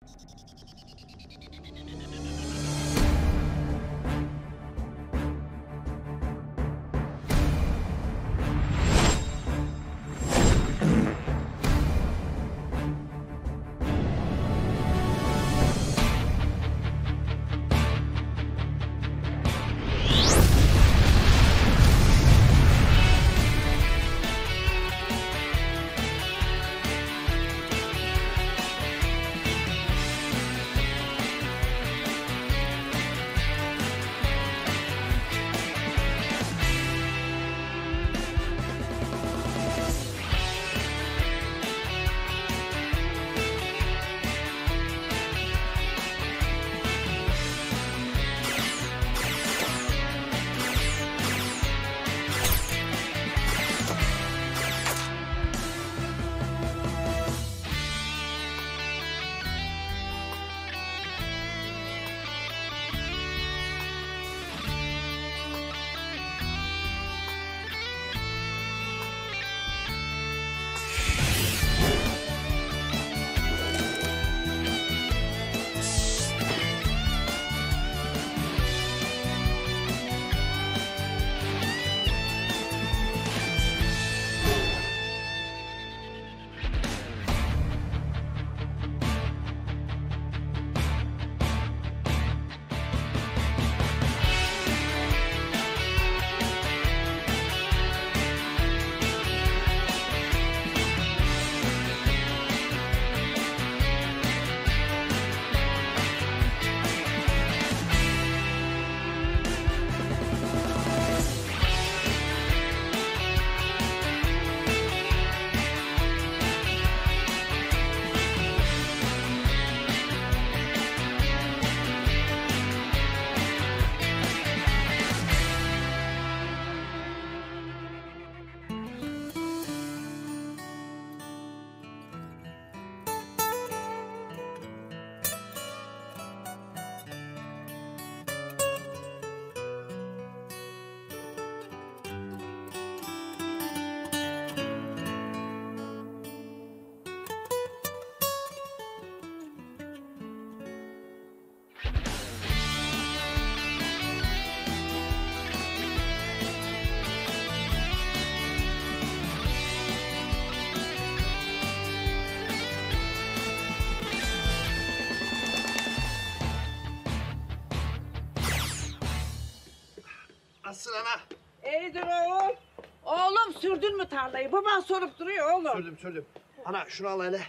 Nasılsın ana? İyidir oğlum. Oğlum sürdün mü tarlayı? Baban sorup duruyor oğlum. Sürdüm. Ana şunu al hele.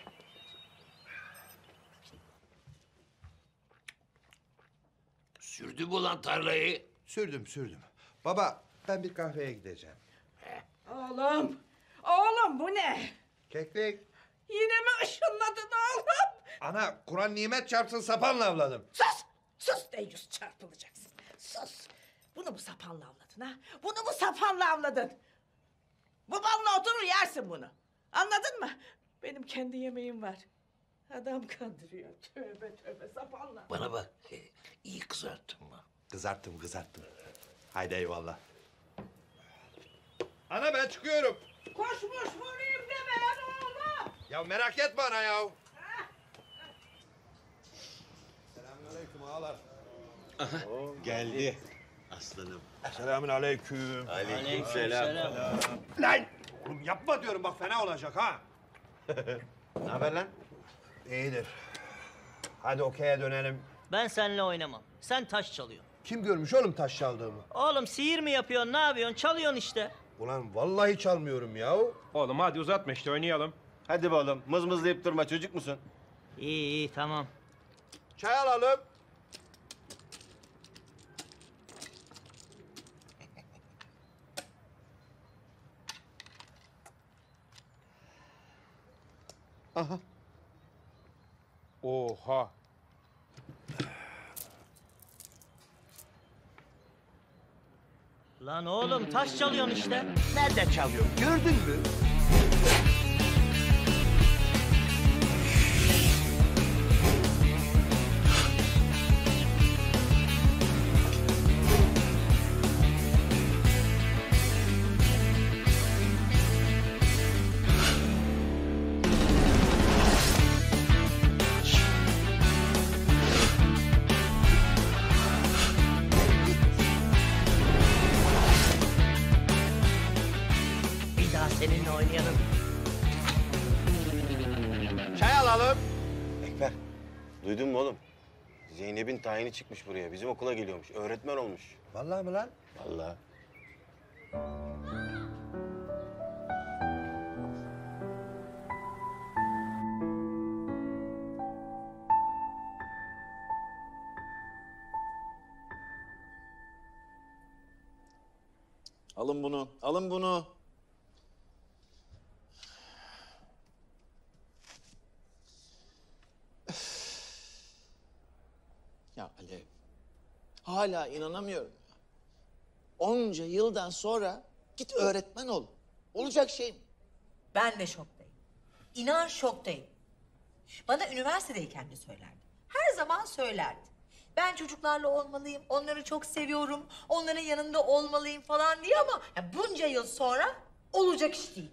Sürdü mü lan tarlayı? Sürdüm. Baba ben bir kahveye gideceğim. Oğlum bu ne? Keklik. Yine mi ışınladın oğlum? Ana Kur'an nimet çarpsın sapanla avladım. Sus deyyus çarpılacaksın. Sus. Bunu mu sapanla avladın ha? Bunu mu sapanla avladın? Babanla oturur yersin bunu. Anladın mı? Benim kendi yemeğim var. Adam kandırıyor. Tövbe sapanla. Bana bak, iyi kızarttın mı? Kızarttım. Haydi eyvallah. Ana ben çıkıyorum. Koşmuş vurayım deme lan oğlum. Ya merak etme ana ya. Selamünaleyküm ağalar. Geldi. Aslanım. Selamünaleyküm. Aleykümselam. Lan! Oğlum yapma diyorum bak fena olacak ha. Ne haber lan? İyidir. Hadi okey'e dönelim. Ben seninle oynamam. Sen taş çalıyorsun. Kim görmüş oğlum taş çaldığımı? Oğlum sihir mi yapıyorsun, ne yapıyorsun? Çalıyorsun işte. Ulan vallahi çalmıyorum ya. Oğlum hadi uzatma işte oynayalım. Hadi be oğlum. Mızmızlayıp durma, çocuk musun? İyi tamam. Çay alalım. Oha. Lan oğlum taş çalıyorsun işte. Nerede çalıyorum, gördün mü? Duydun mu oğlum? Zeynep'in tayini çıkmış buraya. Bizim okula geliyormuş. Öğretmen olmuş. Vallahi mi lan? Vallahi. Alın bunu, alın bunu. Ya Alev, hala inanamıyorum. Onca yıldan sonra git öğretmen ol. Olacak şey mi? Ben de şoktayım. İnan şoktayım. Bana üniversitedeyken de söylerdi. Her zaman söylerdi. Ben çocuklarla olmalıyım, onları çok seviyorum, onların yanında olmalıyım falan diye ama ya bunca yıl sonra olacak iş değil.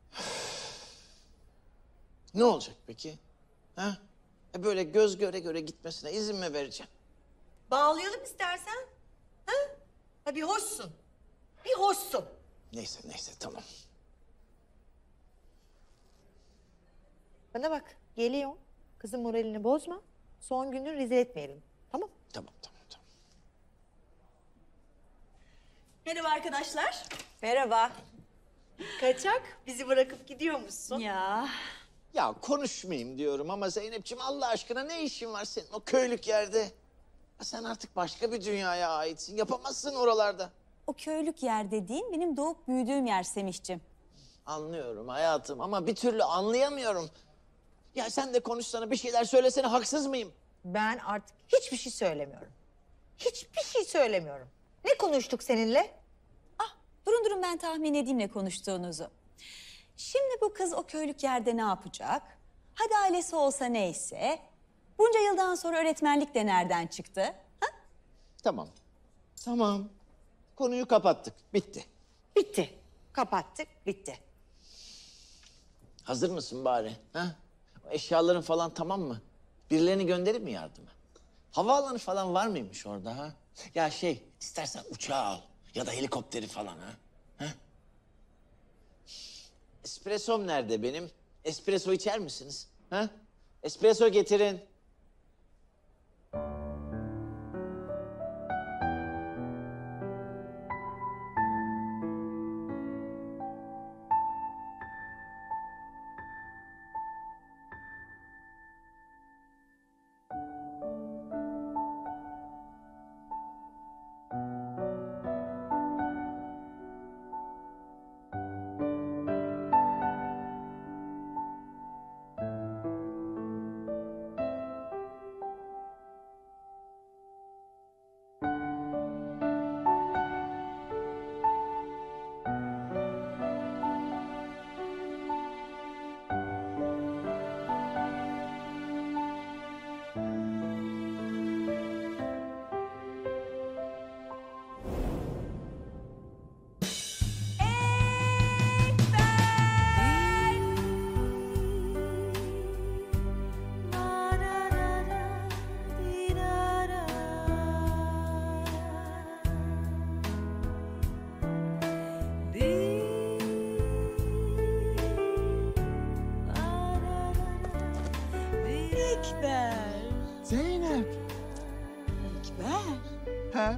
Ne olacak peki? Ha? Böyle göz göre göre gitmesine izin mi vereceğim? Bağlayalım istersen. Ha? Ha bir hoşsun. Bir hoşsun. Neyse neyse tamam. Bana bak, geliyor. Kızın moralini bozma. Son gününü rezil etmeyelim. Tamam? Tamam tamam tamam. Merhaba arkadaşlar. Merhaba. Kaçak, bizi bırakıp gidiyormuşsun. Ya Ya konuşmayayım diyorum ama Zeynep'ciğim Allah aşkına ne işin var senin o köylük yerde? Ya sen artık başka bir dünyaya aitsin. Yapamazsın oralarda. o köylük yer dediğin benim doğup büyüdüğüm yer Semih'cim. Anlıyorum hayatım ama bir türlü anlayamıyorum. Ya sen de konuşsana bir şeyler söylesene haksız mıyım? Ben artık hiçbir şey söylemiyorum. Hiçbir şey söylemiyorum. Ne konuştuk seninle? Durun ben tahmin edeyim ne konuştuğunuzu. Şimdi bu kız o köylük yerde ne yapacak? Hadi ailesi olsa neyse. Bunca yıldan sonra öğretmenlik de nereden çıktı? Ha? Tamam. Tamam. Konuyu kapattık. Bitti. Bitti. Kapattık, bitti. Hazır mısın bari? Ha? O eşyaların falan tamam mı? Birilerini gönderip mi yardıma? Havaalanı falan var mıymış orada ha? Ya istersen uçağı al ya da helikopteri falan ha? Espressom nerede benim? Espresso içer misiniz? Ha? Espresso getirin. Ekber. Zeynep. Ekber. Ha?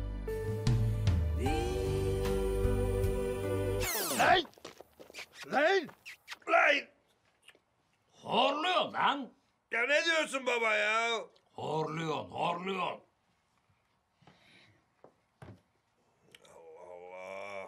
Lan! Lan! Lan! Horluyorsun lan. Ya ne diyorsun baba ya? Horluyorsun, horluyorsun. Allah.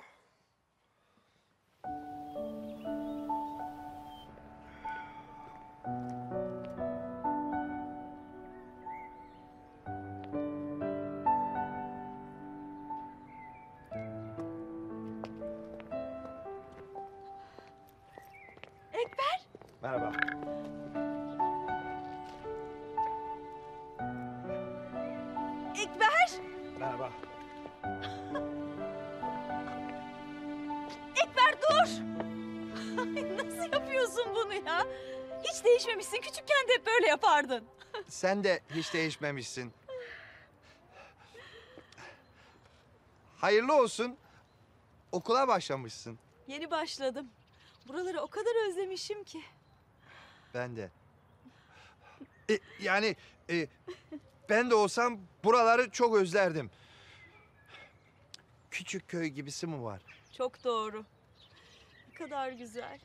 Ekber. Merhaba. Ekber. Merhaba. Ekber dur. Nasıl yapıyorsun bunu ya? Hiç değişmemişsin. Küçükken de hep böyle yapardın. Sen de hiç değişmemişsin. Hayırlı olsun. Okula başlamışsın. Yeni başladım. Buraları o kadar özlemişim ki. Ben de. Yani ben de olsam buraları çok özlerdim. Küçük köy gibisi mi var? Çok doğru. Ne kadar güzel.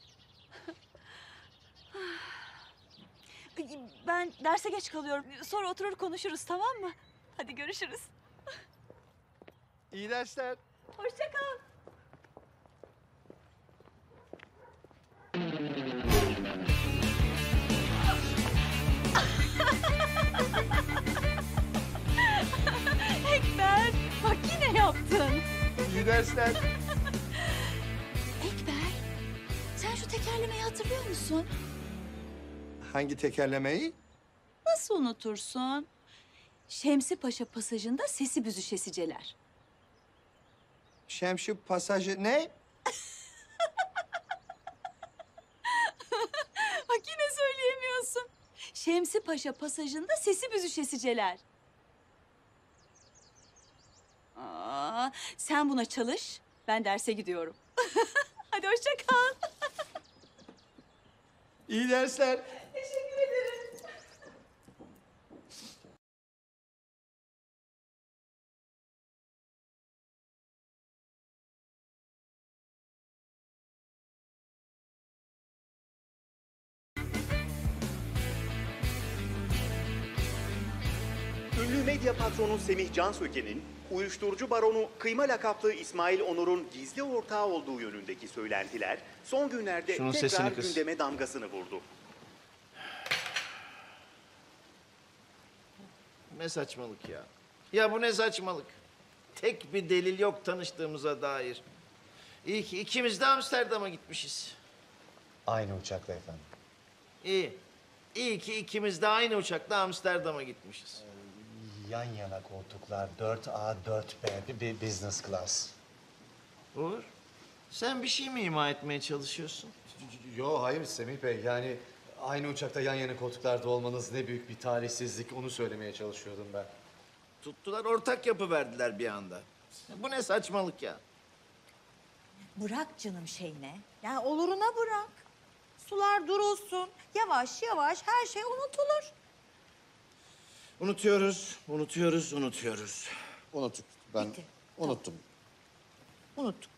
Ben derse geç kalıyorum. Sonra oturur konuşuruz, tamam mı? Hadi görüşürüz. İyi dersler. Hoşça kal. Ekber, bak yine yaptın. İyi dersler. Ekber, sen şu tekerlemeyi hatırlıyor musun? Hangi tekerlemeyi? Nasıl unutursun? Şemsi Paşa pasajında sesi büzüşesiceler. Şemsi pasajı ne? Bak yine söyleyemiyorsun. Şemsi Paşa pasajında sesi büzüşesiceler. Aa, sen buna çalış, ben derse gidiyorum. Hadi hoşça kal. İyi dersler. Teşekkür ederim. Ünlü medya patronu Semih Cansöke'nin uyuşturucu baronu Kıyma lakaplı İsmail Onur'un gizli ortağı olduğu yönündeki söylentiler son günlerde Şunun tekrar sesini kıs. gündeme damgasını vurdu. Ne saçmalık ya. Ya bu ne saçmalık. Tek bir delil yok tanıştığımıza dair. İyi ki ikimiz de Amsterdam'a gitmişiz. Aynı uçakla efendim. İyi. İyi ki ikimiz de aynı uçakla Amsterdam'a gitmişiz. Yan yana koltuklar 4A 4B bir business class. Uğur, sen bir şey mi ima etmeye çalışıyorsun? Yo hayır Semih Bey yani aynı uçakta yan yana koltuklarda olmanız ne büyük bir talihsizlik onu söylemeye çalışıyordum ben. Tuttular ortak yapıverdiler bir anda. Bu ne saçmalık ya. Bırak canım şeyine. Yani oluruna bırak. Sular durulsun. Yavaş yavaş her şey unutulur. Unutuyoruz, unutuyoruz. Unuttuk. Ben Bitti. unuttum. Unuttuk.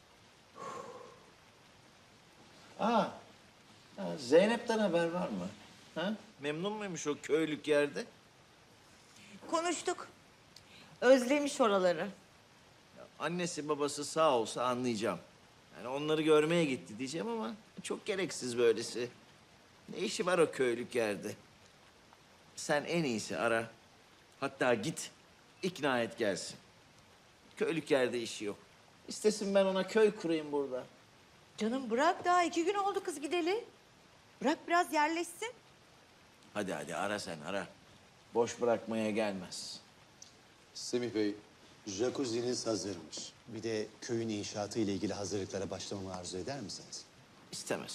Zeynep'ten haber var mı? Ha? Memnun muymuş o köylük yerde? Konuştuk. Özlemiş oraları. Annesi babası sağ olsa anlayacağım. Yani onları görmeye gitti diyeceğim ama çok gereksiz böylesi. Ne işi var o köylük yerde? Sen en iyisi ara. Hatta git, ikna et gelsin. Köylük yerde işi yok. İstesin ben ona köy kurayım burada. Canım bırak daha 2 gün oldu kız gideli. Bırak biraz yerleşsin. Hadi ara sen ara. Boş bırakmaya gelmez. Semih Bey, jacuzzi'niz hazırmış. Bir de köyün inşaatı ile ilgili hazırlıklara başlamamı arzu eder misiniz? İstemez.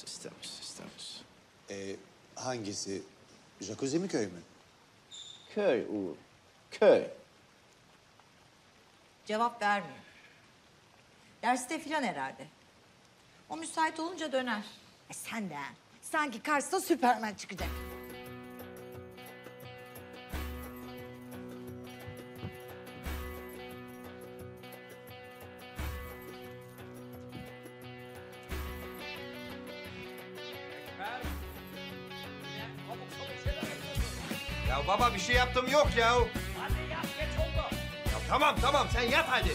Hangisi? Jacuzzi mi köy mü? Köy Uğur, köy. Cevap vermiyor. Derste filan herhalde. O müsait olunca döner. Sen de ha. Sanki karşısına Süperman çıkacak. Ya baba bir şey yaptım yok ya. Hadi yat geç oldu. Ya tamam sen yat hadi.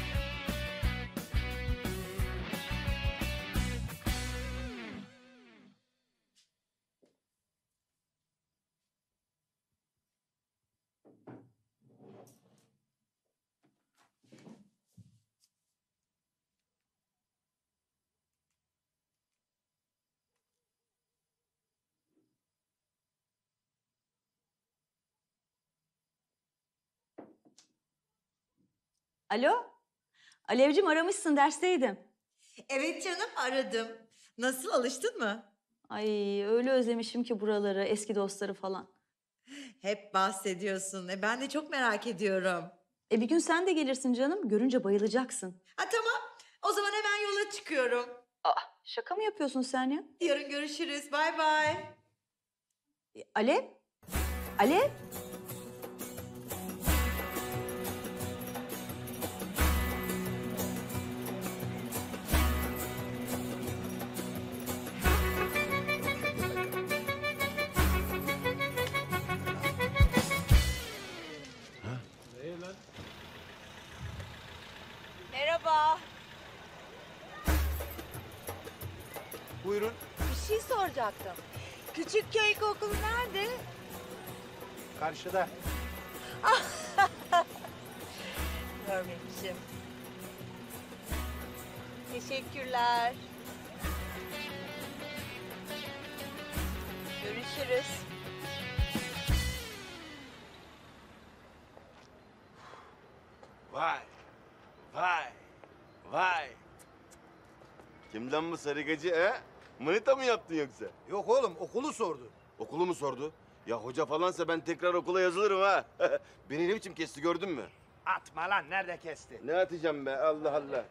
Alo? Alevcim aramışsın, dersteydim. Evet canım aradım. Nasıl alıştın mı? Ay öyle özlemişim ki buraları, eski dostları falan. Hep bahsediyorsun. Ben de çok merak ediyorum. Bir gün sen de gelirsin canım, görünce bayılacaksın. Ha tamam. O zaman hemen yola çıkıyorum. Şaka mı yapıyorsun sen ya? Yarın görüşürüz. Bay bay. Alev, Alev? Merhaba. Buyurun. Bir şey soracaktım. Küçükköy İlkokulu nerede? Karşıda. Görmemişim. Teşekkürler. Görüşürüz. Vay. Vay. Vay. Kimden bu sarıgacı he? Manita mı yaptın yoksa? Yok oğlum okulu sordu. Okulu mu sordu? Ya hoca falansa ben tekrar okula yazılırım ha. Beni ne biçim kesti gördün mü? Atma lan nerede kesti? Ne atacağım be Allah Allah.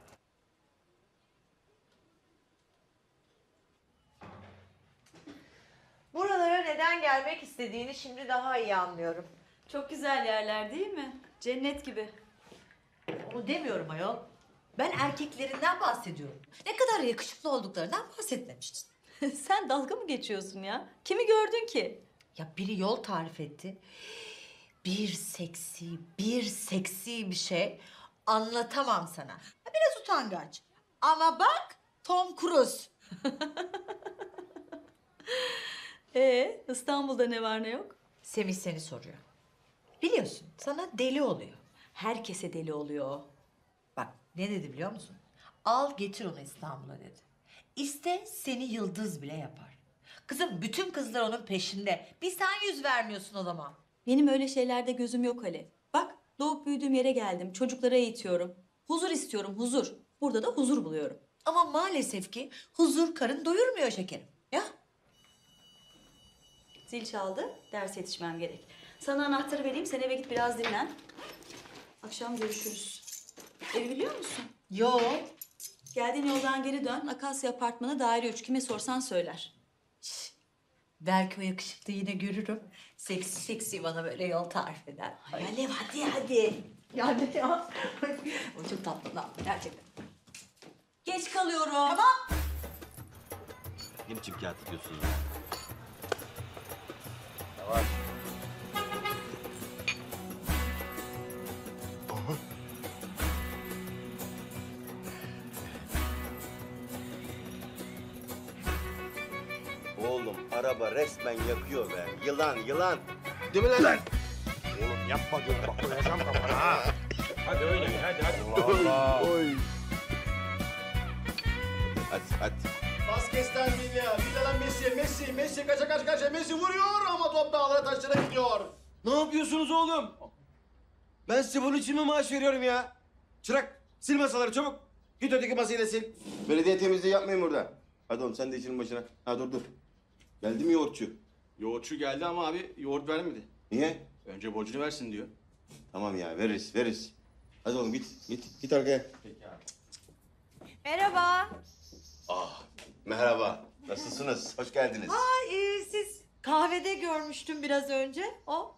Buralara neden gelmek istediğini şimdi daha iyi anlıyorum. Çok güzel yerler değil mi? Cennet gibi. Onu demiyorum ayol. Ben erkeklerinden bahsediyorum. Ne kadar yakışıklı olduklarından bahsetmemiştin. Sen dalga mı geçiyorsun ya? Kimi gördün ki? Ya biri yol tarif etti. Bir seksi bir şey. Anlatamam sana. Ya biraz utangaç. Ama bak Tom Cruise. İstanbul'da ne var ne yok? Semih seni soruyor. Biliyorsun sana deli oluyor. Herkese deli oluyor o. Bak ne dedi biliyor musun? Al getir onu İstanbul'a dedi. İste seni yıldız bile yapar. Kızım bütün kızlar onun peşinde. Bir sen yüz vermiyorsun o zaman. Benim öyle şeylerde gözüm yok Ali. Bak doğup büyüdüğüm yere geldim. Çocuklara eğitiyorum. Huzur istiyorum huzur. Burada da huzur buluyorum. Ama maalesef ki huzur karın doyurmuyor şekerim. Ya Zil çaldı. Ders yetişmem gerek. Sana anahtarı vereyim. Sen eve git biraz dinlen. Akşam görüşürüz. Evi biliyor musun? yo. Geldiğin yoldan geri dön. Akasya Apartmanı daire 3. Kime sorsan söyler. Belki o yakışıklı yine görürüm. Seksi bana böyle yol tarif eder. Ay Alev hadi. Ya ne ya? O çok tatlı lan gerçekten. Geç kalıyorum. Tamam. Ne biçim kağıt atıyorsun ya? Oğlum araba resmen yakıyor be. Yılan. Değil mi lan? Oğlum yapma diyorum bak koyacağım kafana ha. Hadi oynayın hadi. Oy. Hadi. Vazquez'ten Vida'dan Messi kaça Messi vuruyor ama top dağlara taşlara gidiyor. Ne yapıyorsunuz oğlum? Ben size bunun için mi maaş veriyorum ya? Çırak sil masaları çabuk. Git öteki masayı da sil. Belediye temizliği yapmayın burada. Hadi oğlum sen de işinin başına. Ha dur. Geldi mi yoğurtçu? Yoğurtçu geldi ama abi yoğurt vermedi. Niye? Önce borcunu versin diyor. Tamam ya veririz. Hadi oğlum git arkaya. Peki abi. Merhaba. Merhaba. Nasılsınız? Hoş geldiniz. Siz kahvede görmüştüm biraz önce. O.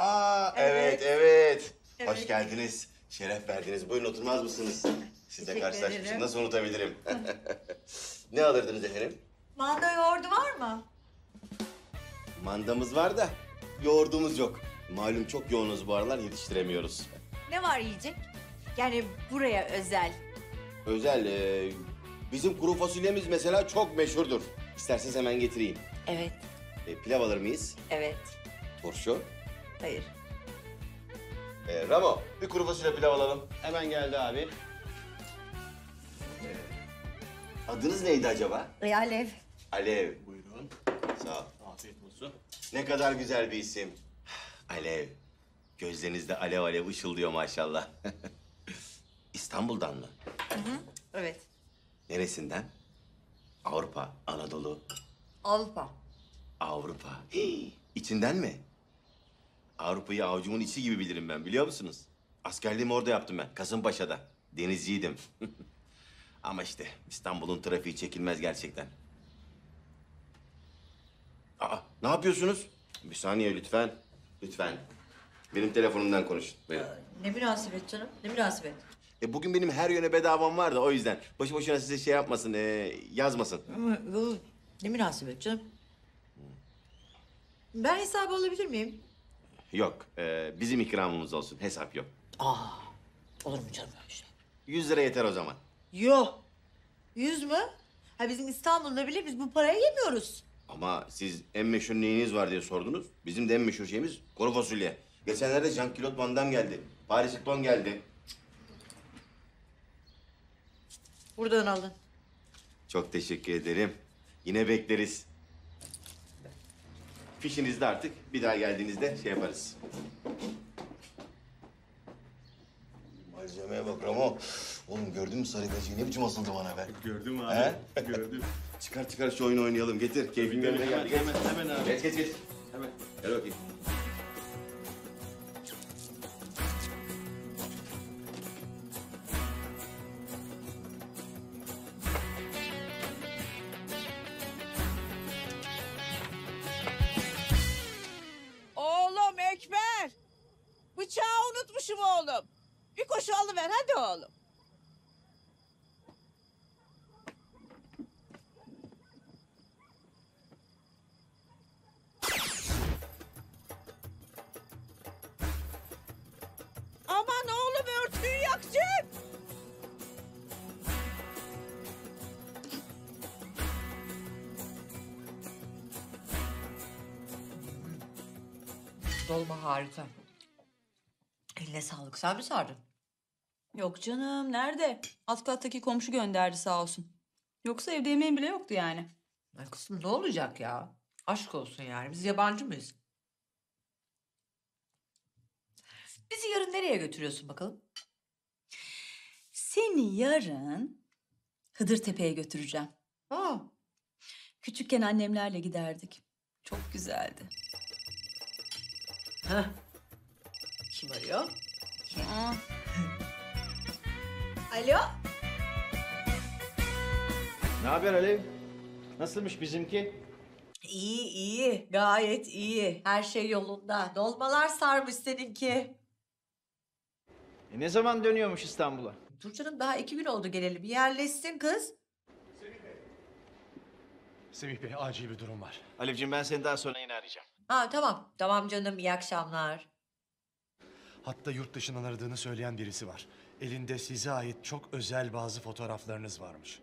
Evet. Evet. Hoş geldiniz. Şeref verdiniz. Buyurun oturmaz mısınız? Sizle Teşekkür karşılaşmışım. ederim. Nasıl unutabilirim? Ne alırdınız efendim? Manda yoğurdu var mı? Mandamız var da yoğurdumuz yok. Malum çok yoğunuz bu aralar yetiştiremiyoruz. Ne var yiyecek? Yani buraya özel. Özel bizim kuru fasulyemiz mesela çok meşhurdur. İsterseniz hemen getireyim. Evet. Pilav alır mıyız? Evet. Turşu. Hayır. Ramo bir kuru fasulye pilav alalım. Hemen geldi abi. Adınız neydi acaba? Alev. Alev. Buyurun. Sağ ol. Afiyet olsun. Ne kadar güzel bir isim. Alev. Gözlerinizde alev ışıldıyor maşallah. İstanbul'dan mı? Evet. Neresinden? Avrupa, Anadolu, Avrupa. Avrupa. Hii, İçinden mi? Avrupa'yı avucumun içi gibi bilirim ben biliyor musunuz? Askerliğimi orada yaptım ben, Kasımpaşa'da. Denizciydim. Ama işte İstanbul'un trafiği çekilmez gerçekten. Ne yapıyorsunuz? Bir saniye lütfen. Lütfen. Benim telefonumdan konuşun. Buyurun. Ne münasebet canım, ne münasebet. Bugün benim her yöne bedavam var da o yüzden. Boşu boşuna size şey yapmasın, yazmasın. Ne münasebet canım. Ben hesabı alabilir miyim? Yok, bizim ikramımız olsun. Hesap yok. Olur mu canım öyle şey? 100 lira yeter o zaman. Yok. 100 mü? Ha bizim İstanbul'da bile biz bu parayı yemiyoruz. Ama siz en meşhur neyiniz var diye sordunuz. Bizim de en meşhur şeyimiz kuru fasulye. Geçenlerde Jean-Claude Van Damme geldi. Paris Hilton geldi. Buradan alın. Çok teşekkür ederim. Yine bekleriz. Fişinizde artık bir daha geldiğinizde şey yaparız. Malzemeye bak Ramo. Oğlum gördün mü sarı gacıyı? Ne biçim asıldı bana be? Gördüm abi. He? Gördüm. Çıkar şu oyunu oynayalım. Getir. Keyfin yerine geldi. Geç. Hemen abi. Geç. Hemen. Gel bakayım. Oğlum Ekber. Bıçağı unutmuşum oğlum. Bir koşu alıver hadi oğlum. Aman oğlum örtüyü yakacak. Dolma harika. Eline sağlık. Sen mi sardın? Yok canım, nerede? Alt kattaki komşu gönderdi sağ olsun. Yoksa evde yemeğim bile yoktu yani. Ay kızım ne olacak ya? Aşk olsun yani. Biz yabancı mıyız? Bizi yarın nereye götürüyorsun bakalım? Seni yarın Hıdırtepe'ye götüreceğim. Aa, Küçükken annemlerle giderdik. Çok güzeldi. heh. Kim arıyor? Ya. Alo? Ne haber Alev? Nasılmış bizimki? İyi, iyi. Gayet iyi. Her şey yolunda. Dolmalar sarmış seninki. Ne zaman dönüyormuş İstanbul'a? Dur canım daha 2 gün oldu geleli. Bir yerleşsin kız. Semih Bey acil bir durum var. Alevciğim ben seni daha sonra yine arayacağım. Ha tamam. Tamam canım. İyi akşamlar. Hatta yurt dışından aradığını söyleyen birisi var. Elinde size ait çok özel bazı fotoğraflarınız varmış.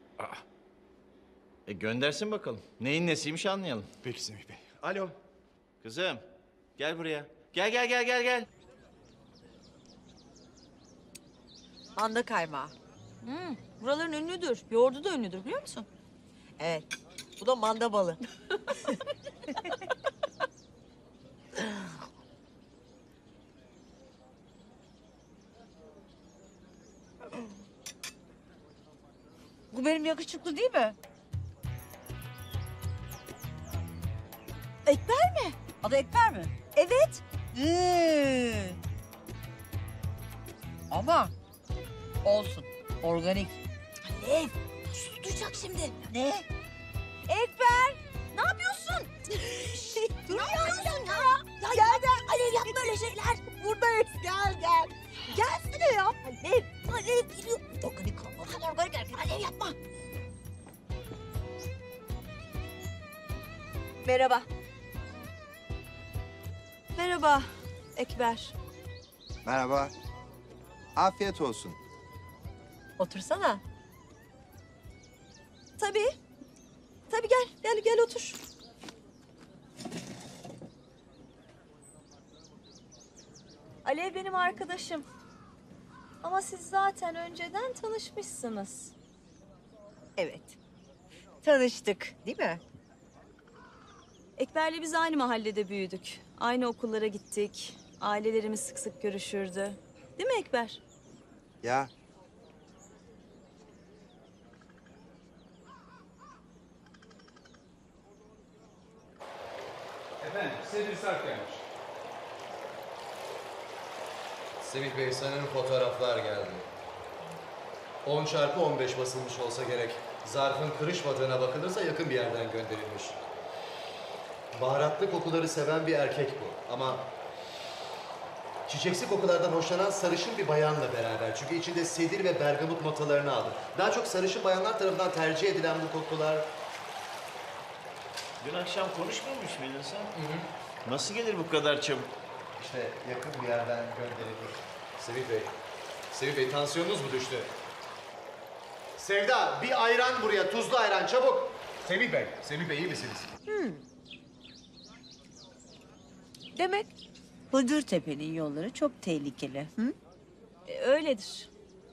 Göndersin bakalım. Neyin nesiymiş anlayalım. Peki Semih Bey. Alo. Kızım gel buraya. Gel. Manda kaymağı. Buraların ünlüdür. Yoğurdu da ünlüdür biliyor musun? Evet. Bu da manda balı. Bu benim yakışıklı değil mi? Ekber mi? Adı Ekber mi? Evet. Ama olsun. Organik. Alev. Su duyacak şimdi. Ne? Ekber. Ne yapıyorsun? Dur ne yapıyorsun ya? Gel. Alev yapma öyle şeyler. Buradayız gel. Gelsene ya. Alev geliyor. Organik olma. Organik Alev yapma. Merhaba. Merhaba Ekber. Merhaba. Afiyet olsun. Otursana. Tabii. Tabii gel otur. Alev benim arkadaşım. Ama siz zaten önceden tanışmışsınız. Evet. Tanıştık değil mi? Ekber'le biz aynı mahallede büyüdük. Aynı okullara gittik. Ailelerimiz sık sık görüşürdü. Değil mi Ekber? Ya Efendim, size bir sarf gelmiş. Semih Bey sanırım fotoğraflar geldi. 10x15 basılmış olsa gerek. Zarfın kırışmadığına bakılırsa yakın bir yerden gönderilmiş. Baharatlı kokuları seven bir erkek bu. Ama Çiçeksi kokulardan hoşlanan sarışın bir bayanla beraber. Çünkü içinde sedir ve bergamot notalarını aldı. Daha çok sarışın bayanlar tarafından tercih edilen bu kokular... Dün akşam konuşmuyor muydun sen? Nasıl gelir bu kadar çabuk? İşte yakın bir yerden gönderildi. Semih Bey tansiyonunuz mu düştü? Sevda, bir ayran buraya, tuzlu ayran, çabuk! Semih Bey iyi misiniz? Demek Hıdırtepe'nin yolları çok tehlikeli. Hı? Öyledir.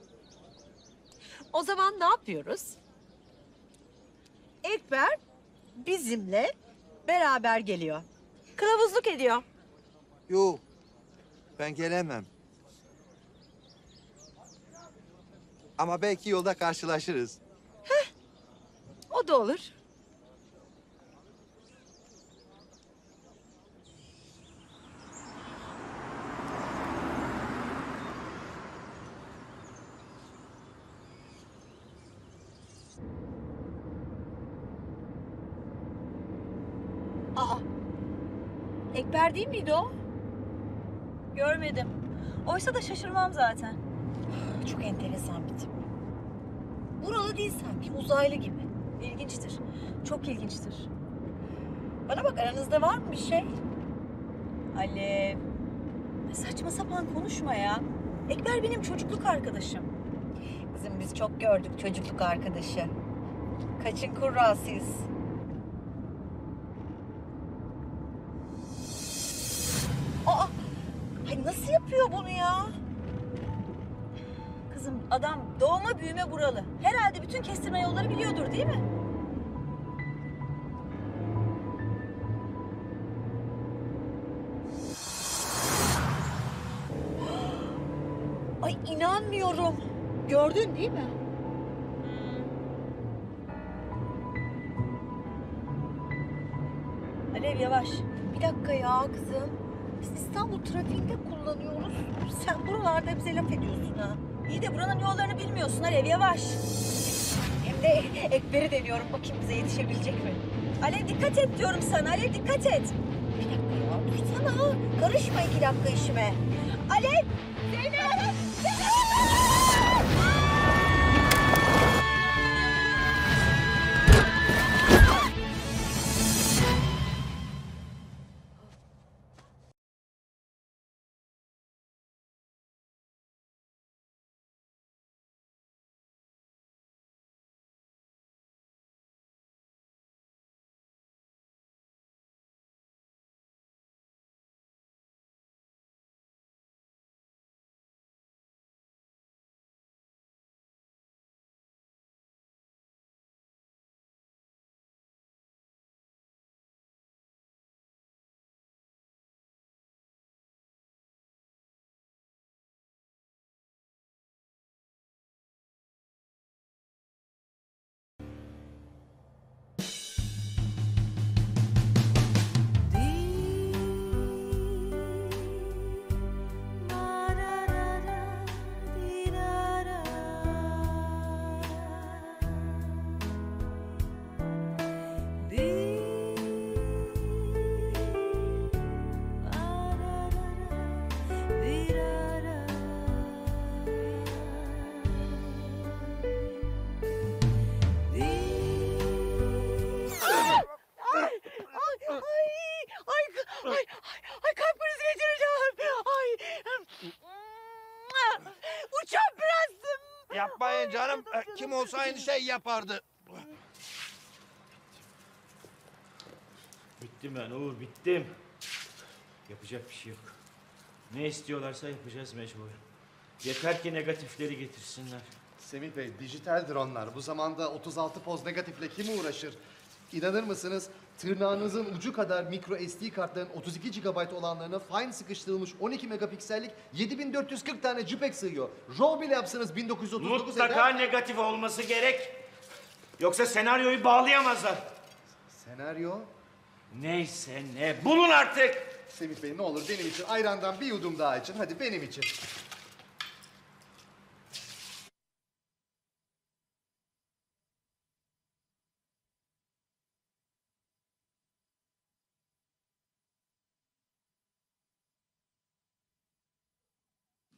O zaman ne yapıyoruz? Ekber bizimle beraber geliyor. Kılavuzluk ediyor. Yok, ben gelemem. Ama belki yolda karşılaşırız. O da olur. Aa, Ekber değil miydi o? Görmedim. Oysa da şaşırmam zaten. Çok enteresan bir tip. Buralı değil sanki, uzaylı gibi. İlginçtir. Çok ilginçtir. Bana bak, aranızda var mı bir şey? Alev. Saçma sapan konuşma ya. Ekber benim çocukluk arkadaşım. Kızım biz çok gördük çocukluk arkadaşı. Kaçın kurrasıyız. Aa! Ay nasıl yapıyor bunu ya? Kızım adam doğma büyüme buralı. Herhalde bütün kestirme yolları biliyordur değil mi? Ay inanmıyorum. Gördün değil mi? Alev yavaş. Bir dakika ya kızım. Biz İstanbul trafiğinde kullanıyoruz. Sen buralarda bize laf ediyorsun ha. İyi de buranın yollarını bilmiyorsun Alev yavaş. Hem de Ekber'i deniyorum. Bakayım bize yetişebilecek mi? Alev dikkat et diyorum sana. Alev dikkat et. Bir dakika ya. Dursana. Karışma 2 dakika işime. Alev! Zeynep! Ay kalp krizi geçireceğim. Ay. Uçan prensim. Yapmayın canım. Kim olsa aynı şey yapardı. Bittim ben Uğur, bittim. Yapacak bir şey yok. Ne istiyorlarsa yapacağız mecbur. Yeter ki negatifleri getirsinler. Semih Bey, dijitaldir onlar. Bu zamanda 36 poz negatifle kim uğraşır? İnanır mısınız? Tırnağınızın ucu kadar micro SD kartların 32 GB olanlarına fine sıkıştırılmış 12 megapiksellik 7440 tane JPEG sığıyor. RAW bile yapsanız 1939 Mutlaka eder. negatif olması gerek. Yoksa senaryoyu bağlayamazlar. Senaryo? Neyse ne, bulun artık. Semih Bey ne olur benim için ayrandan bir yudum daha için. Hadi benim için.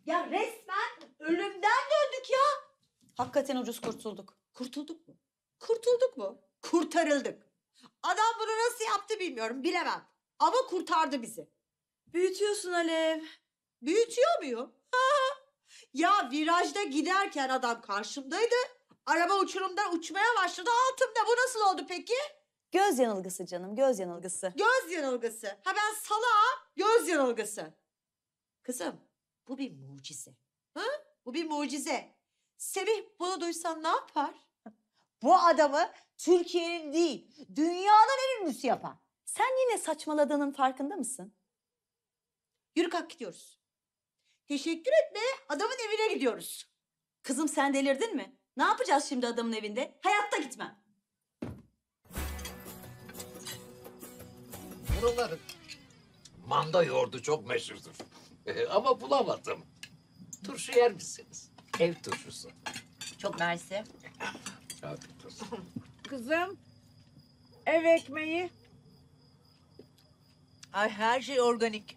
Ya resmen ölümden döndük ya. Hakikaten ucuz kurtulduk. Kurtulduk mu? Kurtulduk mu? Kurtarıldık. Adam bunu nasıl yaptı bilmiyorum, bilemem. Ama kurtardı bizi. Büyütüyorsun Alev. Büyütüyor muyum? Ya virajda giderken adam karşımdaydı. Araba uçurumdan uçmaya başladı altımda. Bu nasıl oldu peki? Göz yanılgısı canım, göz yanılgısı. Göz yanılgısı. Ha ben salağım, göz yanılgısı. Kızım, bu bir mucize. Ha? Bu bir mucize. Semih bunu duysa ne yapar? Bu adamı Türkiye'nin değil, dünyanın en ünlüsü yapar. Sen yine saçmaladığının farkında mısın? Yürü kalk gidiyoruz. Teşekkür etme, adamın evine gidiyoruz. Kızım sen delirdin mi? Ne yapacağız şimdi adamın evinde? Hayatta gitmem. Buraların manda yoğurdu çok meşhurdur. Ama bulamadım. Turşu yer misiniz? Ev turşusu. Çok mersi. Afiyet olsun. Kızım, ev ekmeği. Ay her şey organik.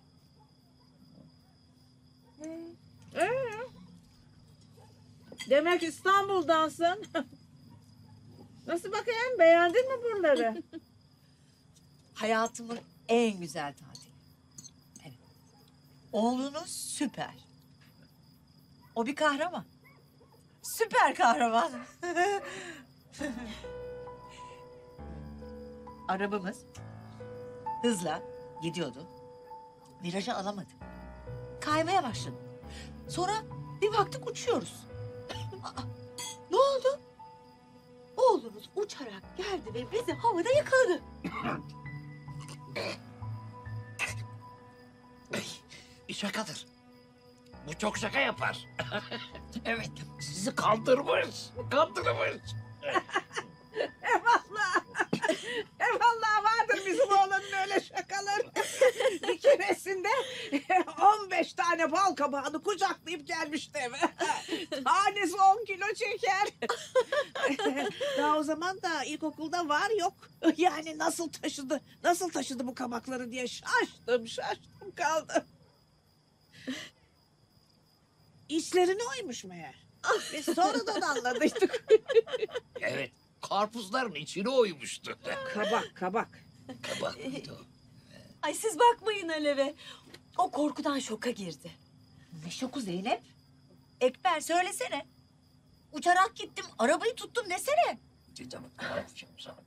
Demek İstanbul'dansın. Nasıl bakayım, beğendin mi buraları? Hayatımın en güzel tatili. Evet. Oğlunuz süper. O bir kahraman. Süper kahraman. Arabamız hızla gidiyordu. Virajı alamadı. Kaymaya başladı. Sonra bir baktık uçuyoruz. Aa, ne oldu? Oğlunuz uçarak geldi ve bizi havada yakaladı. Şakadır. Bu çok şaka yapar. Evet, sizi kandırmış. Kandırmış. Vallahi vardır bizim oğlanın öyle şakaları. Bir keresinde 15 tane bal kabağını kucaklayıp gelmişti eve. Tanesi 10 kilo çeker. Daha o zaman da ilkokulda var yok. Yani nasıl taşıdı bu kabakları diye şaştım kaldım. İşlerini oymuş meğer. Biz sonradan anladıydık. Evet, karpuzların içine oymuştu. Kabak. Kabak mıydı o? Ay siz bakmayın Alev'e. O korkudan şoka girdi. Ne şoku Zeynep? Ekber söylesene. Uçarak gittim, arabayı tuttum desene. Canım, ne yapacağım sana?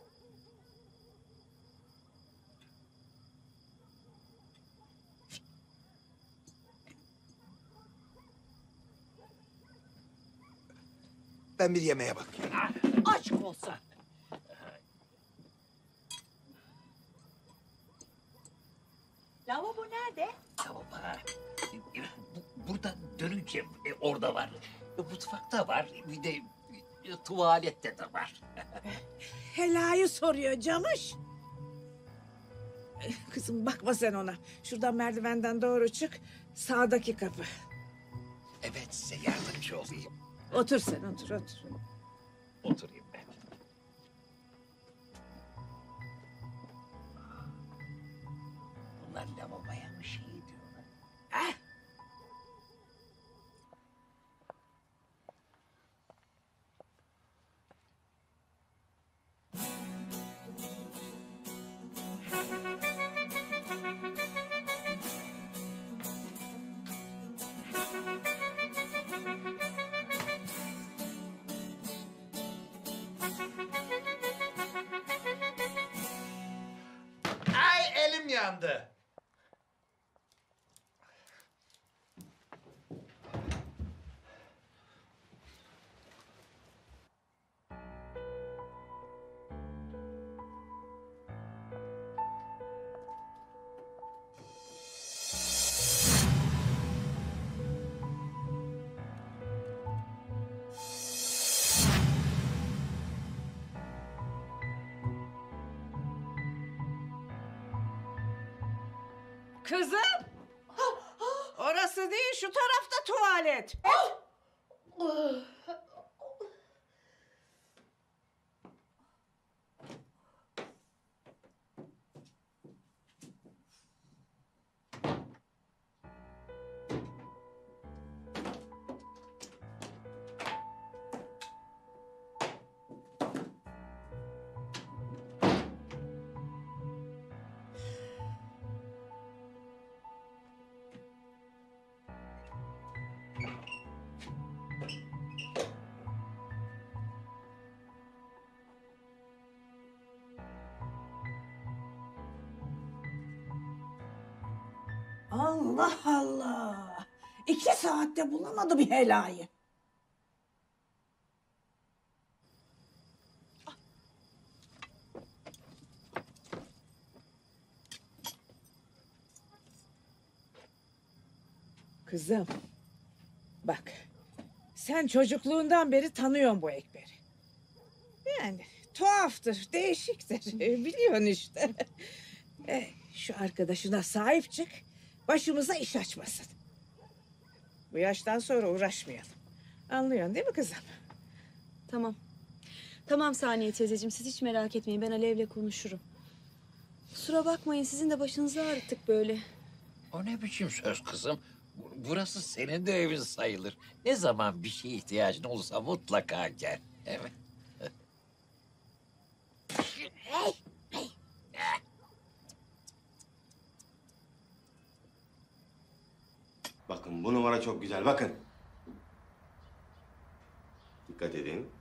Ben bir yemeğe bakayım. Aşk olsun. Lavabo nerede? Tamam ha. Buradan dönünce orada var. Mutfakta var. Bir de tuvalette de var. Hela'yı soruyor Camış. Kızım bakma sen ona. Şuradan merdivenden doğru çık. Sağdaki kapı. Evet, size yardımcı olayım. Otur sen otur. Oturayım ben. Bunlar lavaboya mı şey diyorlar? Ay elim yandı. Kızım. Orası değil, şu tarafta tuvalet. Allah Allah. 2 saatte bulamadı bir helayı. Kızım, bak. Sen çocukluğundan beri tanıyorsun bu Ekber'i. Yani tuhaftır, değişiktir. Biliyorsun işte. Şu arkadaşına sahip çık, başımıza iş açmasın. Bu yaştan sonra uğraşmayalım. Anlıyorsun değil mi kızım? Tamam. Tamam Saniye teyzeciğim, siz hiç merak etmeyin. Ben Alev'le konuşurum. Kusura bakmayın, sizin de başınızı ağrıttık böyle. O ne biçim söz kızım? Burası senin de evin sayılır. Ne zaman bir şeye ihtiyacın olursa mutlaka gel. Evet. Bakın bu numara çok güzel, bakın. Dikkat edin.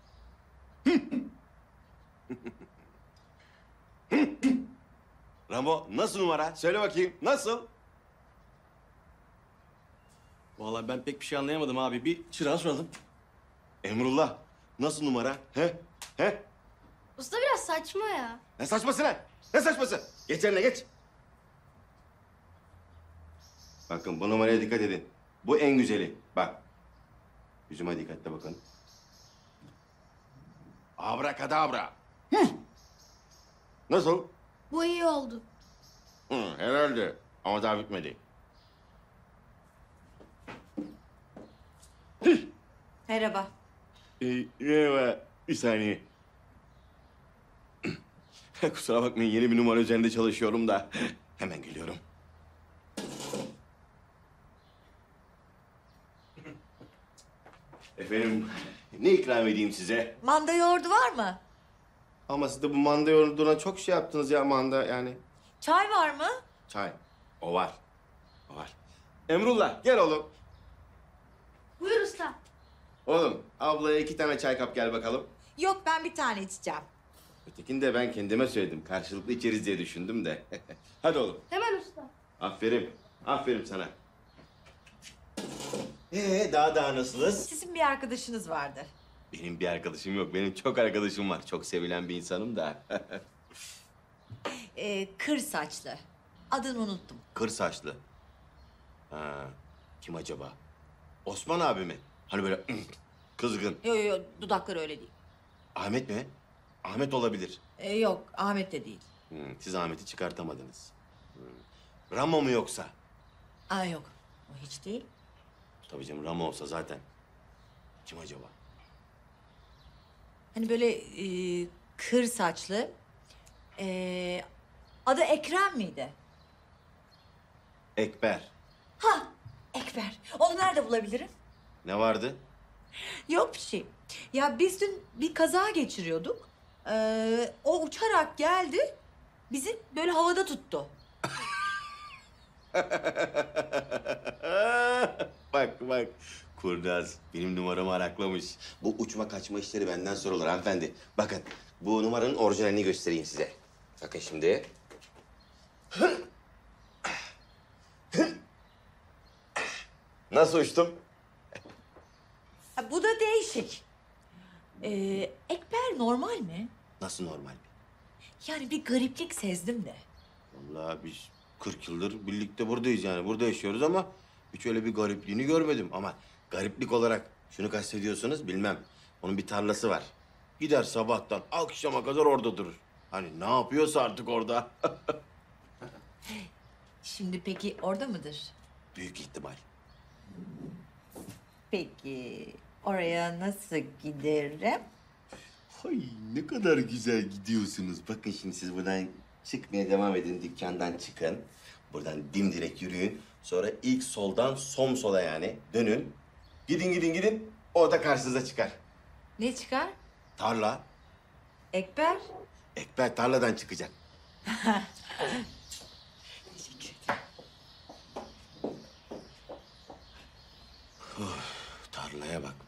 Rambo, nasıl numara? Söyle bakayım, nasıl? Vallahi ben pek bir şey anlayamadım abi. Bir çırağa soralım. Emrullah, nasıl numara? He? He? Usta biraz saçma ya. Ne saçması lan? Ne saçması? Geç yerine geç. Bakın bu numaraya dikkat edin. Bu en güzeli. Bak. Yüzüme dikkatle bakın. Abrakadabra. Nasıl? Bu iyi oldu. Herhalde. Ama daha bitmedi. Merhaba. Merhaba. Bir saniye. Kusura bakmayın, yeni bir numara üzerinde çalışıyorum da. Hemen geliyorum. Efendim, ne ikram edeyim size? Manda yoğurdu var mı? Ama siz de bu manda yoğurduna çok şey yaptınız ya, manda yani. Çay var mı? Çay. O var. O var. Emrullah, gel oğlum. Buyur usta. Oğlum, ablaya 2 tane çay kap gel bakalım. Yok, ben bir tane içeceğim. Ötekini de ben kendime söyledim. Karşılıklı içeriz diye düşündüm de. Hadi oğlum. Hemen usta. Aferin. Aferin sana. Daha nasılsınız? Sizin bir arkadaşınız vardı. Benim bir arkadaşım yok. Benim çok arkadaşım var. Çok sevilen bir insanım da. Kır saçlı. Adını unuttum. Kır saçlı. Ha, kim acaba? Osman abi mi? Hani böyle kızgın. Yok, dudakları öyle değil. Ahmet mi? Ahmet olabilir. Yok, Ahmet de değil. Siz Ahmet'i çıkartamadınız. Ramo mu yoksa? Yok, o hiç değil. Tabii canım, Ramo olsa zaten. Kim acaba? Hani böyle kır saçlı. Adı Ekrem miydi? Ekber. Ekber. Onu nerede bulabilirim? Ne vardı? Yok bir şey. Ya biz dün bir kaza geçiriyorduk. O uçarak geldi. Bizi böyle havada tuttu. Bak. Kurnaz benim numaramı araklamış. Bu uçma kaçma işleri benden sorulur hanımefendi. Bakın bu numaranın orijinalini göstereyim size. Bakın şimdi. Nasıl uçtum? Bu da değişik. Ekber normal mi? Nasıl normal? Yani bir gariplik sezdim de. Vallahi biz 40 yıldır birlikte buradayız yani. Burada yaşıyoruz ama hiç öyle bir garipliğini görmedim. Ama gariplik olarak şunu kastediyorsanız bilmem. Onun bir tarlası var. Gider sabahtan akşama kadar orada durur. Hani ne yapıyorsa artık orada. Şimdi peki orada mıdır? Büyük ihtimal. Peki oraya nasıl giderim? Ay ne kadar güzel gidiyorsunuz. Bakın şimdi siz buradan çıkmaya devam edin. Dükkandan çıkın. Buradan dimdirek yürüyün. Sonra ilk soldan sola yani dönün. Gidin. Orada karşınıza çıkar. Ne çıkar? Tarla. Ekber? Ekber tarladan çıkacak. Tarlaya bak.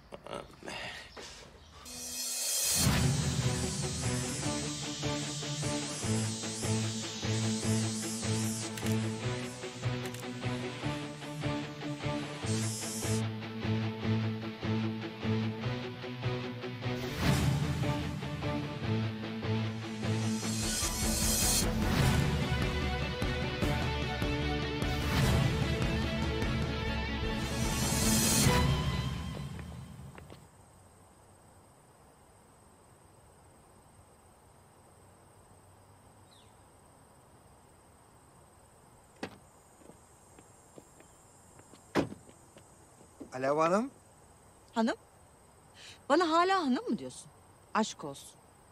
Alev Hanım. Hanım? Bana hala hanım mı diyorsun? Aşk olsun.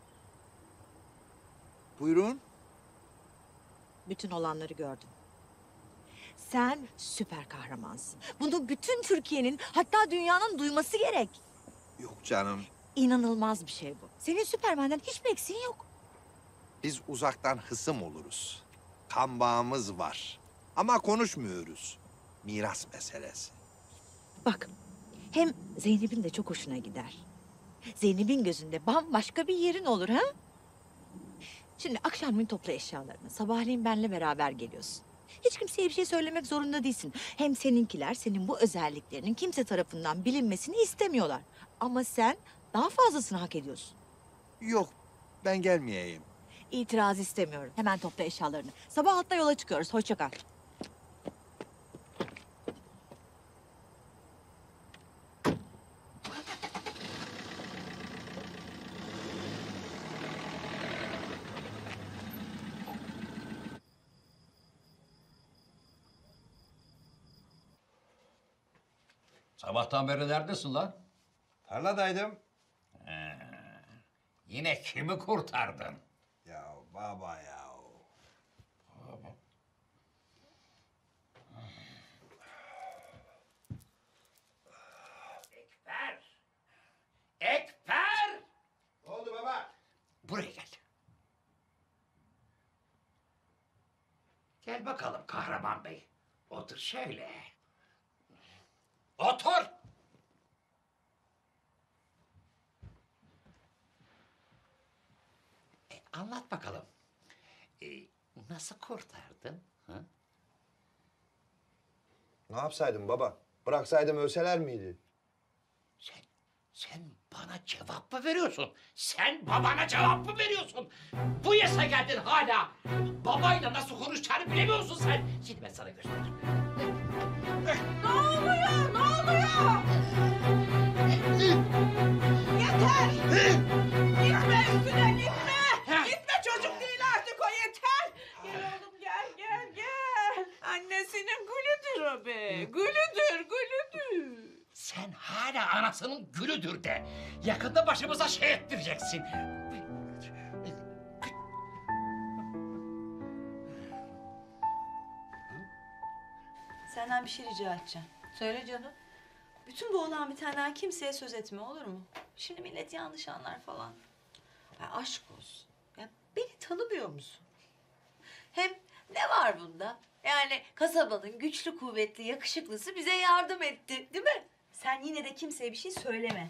Buyurun. Bütün olanları gördüm. Sen süper kahramansın. Bunu bütün Türkiye'nin, hatta dünyanın duyması gerek. Yok canım. İnanılmaz bir şey bu. Senin Süpermen'den hiçbir eksiğin yok. Biz uzaktan hısım oluruz. Kan bağımız var. Ama konuşmuyoruz. Miras meselesi. Bak, hem Zeynep'in de çok hoşuna gider. Zeynep'in gözünde bambaşka bir yerin olur ha? Şimdi akşamleyin topla eşyalarını. Sabahleyin benle beraber geliyorsun. Hiç kimseye bir şey söylemek zorunda değilsin. Hem seninkiler senin bu özelliklerinin kimse tarafından bilinmesini istemiyorlar. Ama sen daha fazlasını hak ediyorsun. Yok, ben gelmeyeyim. İtiraz istemiyorum. Hemen topla eşyalarını. Sabah 6'da yola çıkıyoruz. Hoşça kal. Sabahtan beri neredesin lan? Tarladaydım. Yine kimi kurtardın? Ya baba ya. Ekber! Ne oldu baba? Buraya gel. Gel bakalım Kahraman Bey. Otur şöyle. Otur! Anlat bakalım. Nasıl kurtardın? Ha? Ne yapsaydım baba? Bıraksaydım ölseler miydi? Sen bana cevap mı veriyorsun? Sen babana cevap mı veriyorsun? Bu yaşa geldin hala. Babayla nasıl konuşacağını bilemiyorsun sen. Şimdi ben sana göstereyim. Ne oluyor? Ne oluyor? Yeter! Gitme üstüne gitme! Gitme çocuk değil artık o yeter! Gel oğlum gel. Annesinin gülüdür o be. Gülüdür. Sen hala anasının gülüdür de. Yakında başımıza şey ettireceksin. Senden bir şey rica edeceğim. Söyle canım. Bütün bu olan bitenden kimseye söz etme, olur mu? Şimdi millet yanlış anlar falan. Ay aşk olsun. Ya beni tanımıyor musun? Hem ne var bunda? Yani kasabanın güçlü, kuvvetli, yakışıklısı bize yardım etti, değil mi? Sen yine de kimseye bir şey söyleme.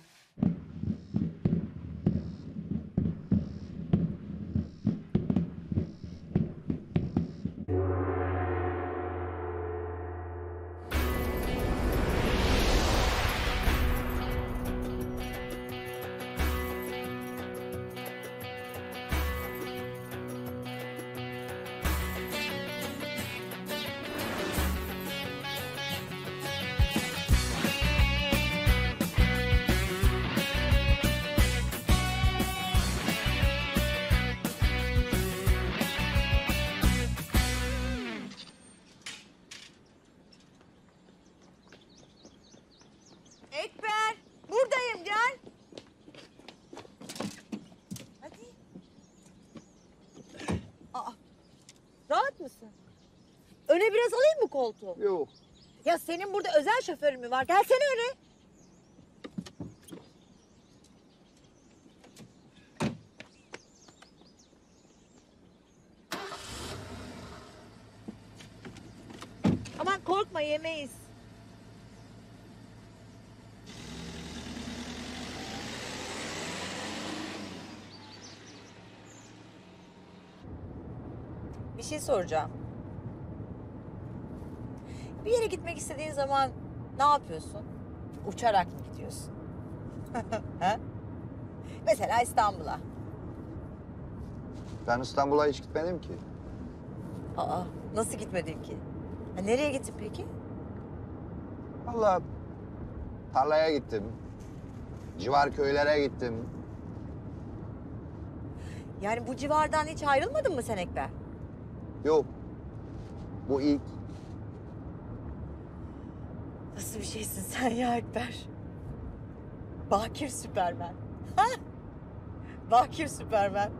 Ekber, buradayım gel. Hadi. Aa, rahat mısın? Öne biraz alayım mı koltuğu? Yok. Ya senin burada özel şoförün mü var? Gelsene öne. Aman korkma yemeyiz. Bir şey soracağım. Bir yere gitmek istediğin zaman ne yapıyorsun? Uçarak mı gidiyorsun? Ha? Mesela İstanbul'a. Ben İstanbul'a hiç gitmedim ki. Aa, nasıl gitmedin ki? Ha, nereye gittin peki? Vallahi tarlaya gittim. Civar köylere gittim. Yani bu civardan hiç ayrılmadın mı sen Ekber? Yok. Bu ilk. Nasıl bir şeysin sen ya Ekber? Bakir Süpermen. Ha? Bakir Süpermen.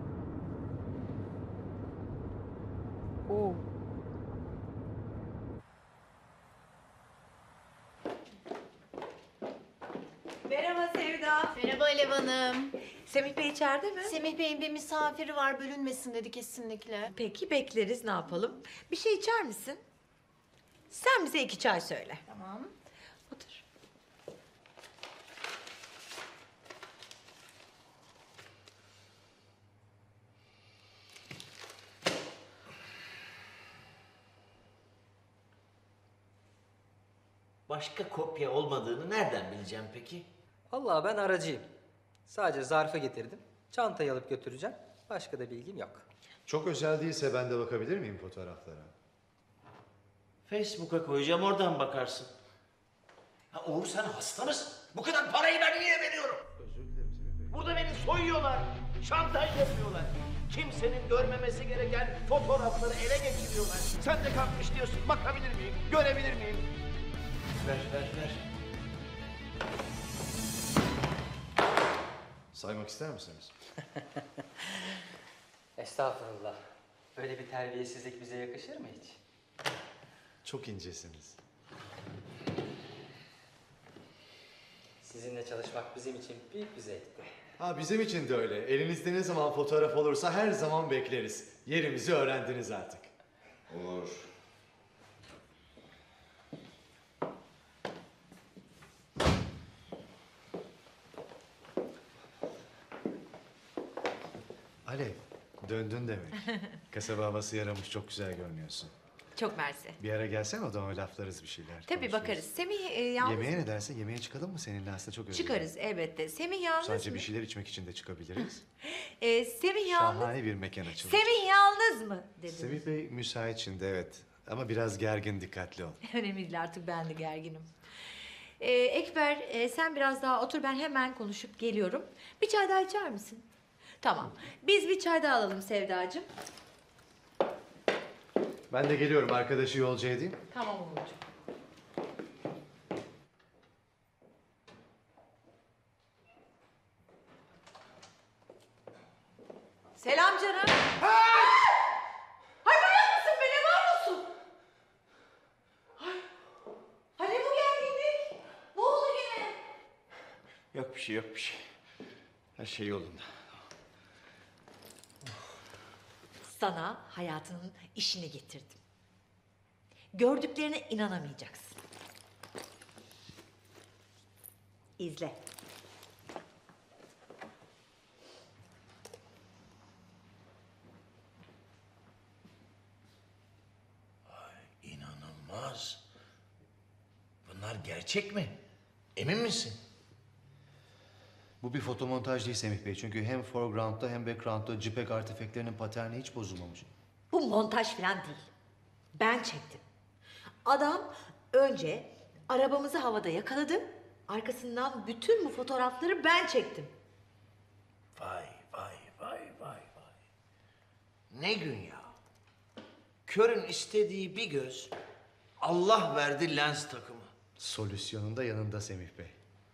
Oo. Merhaba Sevda. Merhaba Alev Hanım. Semih Bey içeride mi? Semih Bey'in bir misafiri var, bölünmesin dedi kesinlikle. Peki bekleriz, ne yapalım? Bir şey içer misin? Sen bize 2 çay söyle. Tamam. Otur. Başka kopya olmadığını nereden bileceğim peki? Vallahi ben aracıyım. Sadece zarfı getirdim. Çantayı alıp götüreceğim. Başka da bilgim yok. Çok özel değilse ben de bakabilir miyim fotoğraflara? Facebook'a koyacağım, oradan bakarsın. Ha Uğur, sen hasta mısın? Bu kadar parayı ben niye veriyorum? Burada beni soyuyorlar, şantaj yapıyorlar. Kimsenin görmemesi gereken fotoğrafları ele geçiriyorlar. Sen de kalkmış diyorsun, bakabilir miyim, görebilir miyim? Ver. Saymak ister misiniz? Estağfurullah. Böyle bir terbiyesizlik bize yakışır mı hiç? Çok incesiniz. Sizinle çalışmak bizim için büyük bir zevkti. Ha, bizim için de öyle. Elinizde ne zaman fotoğraf olursa her zaman bekleriz. Yerimizi öğrendiniz artık. Olur. Alev, döndün demek. Kasaba havası yaramış, çok güzel görünüyorsun. Çok mersi. Bir ara gelsen odama, laflarız bir şeyler. Tabii konuşuruz. bakarız. Semih yalnız Yemeğe ne dersin? Yemeğe çıkalım mı seninle? Aslında çok özledim. Çıkarız elbette. Semih yalnız Sadece mı? bir şeyler içmek için de çıkabiliriz. Semih yalnız. Şahane bir mekan açıldı. Semih yalnız mı dediniz? Semih Bey müsait şimdi, evet. Ama biraz gergin, dikkatli ol. Önemli değil, artık ben de gerginim. Ekber sen biraz daha otur, ben hemen konuşup geliyorum. Bir çay daha içer misin? Tamam. Biz bir çay daha alalım Sevdacığım. Ben de geliyorum, arkadaşı yolcu edeyim. Tamam Umut'cum. Selam canım. Hay manyak mısın be, ne var mısın? Hay ne bu gerginlik? Ne oldu yine? Yok bir şey. Her şey yolunda. Sana hayatının işini getirdim. Gördüklerine inanamayacaksın. İzle. İnanılmaz. Bunlar gerçek mi? Emin misin? Bu bir fotomontaj değil Semih Bey. Çünkü hem foreground'da hem background'da JPEG artifeklerinin paterni hiç bozulmamış. Bu montaj falan değil. Ben çektim. Adam önce arabamızı havada yakaladı. Arkasından bütün bu fotoğrafları ben çektim. Vay. Ne gün ya. Körün istediği bir göz, Allah verdi lens takımı. Solüsyonun da yanında Semih Bey.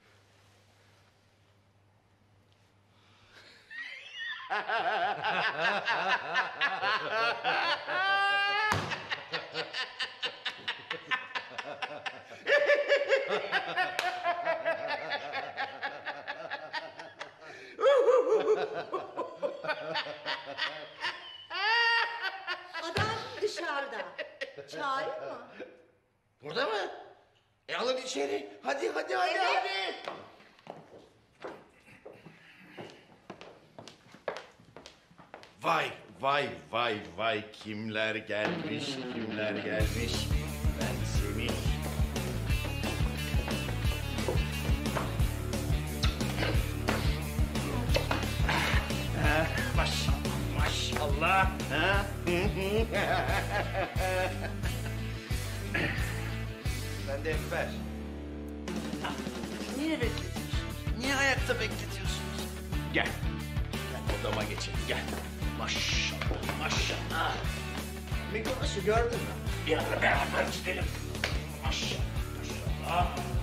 Adam dışarıda. Çağırayım mı? Burada mı? Alın içeri. Hadi. Evet. Vay. Kimler gelmiş. Ben Semih. Maşallah. Ha? Ben de Ekber. Niye bekletiyorsunuz? Niye ayakta bekletiyorsunuz? Gel odama geçelim, gel. Maşallah. Mikrobaşı gördün mü? Bir ara beraber gidelim. Maşallah.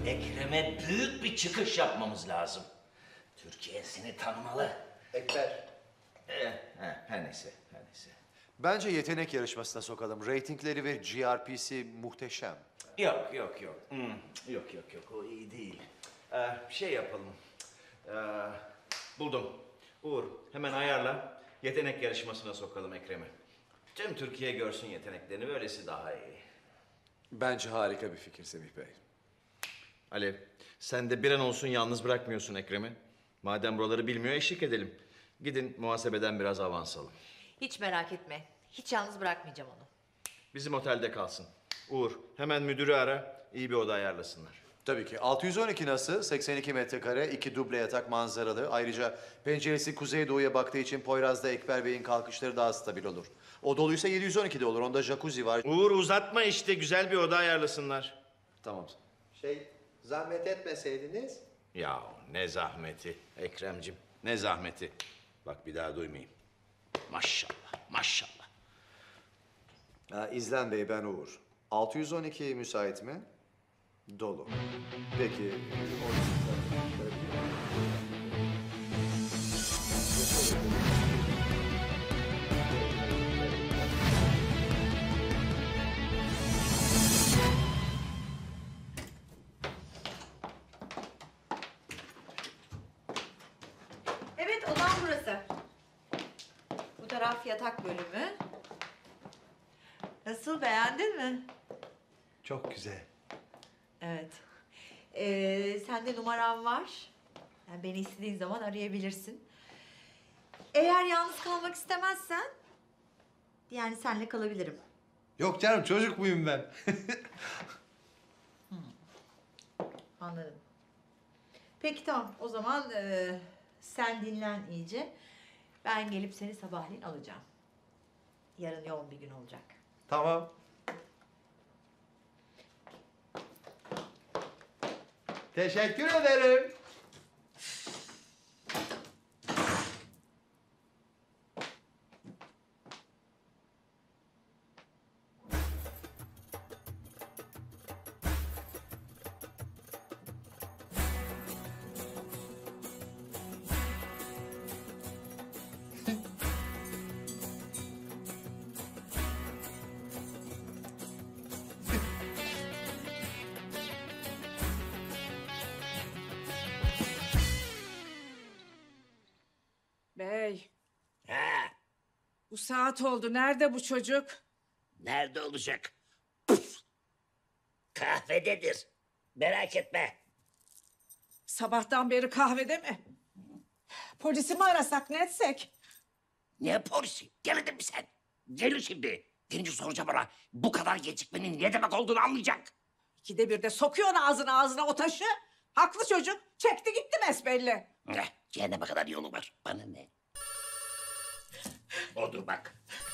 Ekrem'e büyük bir çıkış yapmamız lazım. Türkiye seni tanımalı. Ekber. Her neyse, her neyse. Bence yetenek yarışmasına sokalım. Ratingleri ve GRP'si muhteşem. Yok. Yok. O iyi değil. Şey yapalım. Buldum. Uğur, hemen ayarla. Yetenek yarışmasına sokalım Ekrem'i. Tüm Türkiye görsün yeteneklerini. Böylesi daha iyi. Bence harika bir fikir Semih Bey. Alev, sen de bir an olsun yalnız bırakmıyorsun Ekrem'i. Madem buraları bilmiyor, eşlik edelim. Gidin muhasebeden biraz avans alın. Hiç merak etme. Hiç yalnız bırakmayacağım onu. Bizim otelde kalsın. Uğur, hemen müdürü ara. İyi bir oda ayarlasınlar. Tabii ki. 612 nasıl? 82 metrekare, 2 duble yatak manzaralı. Ayrıca penceresi kuzeydoğuya baktığı için Poyraz'da Ekber Bey'in kalkışları daha stabil olur. O doluysa 712 de olur. Onda jacuzzi var. Uğur uzatma işte. Güzel bir oda ayarlasınlar. Tamam. Zahmet etmeseydiniz. Ya ne zahmeti Ekrem'cim. Ne zahmeti. Bak bir daha duymayayım. Maşallah. İzlen Bey, ben Uğur. 612 müsait mi? Dolu. Peki. Evet, odam burası. Bu taraf yatak bölümü. Nasıl, beğendin mi? Çok güzel. Evet. Sende numaram var. Yani beni istediğin zaman arayabilirsin. Eğer yalnız kalmak istemezsen... yani seninle kalabilirim. Yok canım, çocuk muyum ben? Anladım. Peki tamam. O zaman sen dinlen iyice. Ben gelip seni sabahleyin alacağım. Yarın yoğun bir gün olacak. Tamam. Teşekkür ederim. Bey, He, bu saat oldu. Nerede bu çocuk? nerede olacak? Puf! Kahvededir. Merak etme. Sabahtan beri kahvede mi? Polisi mi arasak, ne etsek? Ne polisi? Delirdin mi sen? Gelir şimdi. Gelince soracağım ona. Bu kadar gecikmenin ne demek olduğunu anlayacak. İkide bir de sokuyorsun ağzına o taşı. Haklı çocuk. Çekti gitti besbelli. Cehenneme kadar yolu var. Bana ne? Odur bak.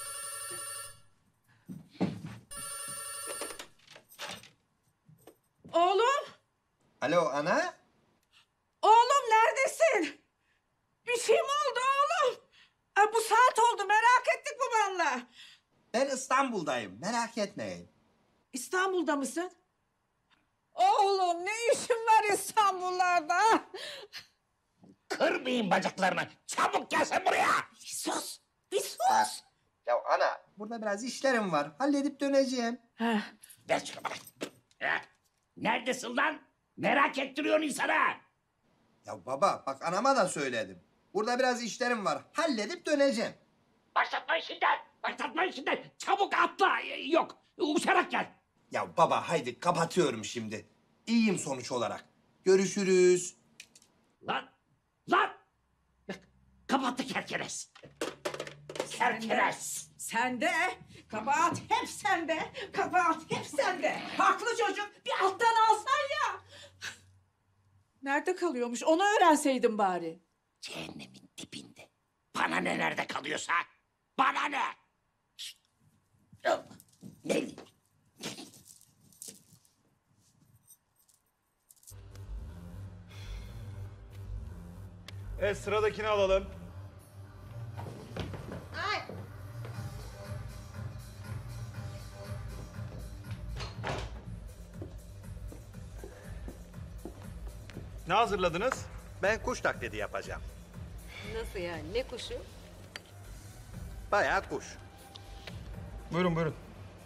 Oğlum, Alo ana. oğlum neredesin? Bir şey mi oldu oğlum? Bu saat oldu, merak ettik babanla. Ben İstanbul'dayım, merak etmeyin. İstanbul'da mısın? Oğlum ne işin var İstanbul'larda? Kırmayın bacaklarını. Çabuk gel sen buraya. Bir sus. Ya ana, burada biraz işlerim var. Halledip döneceğim. Ver şunu bana. Ha? Neredesin lan? Merak ettiriyorsun insana. Ya baba, bak anama da söyledim. Burada biraz işlerim var. Halledip döneceğim. Başlatma işinden. Başlatma işinden. Çabuk atla. Yok. Uçarak gel. Ya baba haydi kapatıyorum şimdi. İyiyim sonuç olarak. Görüşürüz. Lan. Kapattı kerkenes. Kerkenes. Sende. Kabahat hep sende. Kabahat hep sende. Haklı çocuk. Bir alttan alsan ya. Nerede kalıyormuş? Onu öğrenseydin bari. Cehennemin dibinde. Bana ne nerede kalıyorsa? Bana ne? Ne? Evet, sıradakini alalım. Ay. Ne hazırladınız? Ben kuş taklidi yapacağım. Nasıl yani? Ne kuşu? Bayağı kuş. Buyurun buyurun.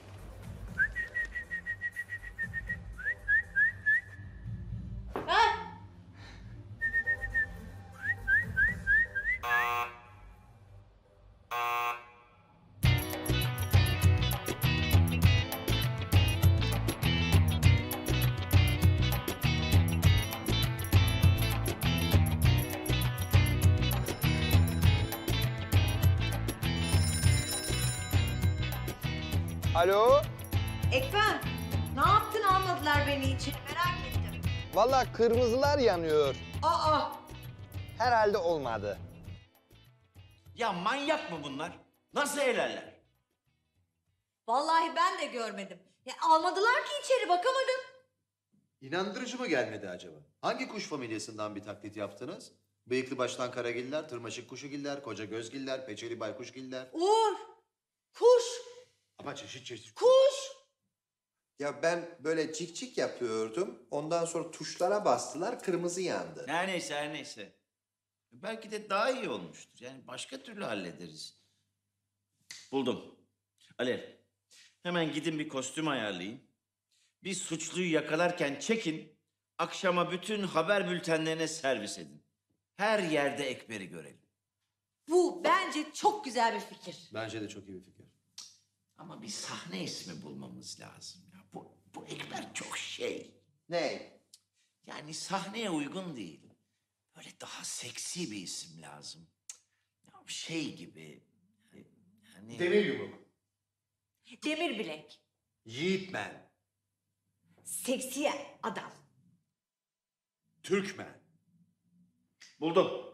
Alo? Ekber, ne yaptın almadılar beni içeri merak ettim. Vallahi kırmızılar yanıyor. Aa! Herhalde olmadı. Ya manyak mı bunlar? Nasıl elerler? Vallahi ben de görmedim. Ya, almadılar ki içeri bakamadım. İnandırıcı mı gelmedi acaba? Hangi kuş familyasından bir taklit yaptınız? Bıyıklı baştan karagiller, tırmaşık kuşugiller, koca gözgiller, peçeli baykuşgiller. Uğur! Kuş! Ama çeşit çeşit. Kuş! Ya ben böyle cik cik yapıyordum. Ondan sonra tuşlara bastılar, kırmızı yandı. Her neyse her neyse. Belki de daha iyi olmuştur. Yani başka türlü hallederiz. Buldum. Alev, hemen gidin bir kostüm ayarlayın. Bir suçluyu yakalarken çekin. Akşama bütün haber bültenlerine servis edin. Her yerde Ekber'i görelim. Bu bence çok güzel bir fikir. Bence de çok iyi bir fikir. Ama bir sahne ismi bulmamız lazım. Ya bu Ekber çok şey. Ne? Yani sahneye uygun değil. Böyle daha seksi bir isim lazım. Ya şey gibi. Yani... Demir yumruk. Demir bilek. Yiğitmen. Seksi adam. Türkmen. Buldum.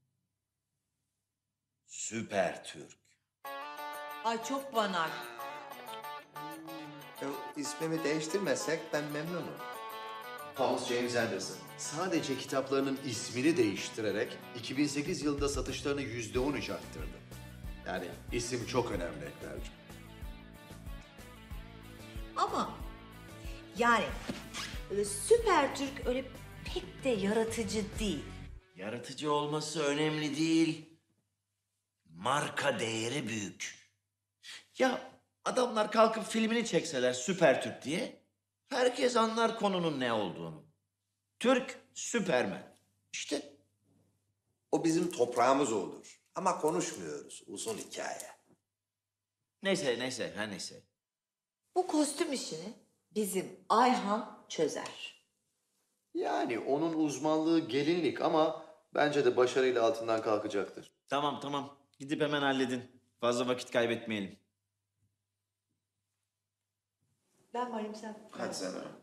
Süper Türk. Ay çok banal. Ya, ismimi değiştirmesek ben memnunum. Thomas James Anderson. Sadece kitaplarının ismini değiştirerek 2008 yılında satışlarını %13 arttırdı. Yani isim çok önemli Ekber'cim. Ama yani öyle süper Türk öyle pek de yaratıcı değil. Yaratıcı olması önemli değil. Marka değeri büyük. Ya adamlar kalkıp filmini çekseler Süper Türk diye... herkes anlar konunun ne olduğunu. Türk, Süpermen. İşte. O bizim toprağımız olur. Ama konuşmuyoruz. Uzun hikaye. Neyse, her neyse. Bu kostüm işini bizim Ayhan çözer. Yani onun uzmanlığı gelinlik ama bence de başarıyla altından kalkacaktır. Tamam. Gidip hemen halledin. Fazla vakit kaybetmeyelim. Ben varım sen. Hadi sen öyle.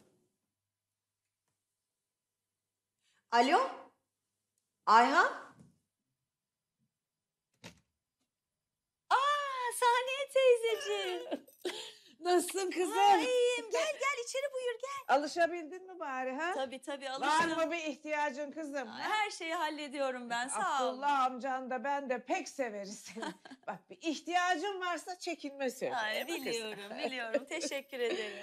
Alo? Ayhan? Saniye teyzeciğim. Nasılsın kızım? İyiyim. Gel içeri buyur gel. Alışabildin mi bari ha? Tabii Var alıştım. mı bir ihtiyacın kızım? Her şeyi hallediyorum ben sağ ol. Abdullah amcan da ben de pek severiz seni. Bak bir ihtiyacın varsa çekinme söyle. Ay, değil mi kızım? biliyorum. Teşekkür ederim.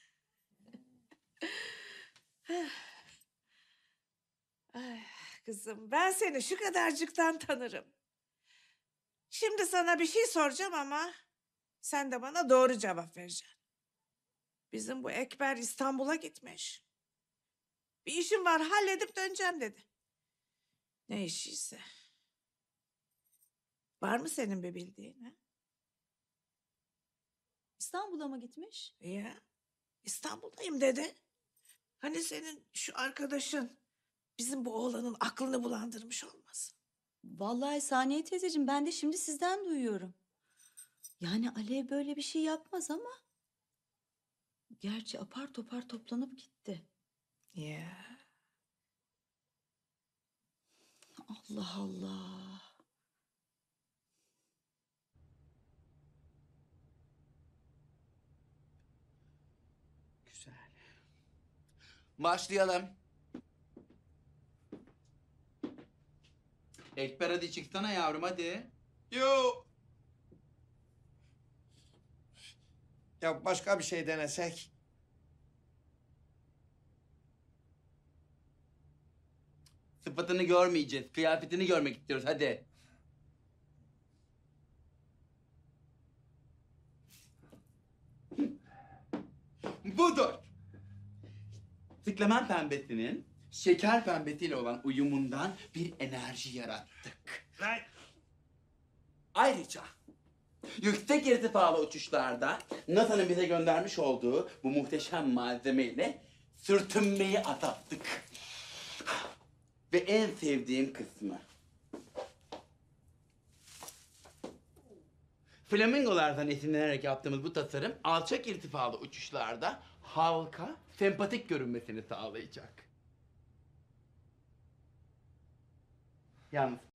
Ay, kızım ben seni şu kadarcıktan tanırım. Şimdi sana bir şey soracağım ama sen de bana doğru cevap vereceksin. Bizim bu Ekber İstanbul'a gitmiş. Bir işim var halledip döneceğim dedi. Ne işiyse. Var mı senin bir bildiğin? Ha? İstanbul'a mı gitmiş? Ya İstanbul'dayım dedi. Hani senin şu arkadaşın bizim bu oğlanın aklını bulandırmış olmasın? Vallahi Saniye teyzeciğim ben de şimdi sizden duyuyorum. Yani Alev böyle bir şey yapmaz ama... Gerçi apar topar toplanıp gitti. Ya. Allah Allah. Güzel. Başlayalım. Ekber hadi çıksana yavrum hadi. Yo. Ya başka bir şey denesek? Sıfatını görmeyeceğiz. Kıyafetini görmek istiyoruz. Hadi. Budur. Sıklaman pembesinin şeker pembesiyle olan uyumundan bir enerji yarattık. Ayrıca yüksek irtifalı uçuşlarda NASA'nın bize göndermiş olduğu bu muhteşem malzemeyle sürtünmeyi azalttık. Ve en sevdiğim kısmı. Flamingolardan esinlenerek yaptığımız bu tasarım alçak irtifalı uçuşlarda halka sempatik görünmesini sağlayacak. Yalnız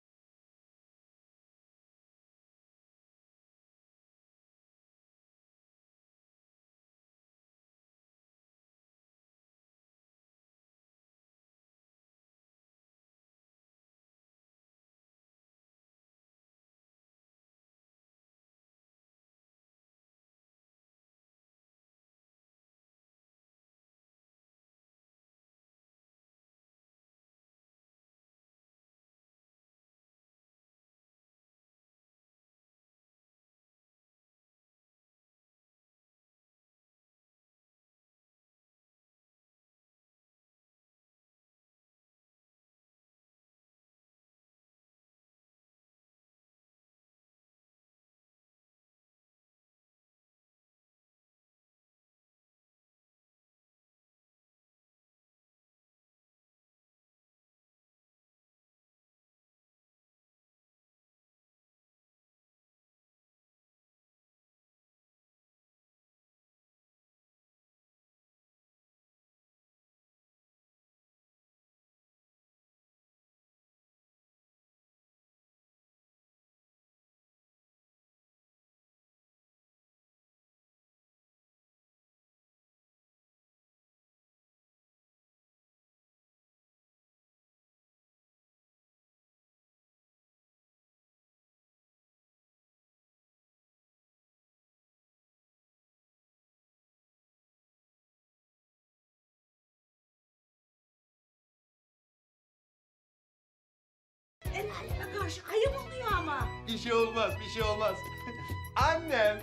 El aleme karşı ayıp oluyor ama. bir şey olmaz, bir şey olmaz. Annem.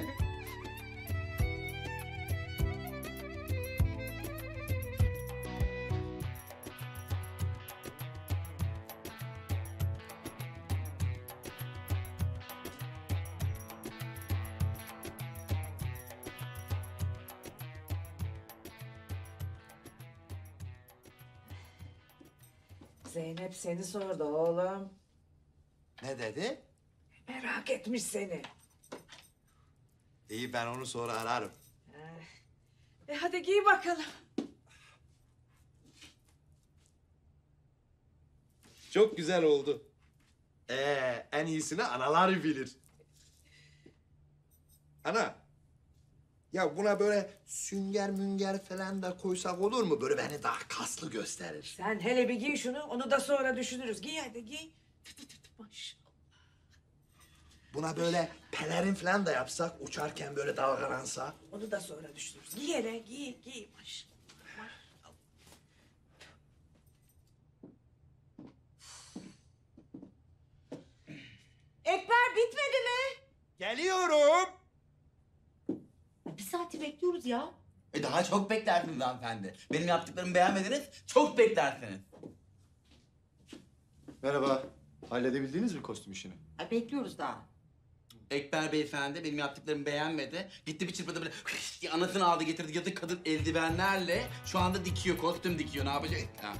Zeynep seni sordu oğlum. Ne dedi? Merak etmiş seni. İyi ben onu sonra ararım. Hadi giy bakalım. Çok güzel oldu. En iyisini analar bilir. Ana. Ya buna böyle sünger münger falan da koysak olur mu? Böyle beni daha kaslı gösterir. Sen hele bir giy şunu, onu da sonra düşünürüz. Giy hadi giy. Maşallah. Buna böyle pelerin falan da yapsak, uçarken böyle dalgalansa. Onu da sonra düşünürüz. Giy hele, giy, giy maşallah. Maşallah. Ekber bitmedi mi? Geliyorum. Bir saati bekliyoruz ya. Daha çok beklersiniz hanımefendi. Benim yaptıklarımı beğenmediniz, çok beklersiniz. Merhaba. Halledebildiniz mi kostüm işini? Bekliyoruz daha. Ekber beyefendi benim yaptıklarımı beğenmedi. Gitti bir çırpıda böyle anasını aldı getirdi. Yazık kadın eldivenlerle şu anda dikiyor, kostüm dikiyor. Ne yapacak? Ha.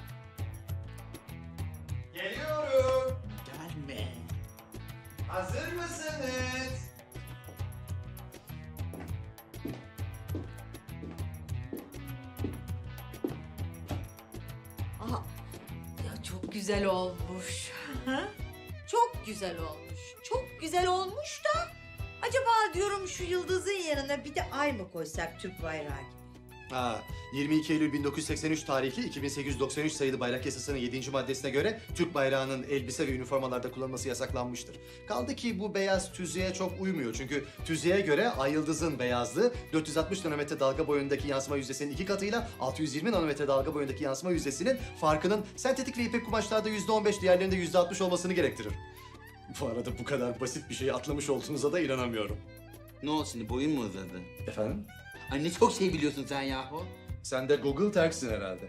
Geliyorum. Gelme. Hazır mısınız? Aha. Ya çok güzel olmuş. Çok güzel olmuş. Çok güzel olmuş da acaba diyorum şu yıldızın yanına bir de ay mı koysak Türk bayrağı gibi? Ha, 22 Eylül 1983 tarihli 2893 sayılı bayrak yasasının 7. maddesine göre Türk bayrağının elbise ve üniformalarda kullanılması yasaklanmıştır. Kaldı ki bu beyaz tüzüğe çok uymuyor. Çünkü tüzüğe göre ay yıldızın beyazlığı 460 nanometre dalga boyundaki yansıma yüzdesinin 2 katıyla 620 nanometre dalga boyundaki yansıma yüzdesinin farkının sentetik ve ipek kumaşlarda %15, diğerlerinde %60 olmasını gerektirir. Bu arada bu kadar basit bir şeyi atlamış olduğunuza da inanamıyorum. Ne oldu şimdi, boyun mu uzadı? Efendim? Ay ne çok şey biliyorsun sen yahu. Sen de Google terksin herhalde.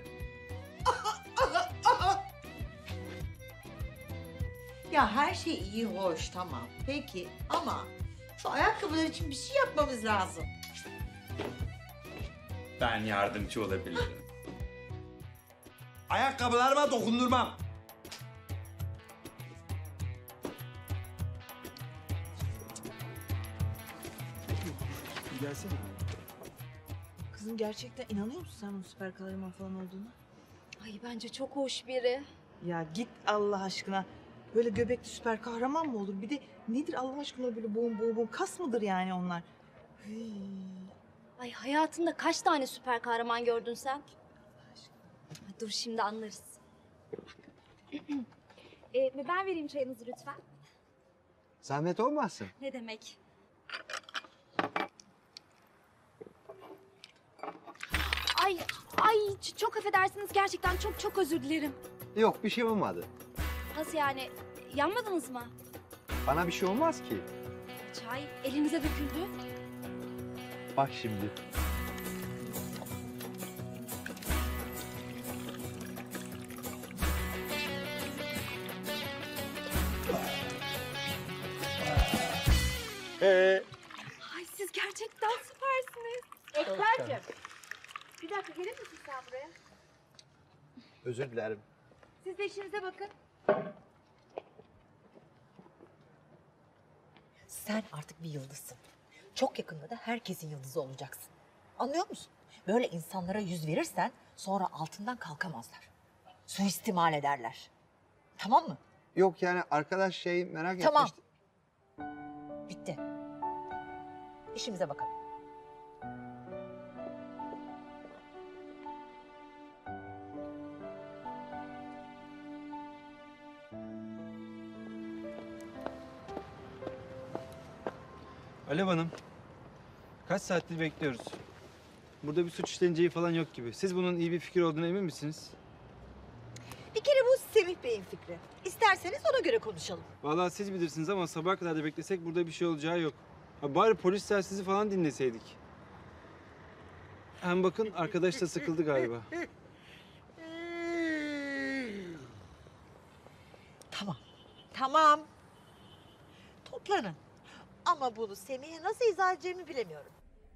Ya her şey iyi, hoş, tamam. Peki ama şu ayakkabılar için bir şey yapmamız lazım. Ben yardımcı olabilirim. Ayakkabılarıma dokundurmam. Gelsene. Kızım gerçekten inanıyor musun sen bunun süper kahraman falan olduğunu? Ay bence çok hoş biri. Ya git Allah aşkına. Böyle göbekli süper kahraman mı olur? Bir de nedir Allah aşkına böyle boğum boğum boğum kas mıdır yani onlar? Ay hayatında kaç tane süper kahraman gördün sen? Ay, dur şimdi anlarız. Ben vereyim çayınızı lütfen. Zahmet olmazsın. Ne demek? Ay çok affedersiniz gerçekten çok özür dilerim. Yok bir şey olmadı. Nasıl yani? Yanmadınız mı? Bana bir şey olmaz ki. Çay elinize döküldü. Bak şimdi. Ay siz gerçekten süpersiniz. Ekber'cim. Bir dakika gelir misin sen buraya? Özür dilerim. Siz de işinize bakın. Sen artık bir yıldızsın. Çok yakında da herkesin yıldızı olacaksın. Anlıyor musun? Böyle insanlara yüz verirsen sonra altından kalkamazlar. Suistimal ederler. Tamam mı? Yok yani arkadaş şey merak Tamam. etmişti. Bitti. İşimize bakalım. Alev Hanım. Kaç saattir bekliyoruz. Burada bir suç işleneceği falan yok gibi. Siz bunun iyi bir fikir olduğuna emin misiniz? Bir kere bu Semih Bey'in fikri. İsterseniz ona göre konuşalım. Vallahi siz bilirsiniz ama sabaha kadar da beklesek burada bir şey olacağı yok. Ha, bari polis telsizi falan dinleseydik. Hem bakın arkadaş da sıkıldı galiba. Tamam. Toplanın. Ama bunu Semih'e nasıl izah edeceğimi bilemiyorum.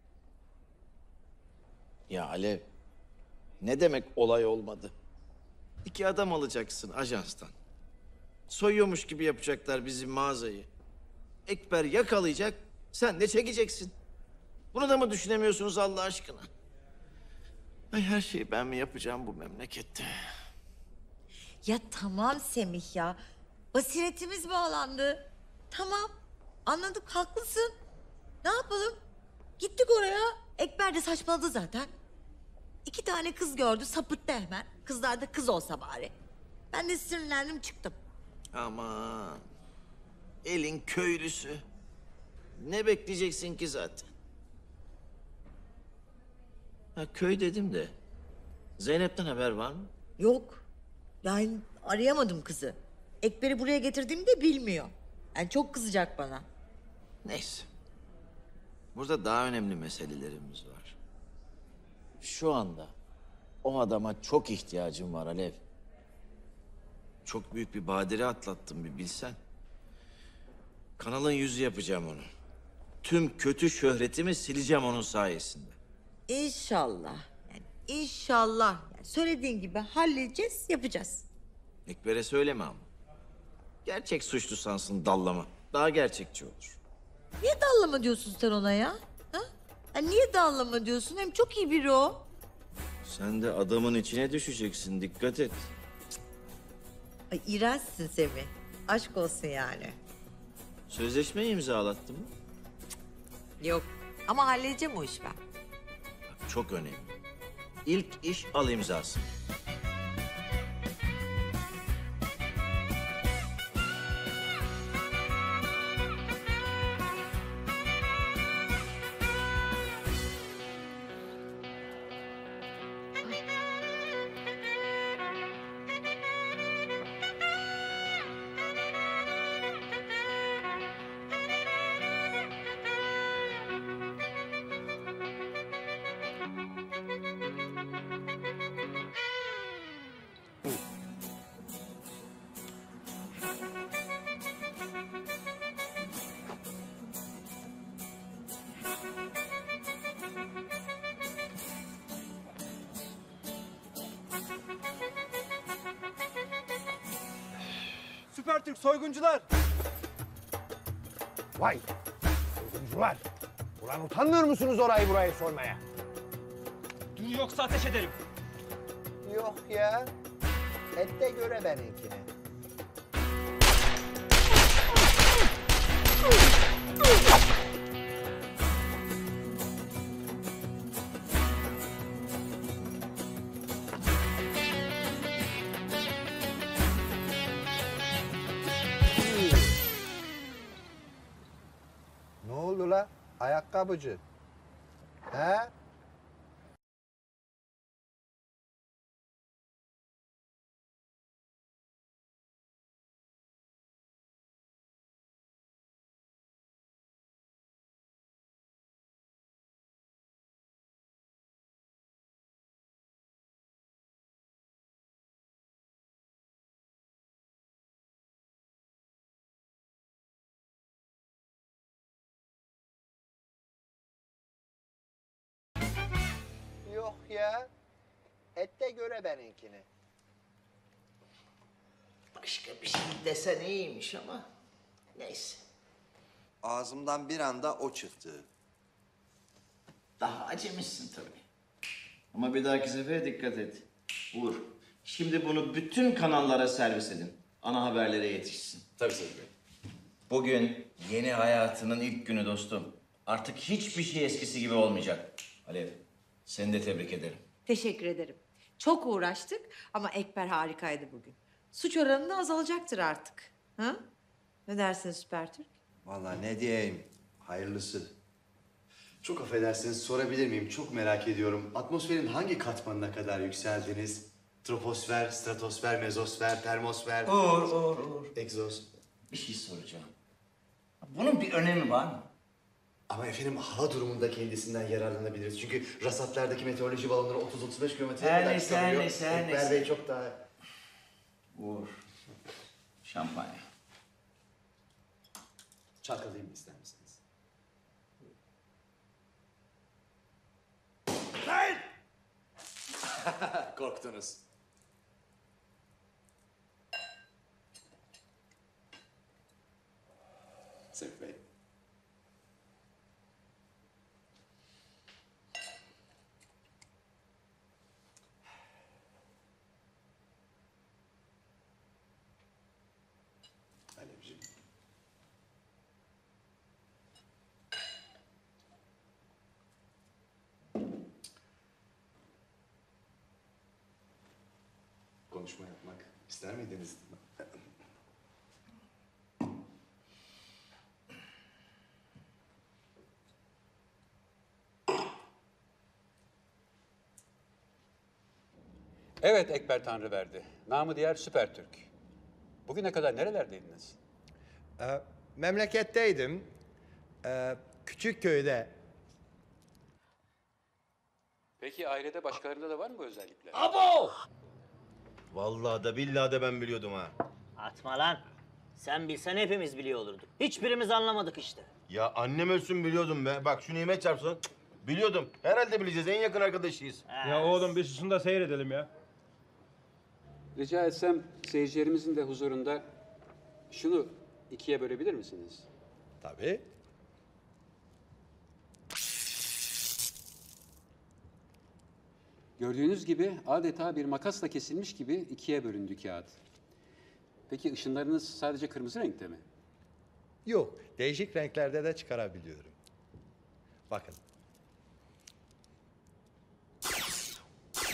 Ya Alev, ne demek olay olmadı? 2 adam alacaksın ajanstan. Soyuyormuş gibi yapacaklar bizim mağazayı. Ekber yakalayacak, sen de çekeceksin. Bunu da mı düşünemiyorsunuz Allah aşkına? Ay her şeyi ben mi yapacağım bu memlekette? Ya tamam Semih ya. Basiretimiz bağlandı. Tamam. Anladık, haklısın. Ne yapalım? Gittik oraya. Ekber de saçmaladı zaten. 2 tane kız gördü, sapıttı hemen. Kızlar da kız olsa bari. Ben de sinirlendim, çıktım. Aman, elin köylüsü. Ne bekleyeceksin ki zaten? Ha, köy dedim de, Zeynep'ten haber var mı? Yok. Yani arayamadım kızı. Ekber'i buraya getirdiğimi de bilmiyor. Yani çok kızacak bana. Neyse. Burada daha önemli meselelerimiz var. Şu anda o adama çok ihtiyacım var Alev. Çok büyük bir badire atlattım bir bilsen. Kanalın yüzü yapacağım onu. Tüm kötü şöhretimi sileceğim onun sayesinde. İnşallah. Yani inşallah. Yani söylediğin gibi halledeceğiz, yapacağız. Ekber'e söyleme ama. Gerçek suçlu sansın dallama. Daha gerçekçi olur. Niye dallama diyorsun sen ona ya? Ha? Ya niye dallama diyorsun? Hem çok iyi biri o. Sen de adamın içine düşeceksin. Dikkat et. Ay iğrençsin Semih. Aşk olsun yani. Sözleşmeyi imzalattın mı? Yok. Ama halledeceğim o işi ben. Çok önemli. ilk iş al imzası. Süper Türk soyguncular. Vay! Soyguncular! Ulan utanmıyor musunuz orayı burayı sormaya? Dur yoksa ateş ederim. Yok ya. Et de göre benimkini. Ne oldu la? Ayakkabıcı. He? Yok ya. Et de göre benimkini. Başka bir şey desen iyiymiş ama neyse. Ağzımdan bir anda o çıktı. Daha acemisin tabii. Ama bir dahaki sefere dikkat et. Uğur, şimdi bunu bütün kanallara servis edin. Ana haberlere yetişsin. Tabii Sezgin Bey. Bugün yeni hayatının ilk günü dostum. Artık hiçbir şey eskisi gibi olmayacak. Alev, seni de tebrik ederim. Teşekkür ederim. Çok uğraştık ama Ekber harikaydı bugün. Suç oranı da azalacaktır artık. Ha? Ne dersin Süper Türk? Vallahi ne diyeyim, hayırlısı. Çok affedersiniz, sorabilir miyim? Çok merak ediyorum. Atmosferin hangi katmanına kadar yükseldiniz? Troposfer, stratosfer, mezosfer, termosfer... Uğur. Egzoz. Bir şey soracağım. Bunun bir önemi var mı? Ama efendim hava durumunda kendisinden yararlanabiliriz. Çünkü rasatlardaki meteoroloji balonları 30-35 kilometreye Her kadar neyse, çıkabiliyor. her neyse, her Ekber neyse. Bey çok daha... Uğur, şampanya. Çalkalayayım mı ister misiniz? Korktunuz. Sevgi Bey. Alevciğim. Konuşma yapmak ister miydiniz? Evet Ekber Tanrıverdi. Namı diğer Süper Türk. Bugüne kadar nerelerdeydiniz? Memleketteydim. Küçük köyde. Peki ailede başkalarında da var mı bu özellikler? Abo! Vallahi da billahi de ben biliyordum ha. Atma lan. Sen bilsen hepimiz biliyor olurduk. Hiçbirimiz anlamadık işte. Ya annem ölsün biliyordum be. Bak şu nimet çarpsın. Biliyordum. Herhalde bileceğiz. En yakın arkadaşıyız. Ya oğlum bir susun da seyredelim ya. Rica etsem seyircilerimizin de huzurunda şunu ikiye bölebilir misiniz? Tabii. Gördüğünüz gibi adeta bir makasla kesilmiş gibi ikiye bölündü kağıt. Peki ışınlarınız sadece kırmızı renkte mi? Yok, değişik renklerde de çıkarabiliyorum. Bakın.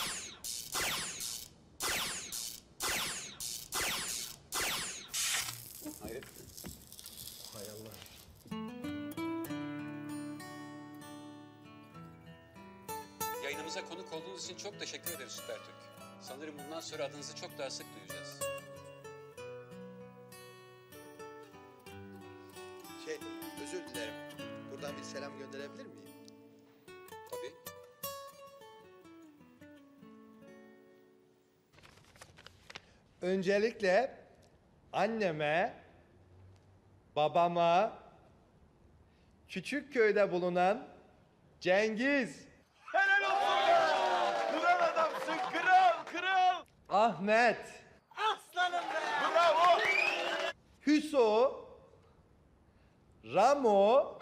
Programımıza konuk olduğunuz için çok teşekkür ederiz Süpertürk. Sanırım bundan sonra adınızı çok daha sık duyacağız. Özür dilerim. Buradan bir selam gönderebilir miyim? Tabii. Öncelikle anneme, babama, küçük köyde bulunan Cengiz, Helal olsun ya! Kral adamsın, kral! Ahmet, Aslanım be! Bravo! Hüso, Ramo,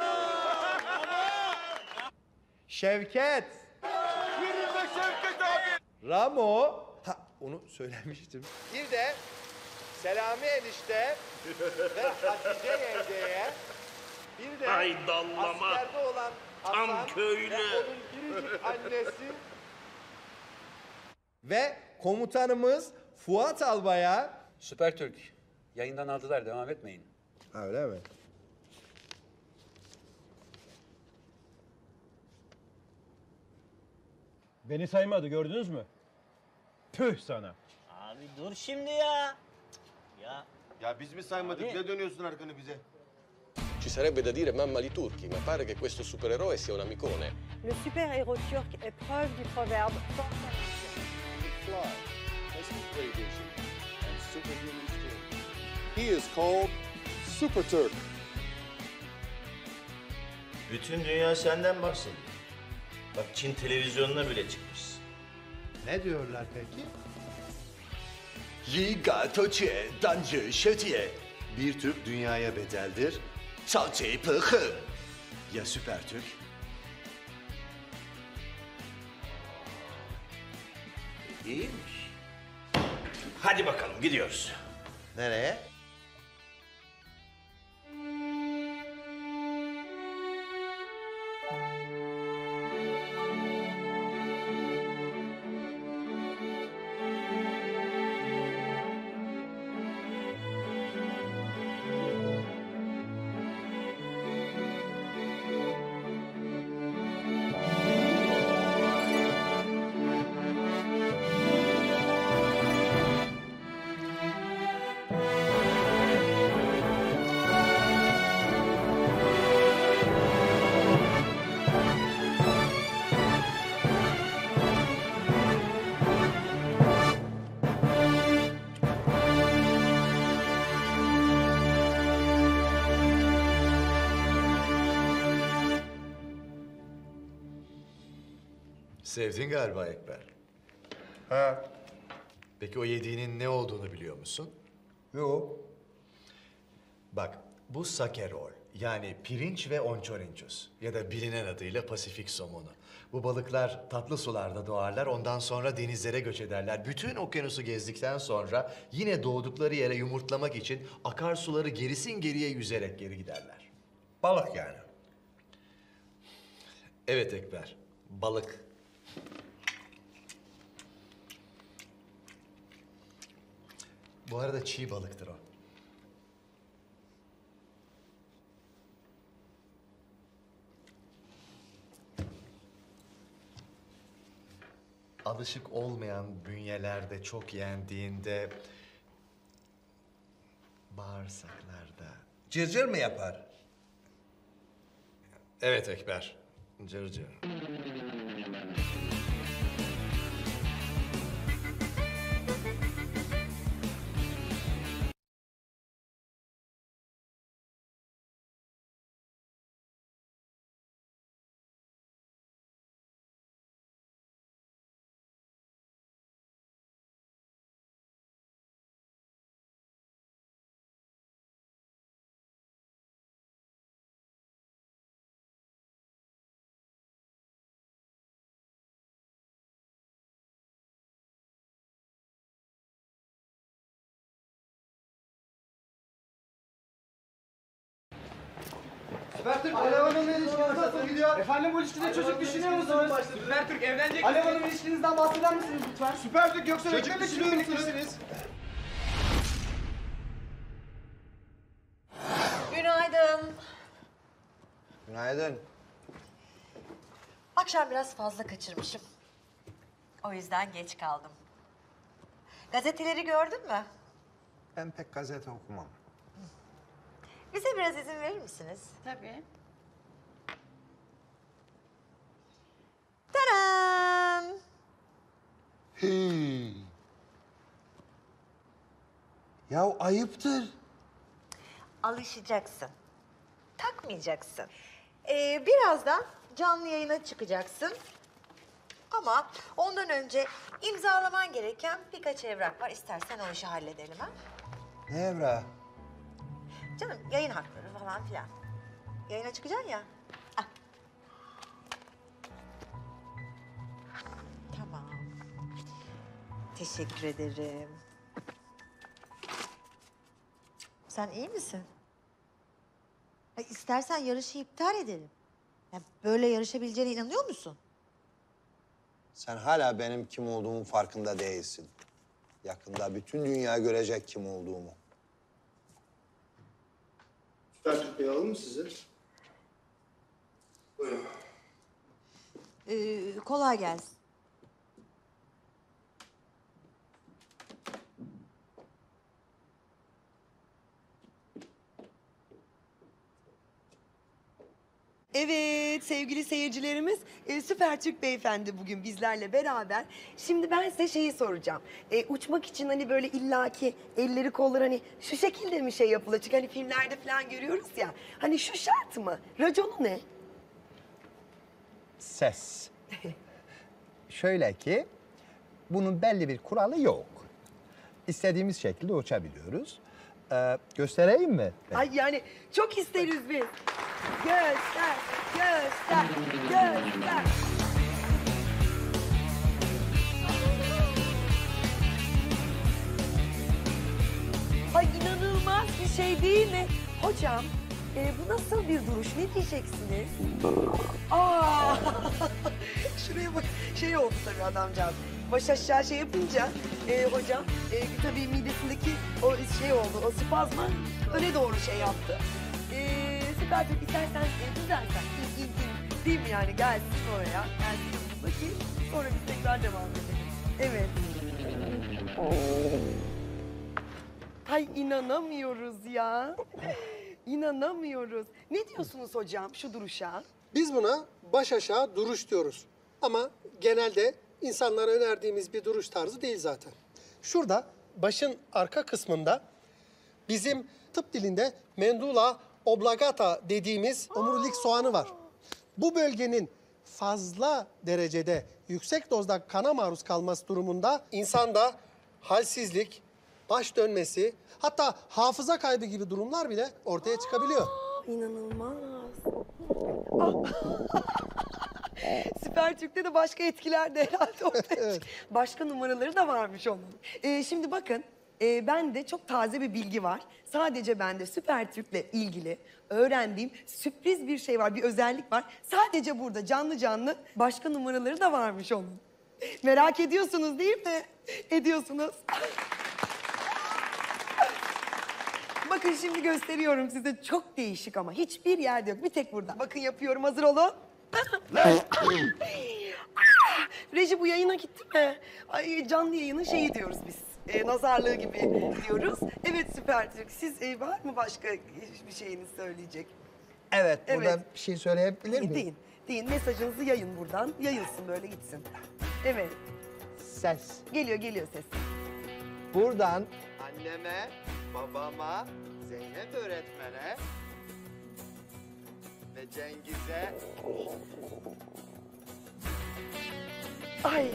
Şevket, Yürüme Şevket abi! Ramo, onu söylemiştim. Bir de Selami enişte ve Hatice yengeye, bir de Ay dallama. askerde olan Tam Hasan köylü. ve onun biricik annesi ve komutanımız Fuat Albay'a. Süpertürk, yayından aldılar, devam etmeyin. Öyle mi? Beni saymadı gördünüz mü? Tüh sana. Abi dur şimdi ya. Ya. Ya biz mi saymadık? Ne dönüyorsun arkanı bize? Ci sarebbe da dire mamma li turchi, ma pare che questo supereroe sia un amicone. Le super-héros turc est preuve du proverbe He is called Super Turk. Bütün dünya senden bahsediyor. Bak Çin televizyonuna bile çıkmışsın. Ne diyorlar peki? Yi ga toçe, dancı şötiye. Bir Türk dünyaya bedeldir. Salçe pıhı. Ya Süper Türk? İyiymiş. Hadi bakalım gidiyoruz. Nereye? Sevdin galiba Ekber. Ha. Peki o yediğinin ne olduğunu biliyor musun? Yok. Bak, bu sake roll. Yani pirinç ve onçorincus ya da bilinen adıyla Pasifik somonu. Bu balıklar tatlı sularda doğarlar, ondan sonra denizlere göç ederler. Bütün okyanusu gezdikten sonra yine doğdukları yere yumurtlamak için akarsuları gerisin geriye yüzerek geri giderler. Balık yani. Evet Ekber, balık. Bu arada çiğ balıktır o. Alışık olmayan bünyelerde çok yendiğinde bağırsaklarda... Cırcır mı yapar? Evet Ekber, cırcır. Süpertürk, Alev Hanım'la ilişkiniz nasıl gidiyor? Efendim bu ilişkide çocuk düşünüyor musunuz? Süpertürk evlenecek Alev misiniz? Hanım ilişkinizden bahseder misiniz lütfen? Süpertürk yoksa Çocuk reklam için düşünüyor birliktesiniz? Günaydın. Günaydın. Akşam biraz fazla kaçırmışım. O yüzden geç kaldım. Gazeteleri gördün mü? Ben pek gazete okumam. Bize biraz izin verir misiniz? Tabii. Tadam! Ya ayıptır. Alışacaksın. Takmayacaksın. Birazdan canlı yayına çıkacaksın. Ama ondan önce imzalaman gereken birkaç evrak var. İstersen o işi halledelim ha. Ne evrağı? Canım yayın hakları falan filan. Yayına çıkacaksın ya. Ah. Tamam. Teşekkür ederim. Sen iyi misin? İstersen yarışı iptal edelim. Ya böyle yarışabileceğine inanıyor musun? Sen hala benim kim olduğumun farkında değilsin. Yakında bütün dünya görecek kim olduğumu. Süper Türk Bey alalım mı sizi? Buyurun. Kolay gelsin. Evet sevgili seyircilerimiz, Süper Türk Beyefendi bugün bizlerle beraber. Şimdi ben size şeyi soracağım. Uçmak için hani böyle illaki elleri kolları hani şu şekilde mi şey yapılacak? Hani filmlerde falan görüyoruz ya. Hani şu şart mı? Raconu ne? Ses. Şöyle ki, bunun belli bir kuralı yok. İstediğimiz şekilde uçabiliyoruz. Göstereyim mi? Ay yani çok isteriz biz. Göster, göster, göster. Ay inanılmaz bir şey değil mi? Hocam, bu nasıl bir duruş? Ne diyeceksiniz? Aa! Şuraya bak, şey oldu tabii adamcağız. Baş aşağı şey yapınca hocam tabii midesindeki o şey oldu, o spazma öne doğru şey yaptı. Süper Türk istersen düzelsen, değil mi yani gelsin oraya, gelsin bakayım sonra biz tekrar devam edelim. Evet. Ay inanamıyoruz ya. İnanamıyoruz. Ne diyorsunuz hocam şu duruşa? Biz buna baş aşağı duruş diyoruz. Ama genelde insanlara önerdiğimiz bir duruş tarzı değil zaten. Şurada başın arka kısmında bizim tıp dilinde medulla oblongata dediğimiz omurilik soğanı var. Bu bölgenin fazla derecede yüksek dozda kana maruz kalması durumunda insanda halsizlik, baş dönmesi, hatta hafıza kaybı gibi durumlar bile ortaya çıkabiliyor. İnanılmaz. Süper Türk'te de başka etkiler de herhalde ortaya Başka numaraları da varmış onun. Şimdi bakın, bende çok taze bir bilgi var. Sadece bende Süper Türk'le ilgili öğrendiğim sürpriz bir şey var, bir özellik var. Sadece burada canlı canlı başka numaraları da varmış onun. Merak ediyorsunuz değil mi? Ediyorsunuz. Bakın şimdi gösteriyorum size. Çok değişik ama hiçbir yerde yok. Bir tek burada. Bakın yapıyorum. Hazır olun. Reji bu yayına gitti mi? Ay, canlı yayının şeyi diyoruz biz. Nazarlığı gibi diyoruz. Evet Süper Türk. Siz var mı başka bir şeyiniz söyleyecek? Evet, Evet. buradan bir şey söyleyebilir miyim? Deyin. Deyin. Mesajınızı yayın buradan. Yayılsın böyle gitsin. Evet. Ses. Geliyor ses. Buradan anneme, babama, Zeynep öğretmene ve Cengiz'e... Ay.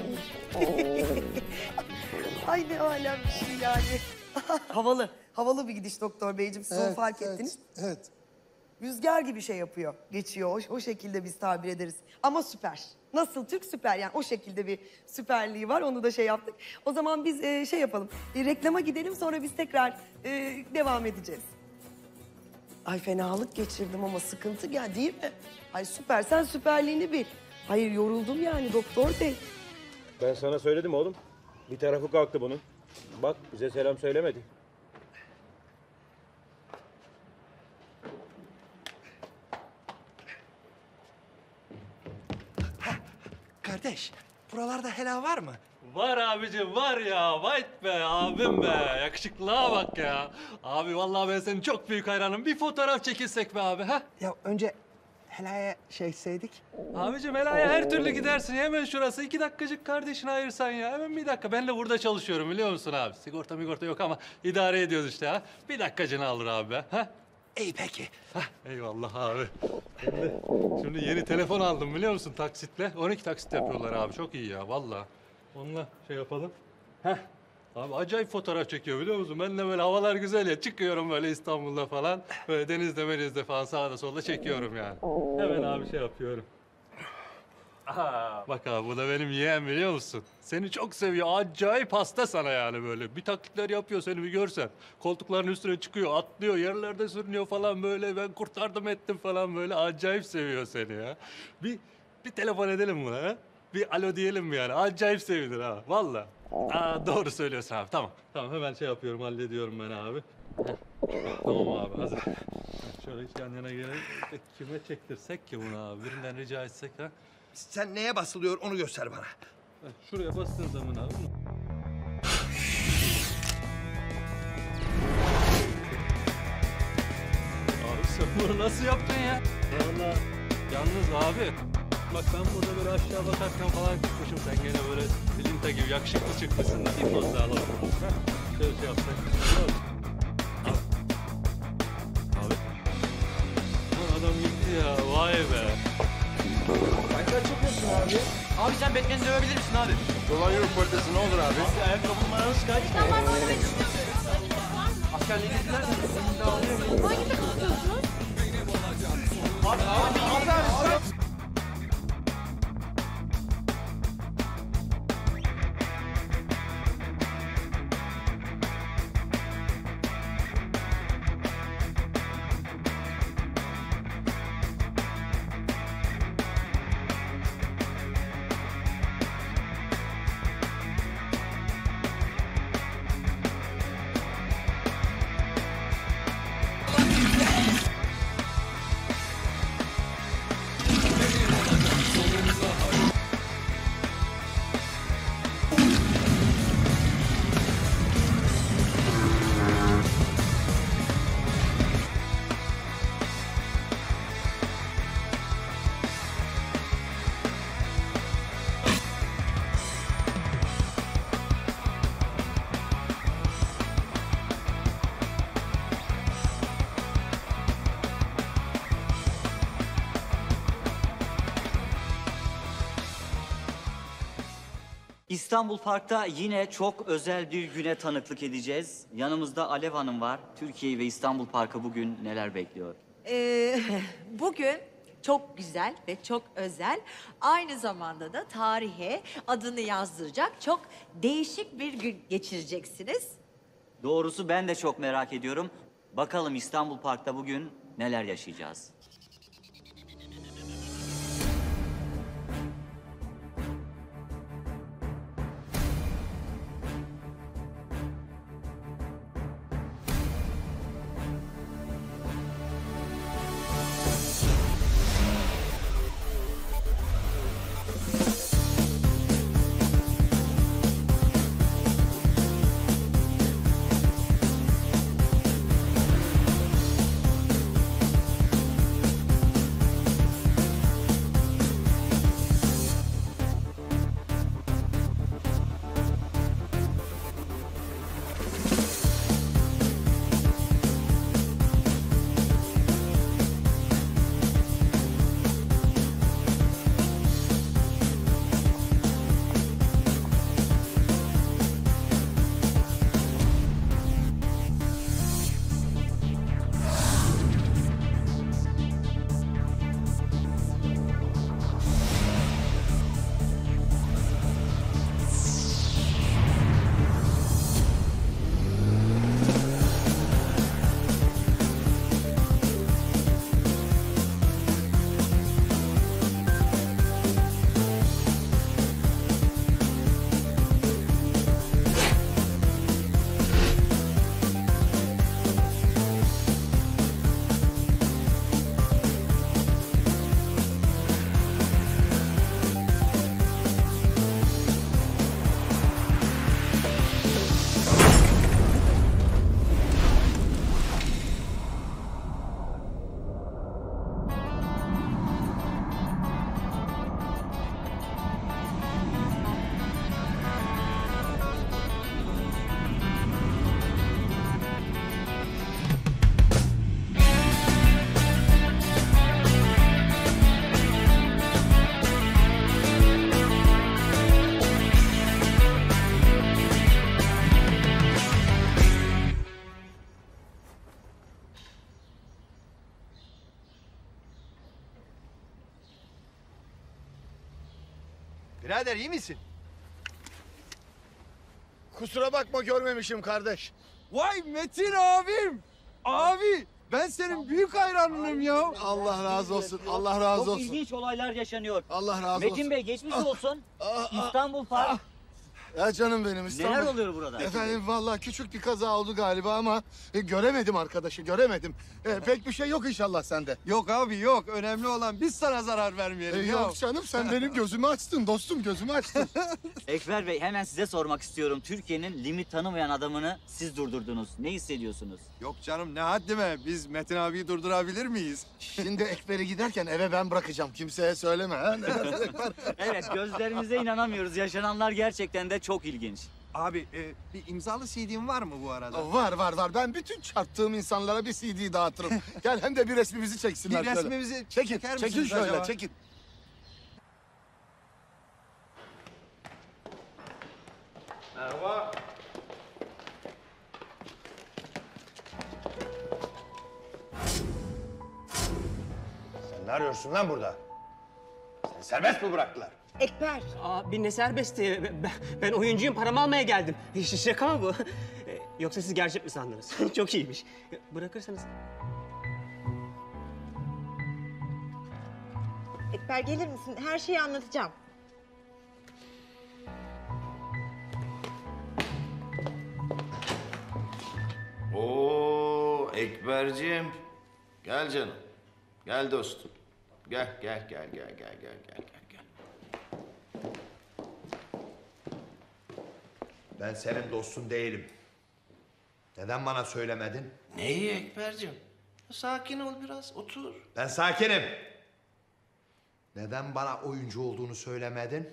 Ay ne alem bir şey yani. Havalı. Havalı bir gidiş doktor beyciğim. Siz onu fark ettiniz. Evet. Rüzgar gibi şey yapıyor. Geçiyor. O şekilde biz tabir ederiz. Ama süper. Nasıl Türk süper yani. O şekilde bir süperliği var. Onu da şey yaptık. O zaman biz şey yapalım. Reklama gidelim sonra biz tekrar devam edeceğiz. Ay fenalık geçirdim ama sıkıntı gel değil mi? Ay süper. Sen süperliğini bil. Hayır yoruldum yani doktor bey. Ben sana söyledim oğlum. Bir tarafı kalktı bunun. Bak bize selam söylemedi. Kardeş, buralarda helal var mı? Var abicim var ya. Vay be abim be. Yakışıklığa bak ya. Abi vallahi ben senin çok büyük hayranım. Bir fotoğraf çekilsek be abi ha? Ya önce helaya şeyseydik. Abicim helaya her türlü gidersin. Hemen şurası 2 dakikacık kardeşine ayırsan ya. Hemen bir dakika. Ben de burada çalışıyorum biliyor musun abi? Sigorta yok ama idare ediyoruz işte ha. Bir dakikacını alır abi be. Ha? İyi peki. Hah, eyvallah abi. Şimdi yeni telefon aldım biliyor musun taksitle. 12 taksit yapıyorlar abi. Çok iyi ya vallahi. Onunla şey yapalım. Heh. Abi acayip fotoğraf çekiyor biliyor musun? Ben de böyle havalar güzel ya. Çıkıyorum böyle İstanbul'da falan. Böyle denizde falan sağda solda çekiyorum yani. Hemen abi şey yapıyorum. Aha, bak abi bu da benim yeğen biliyor musun? Seni çok seviyor. Acayip hasta sana yani böyle. Bir taklitler yapıyor seni bir görsen. Koltukların üstüne çıkıyor, atlıyor, yerlerde sürünüyor falan böyle. Ben kurtardım ettim falan böyle. Acayip seviyor seni ya. Bir telefon edelim buna ha? Bir alo diyelim mi yani? Acayip sevinir ha. Vallahi. Doğru söylüyorsun abi. Tamam. Tamam hemen şey yapıyorum, hallediyorum ben abi. Tamam abi hazır. Şöyle yan yana gelelim. Kime çektirsek ki bunu abi? Birinden rica etsek ha? Sen neye basılıyor onu göster bana. Şuraya bastığın zaman abi. Abi sen bunu nasıl yaptın ya? Vallahi yalnız abi. Bak ben burada böyle aşağı bakarken falan çıkmışım. Sen gene böyle bilinta gibi yakışıklı çıkmışsın. Bir poz daha alalım. Şöyle şey yapsak. Abi. Lan adam gitti ya. Vay be. Kaç yapıyorsun abi? Abi sen Batman'i dövebilir misin abi? Dolan yürü polisi ne olur abi? Abi ayakkabı numaranız kaç? Askerliğe gittiler mi? Hangi takım tutuyorsunuz? Abi. İstanbul Park'ta yine çok özel bir güne tanıklık edeceğiz. Yanımızda Alev Hanım var. Türkiye ve İstanbul Park'ı bugün neler bekliyor? Bugün çok güzel ve çok özel. Aynı zamanda da tarihe adını yazdıracak çok değişik bir gün geçireceksiniz. Doğrusu ben de çok merak ediyorum. Bakalım İstanbul Park'ta bugün neler yaşayacağız? Birader iyi misin? Kusura bakma görmemişim kardeş. Vay Metin abim. Abi ben senin büyük hayranınım ya. Allah razı olsun. Allah razı Çok olsun. ilginç olaylar yaşanıyor. Allah razı Metin olsun. Bey geçmiş olsun. İstanbul Park. Ya canım benim İstanbul. Neler oluyor burada? Efendim vallahi küçük bir kaza oldu galiba ama göremedim arkadaşı göremedim. Pek bir şey yok inşallah sende. Yok abi yok. Önemli olan biz sana zarar vermeyelim. Yok canım sen benim gözümü açtın dostum gözümü açtın. Ekber Bey hemen size sormak istiyorum. Türkiye'nin limit tanımayan adamını siz durdurdunuz. Ne hissediyorsunuz? Yok canım ne haddime. Biz Metin abiyi durdurabilir miyiz? Şimdi Ekber'i giderken eve ben bırakacağım. Kimseye söyleme. Ha? Evet gözlerimize inanamıyoruz. Yaşananlar gerçekten de çok ilginç. Abi bir imzalı CD'm var mı bu arada? Var. Ben bütün çarptığım insanlara bir CD dağıtırım. Gel hem de bir resmimizi çeksinler. Bir resmimizi çekin. çeker Çekin misiniz şöyle acaba? çekin. Merhaba. Sen ne arıyorsun lan burada? Seni serbest mi bıraktılar? Ekber. Abi ne serbestti? Ben oyuncuyum, paramı almaya geldim. Şaka mı bu? Yoksa siz gerçek mi sandınız? Çok iyiymiş. Bırakırsanız... Ekber gelir misin? Her şeyi anlatacağım. Oo Ekberciğim. Gel canım. Gel dostum. Gel. Ben senin dostun değilim. Neden bana söylemedin? Neyi Ekberciğim? Sakin ol biraz, otur. Ben sakinim. Neden bana oyuncu olduğunu söylemedin?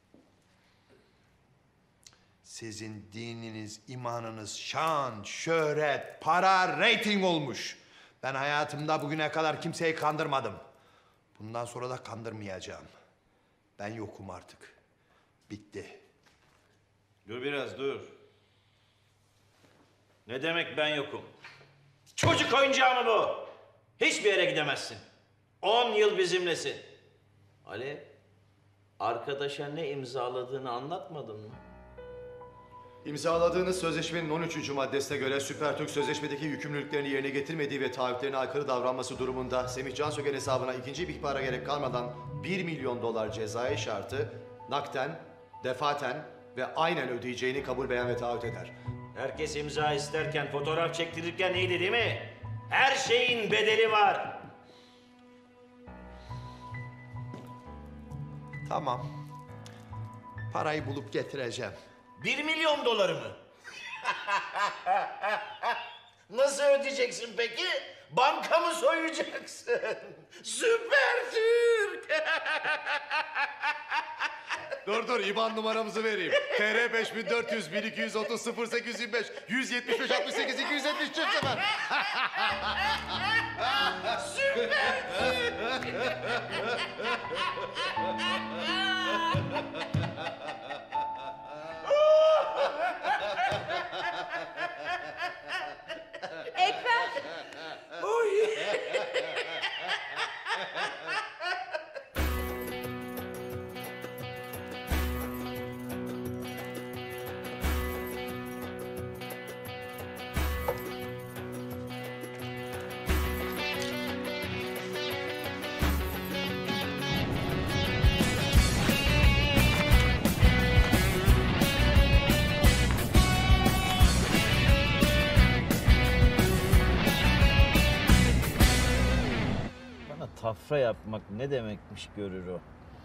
Sizin dininiz, imanınız şan, şöhret, para, reyting olmuş. Ben hayatımda bugüne kadar kimseyi kandırmadım. Bundan sonra da kandırmayacağım. Ben yokum artık. Bitti. Dur biraz dur. Ne demek ben yokum? Çocuk oyuncağı mı bu? Hiçbir yere gidemezsin. 10 yıl bizimlesin. Ali, arkadaşa ne imzaladığını anlatmadın mı? İmzaladığınız sözleşmenin 13. maddesine göre Süpertürk sözleşmedeki yükümlülüklerini yerine getirmediği ve taahhütlerine aykırı davranması durumunda Semih Cansöken hesabına ikinci bir ihbara gerek kalmadan 1 milyon dolar cezai şartı nakden, defaten ve aynen ödeyeceğini kabul beyan ve taahhüt eder. Herkes imza isterken, fotoğraf çektirirken neydi değil mi? Her şeyin bedeli var. Tamam. Parayı bulup getireceğim. 1 milyon doları mı? Nasıl ödeyeceksin peki? Banka mı soyacaksın? Süper Türk! Dur İban numaramızı vereyim. TR 5400 1230 0825 175 68 270 çift sefer. Süper Ekber. Bana tafra yapmak ne demekmiş görür o.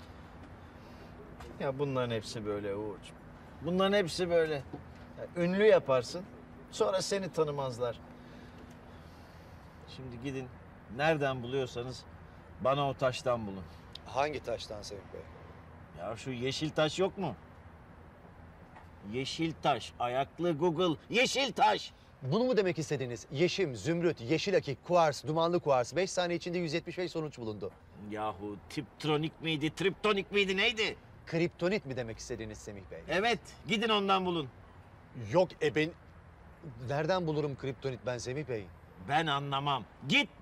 Ya bunların hepsi böyle Uğurcuğum. Bunların hepsi böyle. Ya ünlü yaparsın, sonra seni tanımazlar. Şimdi gidin, nereden buluyorsanız bana o taştan bulun. Hangi taştan Semih Bey? Ya şu yeşil taş yok mu? Yeşil taş, ayaklı Google, yeşil taş. Bunu mu demek istediniz? Yeşim, zümrüt, yeşil akik, kuars, dumanlı kuars. 5 saniye içinde 175 sonuç bulundu. Yahu tiptronik miydi, triptonik miydi, neydi? Kriptonit mi demek istediniz Semih Bey? Evet, gidin ondan bulun. Yok ben... Nereden bulurum kriptonit ben Semih Bey? Ben anlamam. Git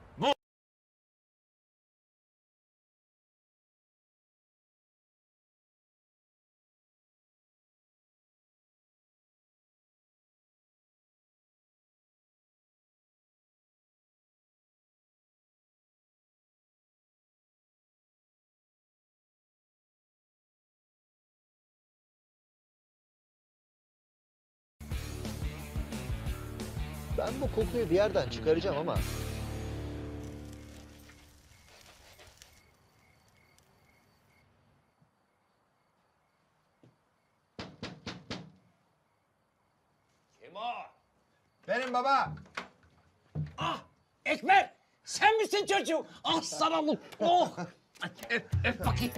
Ben bu kokuyu bir yerden çıkaracağım ama... Kim o? Benim baba. Ah Ekber sen misin çocuğum? Ah sana bu. Oh. Öp bakayım.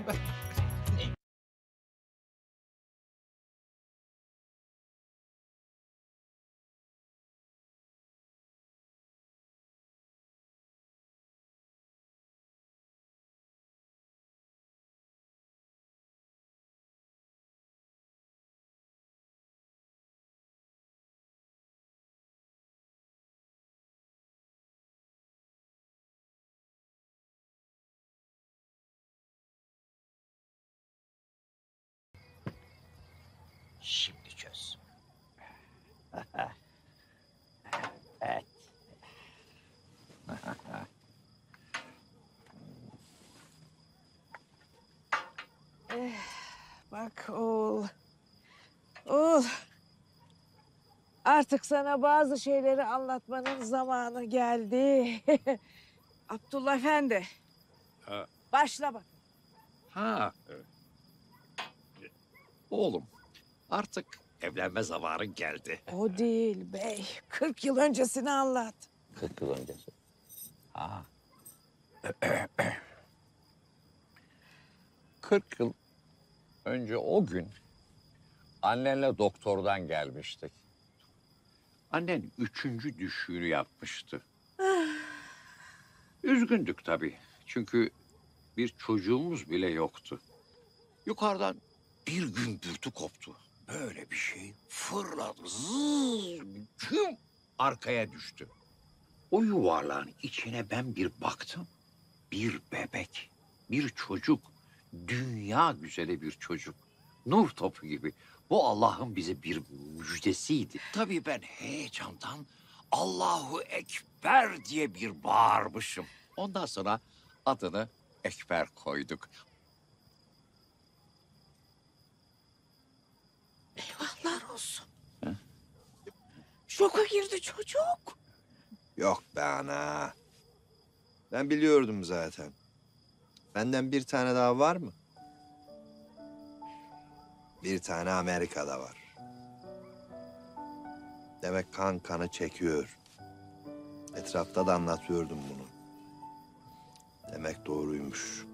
Şimdi çöz. Evet. Bak oğul. Oğul. Artık sana bazı şeyleri anlatmanın zamanı geldi. Abdullah Efendi. Ha. Başla bak. Ha. Oğlum, artık evlenme zamanı geldi. O değil bey. 40 yıl öncesini anlat. 40 yıl öncesi. Ha. 40 yıl önce o gün annenle doktordan gelmiştik. Annen 3. düşüğünü yapmıştı. Üzgündük tabii. Çünkü bir çocuğumuz bile yoktu. Yukarıdan bir gümbürtü koptu. Böyle bir şey fırladı. Zız, tüm arkaya düştü. O yuvarlağın içine ben bir baktım. Bir bebek, bir çocuk. Dünya güzeli bir çocuk. Nur topu gibi. Bu Allah'ın bize bir müjdesiydi. Tabii ben heyecandan Allahu Ekber diye bir bağırmışım. Ondan sonra adını Ekber koyduk. Eyvahlar olsun. Şoka girdi çocuk. Yok be ana. Ben biliyordum zaten. Benden bir tane daha var mı? Bir tane Amerika'da var. Demek kan kanı çekiyor. Etrafta da anlatıyordum bunu. Demek doğruymuş.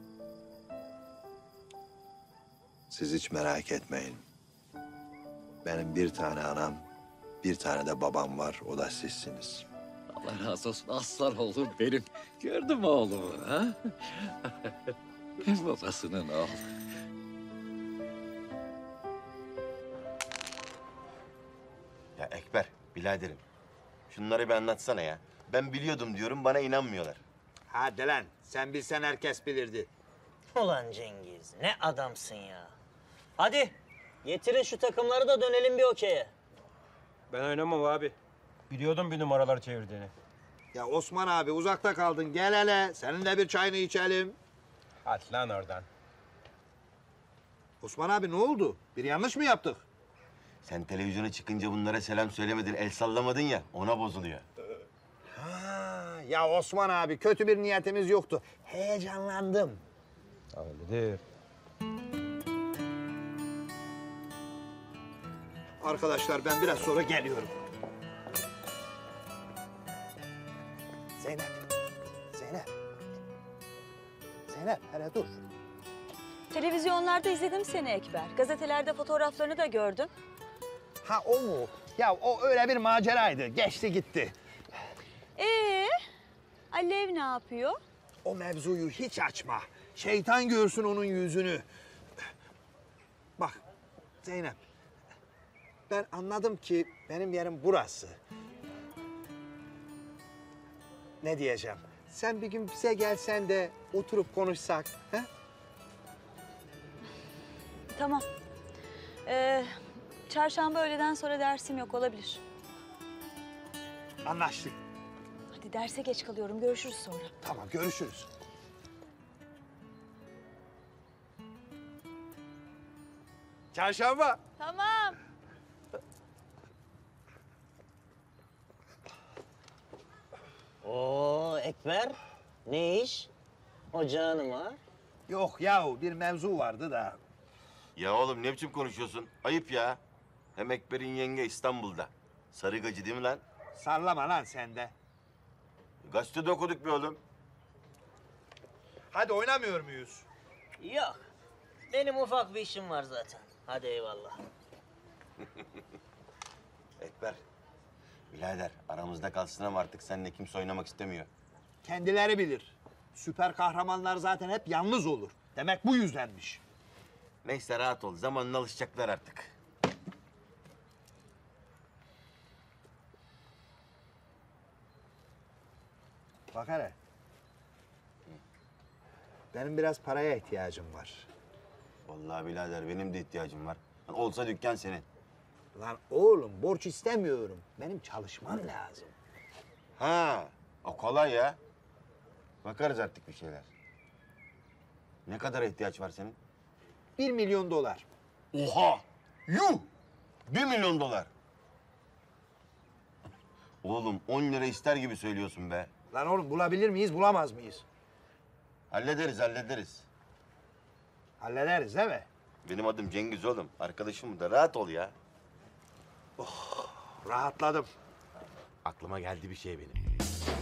Siz hiç merak etmeyin. Benim bir tane anam, bir tane de babam var. O da sizsiniz. Allah razı olsun aslan oğlum benim. Gördün mü oğlumu ha? Ben babasının oğlu. Ya Ekber, biraderim. Şunları bir anlatsana ya. Ben biliyordum diyorum, bana inanmıyorlar. Hadi lan sen bilsen herkes bilirdi. Ulan Cengiz ne adamsın ya. Hadi getirin şu takımları da dönelim bir okey'e. Ben oynamam abi. Biliyordum bir numaralar çevirdiğini. Ya Osman abi uzakta kaldın gel hele. Senin de bir çayını içelim. Hadi lan oradan. Osman abi ne oldu? Bir yanlış mı yaptık? Sen televizyona çıkınca bunlara selam söylemedin, el sallamadın ya, ona bozuluyor. Ha, ya Osman abi kötü bir niyetimiz yoktu. Heyecanlandım. Öyledir. Arkadaşlar ben biraz sonra geliyorum. Zeynep. Zeynep. Zeynep hele dur. Televizyonlarda izledim seni Ekber. Gazetelerde fotoğraflarını da gördüm. Ha o mu? Ya o öyle bir maceraydı. Geçti gitti. Alev ne yapıyor? O mevzuyu hiç açma. Şeytan görsün onun yüzünü. Bak Zeynep. Ben anladım ki benim yerim burası. Ne diyeceğim? Sen bir gün bize gelsen de oturup konuşsak. He? Tamam. Çarşamba öğleden sonra dersim yok olabilir. Anlaştık. Hadi derse geç kalıyorum. Görüşürüz sonra. Tamam görüşürüz. Çarşamba. Tamam. Ekber, ne iş? Ocağın var. Yok yahu bir mevzu vardı da. Ya oğlum ne biçim konuşuyorsun? Ayıp ya. Hem Ekber'in yenge İstanbul'da. Sarıgacı değil mi lan? Sallama lan sen de. Gazetede okuduk be oğlum. Hadi oynamıyor muyuz? Yok. Benim ufak bir işim var zaten. Hadi eyvallah. Ekber, birader aramızda kalsın ama artık seninle kimse oynamak istemiyor. Kendileri bilir. Süper kahramanlar zaten hep yalnız olur. Demek bu yüzdenmiş. Neyse rahat ol, zamanla alışacaklar artık. Bak hele. Benim biraz paraya ihtiyacım var. Vallahi birader benim de ihtiyacım var. Olsa dükkan senin. Lan oğlum borç istemiyorum. Benim çalışmam lazım. Ha, o kolay ya. Bakarız artık bir şeyler. Ne kadar ihtiyaç var senin? 1 milyon dolar. Oha! Yuh! 1 milyon dolar. Oğlum 10 lira ister gibi söylüyorsun be. Lan oğlum bulabilir miyiz, bulamaz mıyız? Hallederiz, hallederiz. Hallederiz değil mi? Benim adım Cengiz oğlum. Arkadaşım da rahat ol ya. Oh, rahatladım. Aklıma geldi bir şey benim.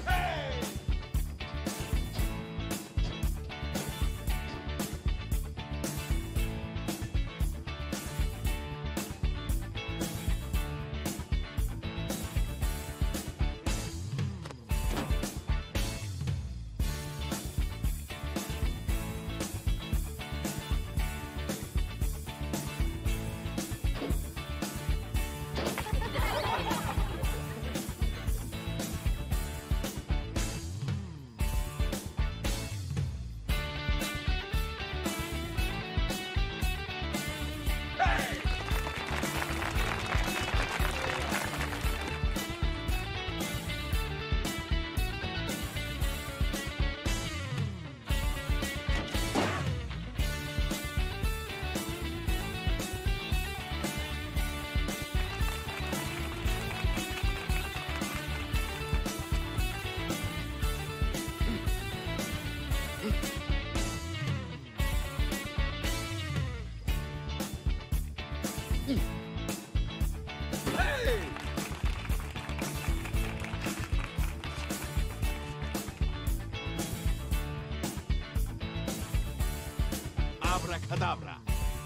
Abrakadabra.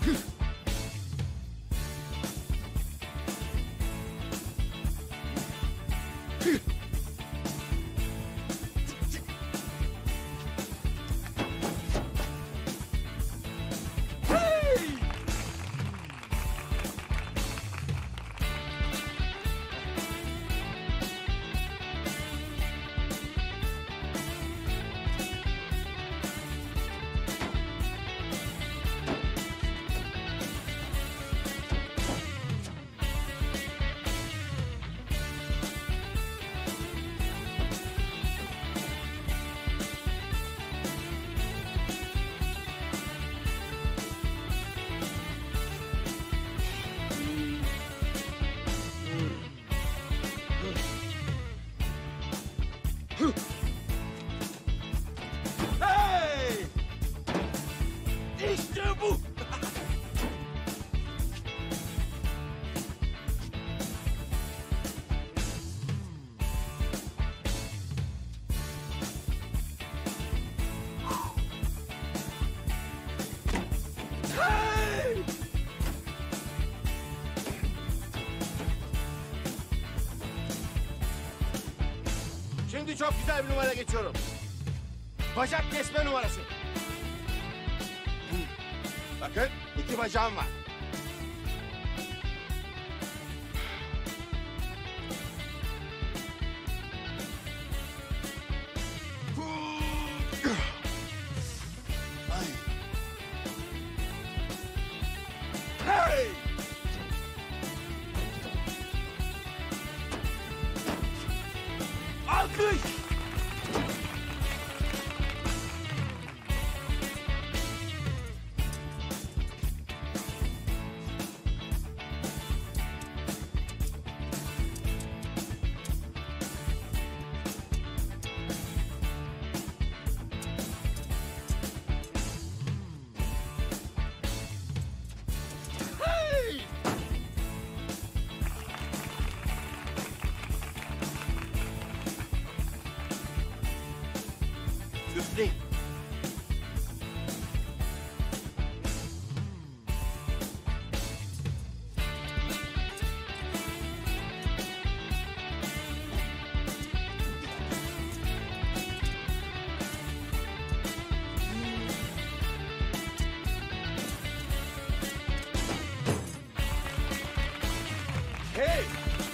Hey! İşte bu. Hey! Şimdi çok güzel bir numara geçiyorum. Bacak kesme numarası. Bakın 2 bacağım var. Hey! Alkış! Üfleyin. Hey!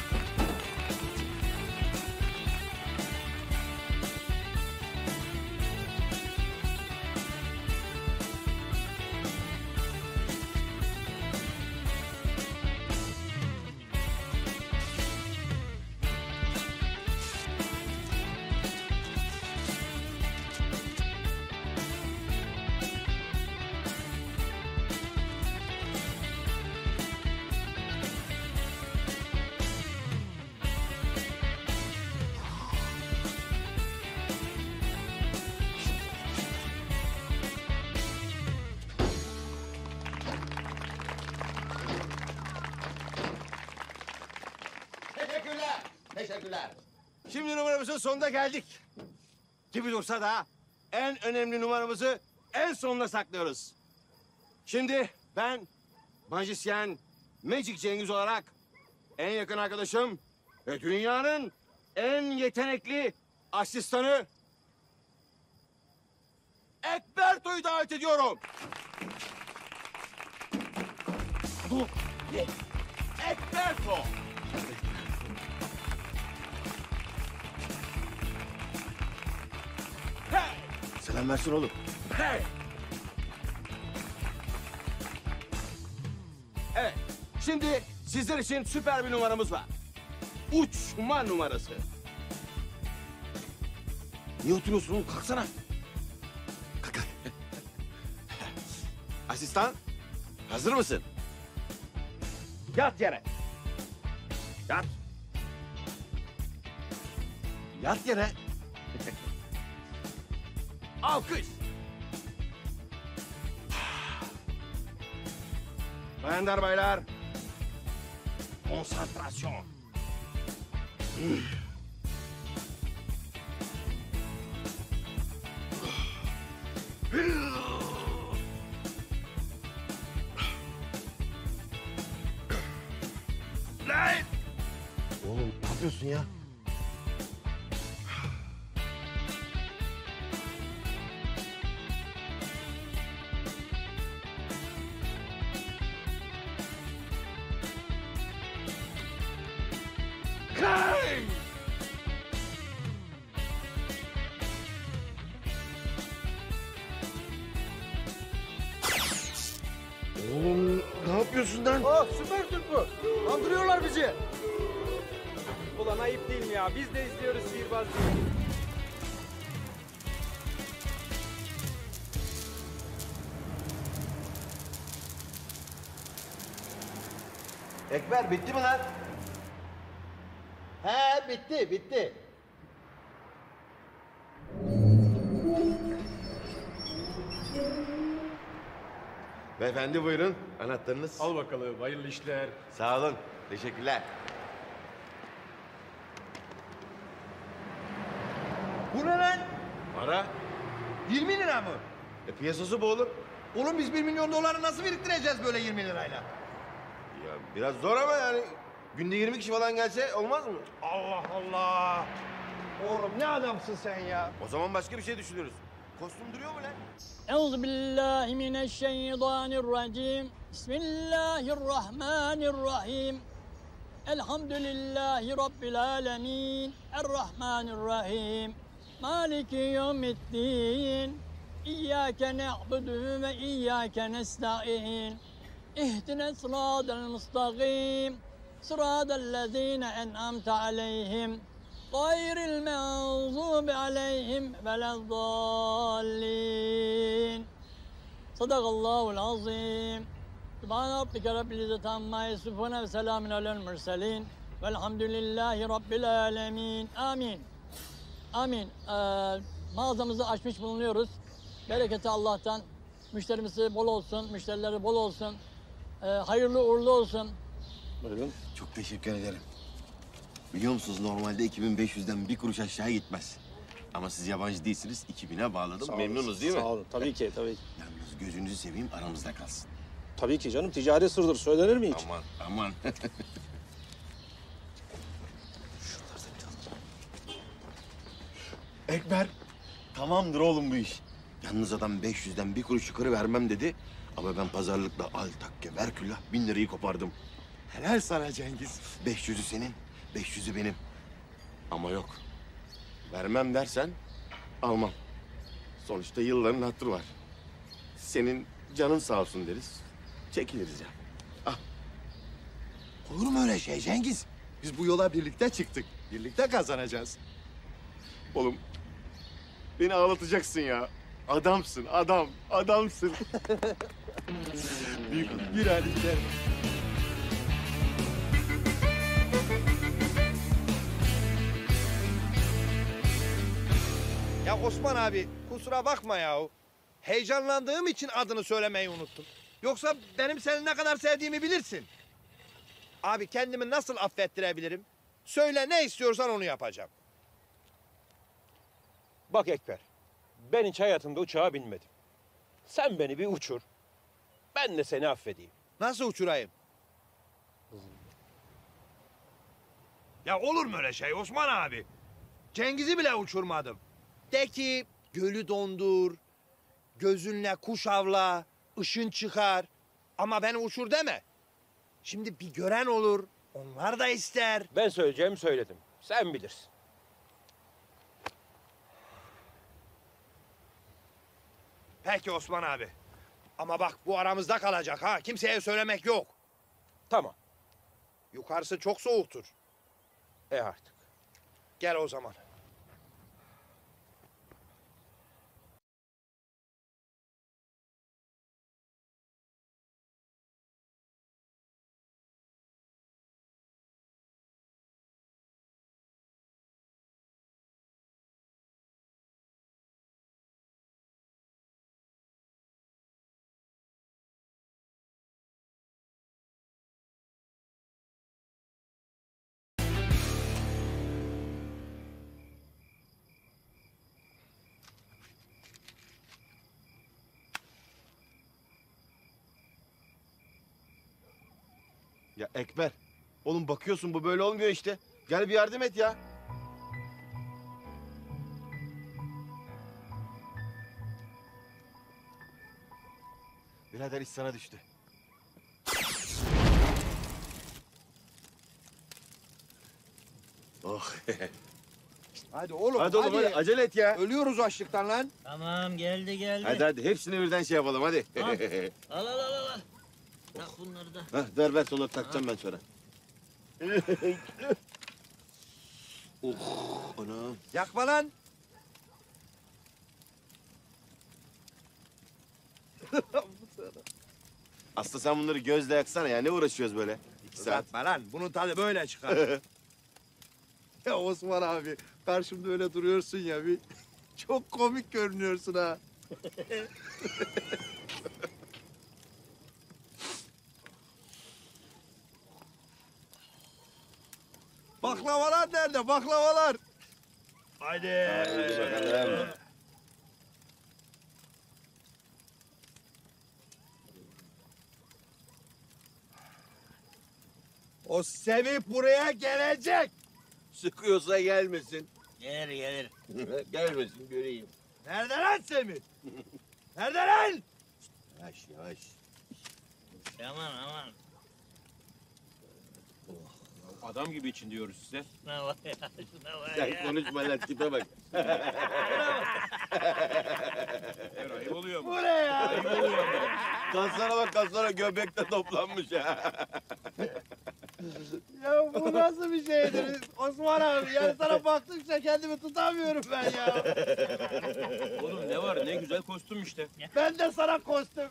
Teşekkürler. Teşekkürler. Şimdi numaramızın sonuna geldik. Gibi dursa da en önemli numaramızı en sonuna saklıyoruz. Şimdi ben majisyen Magic Cengiz olarak en yakın arkadaşım ve dünyanın en yetenekli asistanı Ekberto'yu davet ediyorum. Bu ne? Ekberto. Hey! Selam versin oğlum. Hey! Evet, şimdi sizler için süper bir numaramız var. Uçma numarası. Niye oturuyorsun oğlum? Kalksana. Kalk, kalk. Asistan, hazır mısın? Yat yere. Yat. Yat yere. Alkış. Bayanlar baylar. Konsantrasyon. Lan! Oğlum ne yapıyorsun ya? Hey! Oğlum ne yapıyorsun lan? Oh süper Türk bu. Kandırıyorlar bizi. Ulan ayıp değil mi ya? Biz de izliyoruz sihirbazlığı. Ekber bitti mi lan? He bitti bitti. Beyefendi buyurun. Anahtarınız. Al bakalım hayırlı işler. Sağ olun. Teşekkürler. Bu ne lan? Para? 20 lira mı? Piyasası bu oğlum. Oğlum biz 1 milyon doları nasıl biriktireceğiz böyle 20 lirayla? Ya biraz zor ama yani günde 20 kişi falan gelse olmaz mı? Allah Allah! Oğlum ne adamsın sen ya? O zaman başka bir şey düşünürüz. Kostüm duruyor mu lan? Euzubillahimineşşeytanirracim. Bismillahirrahmanirrahim. Elhamdülillahi Rabbil alemin. Errahmanirrahim. Maliki yevmiddin. İyyâke ne'budu ve iyyâke nesta'in. İhdine sıradel mustaqim. Sıradellezîne en'amte aleyhim. Gayril mağzubi aleyhim veleddallin. Sadakallahul azim. Sübhane rabbike rabbil izzeti amma yasifun ve selamun alel murselin. Velhamdülillahi rabbil alemin. Amin. Amin. Mağazamızı açmış bulunuyoruz. Bereketi Allah'tan. Müşterimizi bol olsun, müşterileri bol olsun. Hayırlı uğurlu olsun. Buyurun. Çok teşekkür ederim. Biliyor musunuz normalde 2500'den bir kuruş aşağı gitmez. Ama siz yabancı değilsiniz. 2000'e bağladım. Sağ Memnunuz olasın, değil mi? Sağ olun. Tabii ki, tabii ki. Yalnız gözünüzü seveyim aramızda kalsın. Tabii ki canım. Ticari sırdır. Söylenir mi hiç? Aman aman. Ekber, tamamdır oğlum bu iş. Yalnız adam 500'den bir kuruş yukarı vermem dedi. Ama ben pazarlıkla al takke ver küllah 1000 lirayı kopardım. Helal sana Cengiz. 500'ü senin, 500'ü benim. Ama yok. Vermem dersen almam. Sonuçta yılların hatırı var. Senin canın sağ olsun deriz. Çekiliriz ya. Ah. Olur mu öyle şey Cengiz? Biz bu yola birlikte çıktık. Birlikte kazanacağız. Oğlum beni ağlatacaksın ya. Adamsın, adam, adamsın. Büyük bir hadi gidelim. Ya Osman abi kusura bakma ya. Heyecanlandığım için adını söylemeyi unuttum. Yoksa benim seni ne kadar sevdiğimi bilirsin. Abi kendimi nasıl affettirebilirim? Söyle ne istiyorsan onu yapacağım. Bak Ekber, ben hiç hayatımda uçağa binmedim. Sen beni bir uçur, ben de seni affedeyim. Nasıl uçurayım? Ya olur mu öyle şey Osman abi? Cengiz'i bile uçurmadım. De ki gölü dondur, gözünle kuş avla, ışın çıkar. Ama beni uçur deme. Şimdi bir gören olur, onlar da ister. Ben söyleyeceğimi söyledim, sen bilirsin. Peki Osman abi. Ama bak bu aramızda kalacak ha. Kimseye söylemek yok. Tamam. Yukarısı çok soğuktur. Artık. Gel o zaman. Ya Ekber, oğlum bakıyorsun bu böyle olmuyor işte. Gel bir yardım et ya. Birader iş sana düştü. Oh. Hadi oğlum. Hadi oğlum hadi acele et ya. Ölüyoruz açlıktan lan. Tamam geldi. Hadi hepsini birden şey yapalım hadi. Al. Tak bunları da. Hah, ver sonra takacağım ben sonra. Anam. Yakma lan. Aslı sen bunları gözle yaksana ya ne uğraşıyoruz böyle? 2 saat. Uzatma lan. Bunun tadı böyle çıkar. Ya Osman abi karşımda öyle duruyorsun ya bir çok komik görünüyorsun ha. Baklavalar nerede? Baklavalar. Hadi bakalım. O Semih buraya gelecek. Sıkıyorsa gelmesin. Gelir. Gelmesin göreyim. Nerede lan Semih? Nerede lan? Yavaş. Aman. Adam gibi için diyoruz size. Şuna bak ya. Sen konuşma lan tipe bak. Ayıp oluyor mu? Bu ne ya? Ayıp oluyor mu? Kaslara bak kaslara göbekte toplanmış ha. Ya bu nasıl bir şeydir? Osman abi yani sana baktıkça kendimi tutamıyorum ben ya. Oğlum ne var ne güzel kostüm işte. Ben de sana kostüm.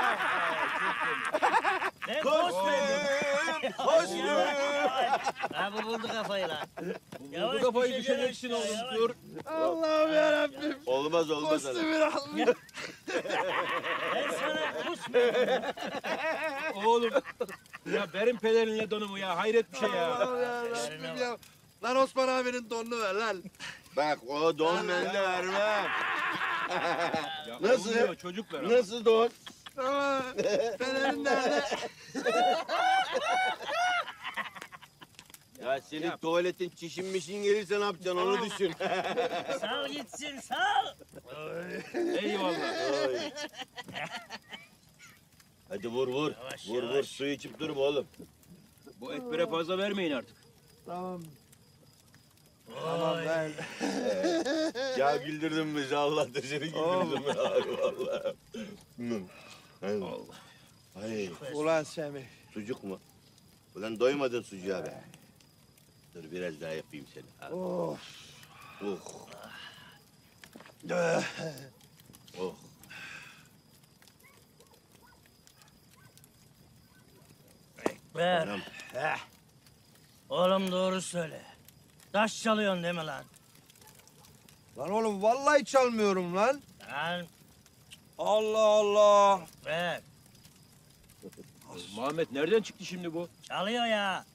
Ne Kostüm. Ha bu buldu kafayı lan. Bu kafayı düşeceksin oğlum dur. Allah'ım yarabbim. Olmaz sana. Kostümünü almış. Ben sana kusmuyorum. Oğlum ya benim pelerinle donumu ya hayret bir şey ya. Allah'ım yarabbim ya. Lan Osman abinin donunu ver lan. Bak o don bende vermem. Nasıl? Oluyor çocuklar ama. Nasıl don? Fenerim nerede? Ya senin tuvaletin çişinmişin gelirse ne yapacaksın onu düşün. Sal gitsin sal. Eyvallah. Hadi vur vur. Yavaş, Vur yavaş. vur su içip durma oğlum. Bu ekbere fazla vermeyin artık. Tamam. Tamam ben. Ya güldürdün bizi Allah da seni güldürdüm ya vallahi. Allah. Ay. Ulan Semih. Sucuk mu? Ulan doymadın sucuğa be. Dur biraz daha yapayım seni. Al. Of. Oh. Oh. Ver. Anam. Oğlum doğru söyle. Taş çalıyorsun değil mi lan? Lan oğlum vallahi çalmıyorum lan. Lan Allah Allah. ver. Muhammed nereden çıktı şimdi bu? Çalıyor ya.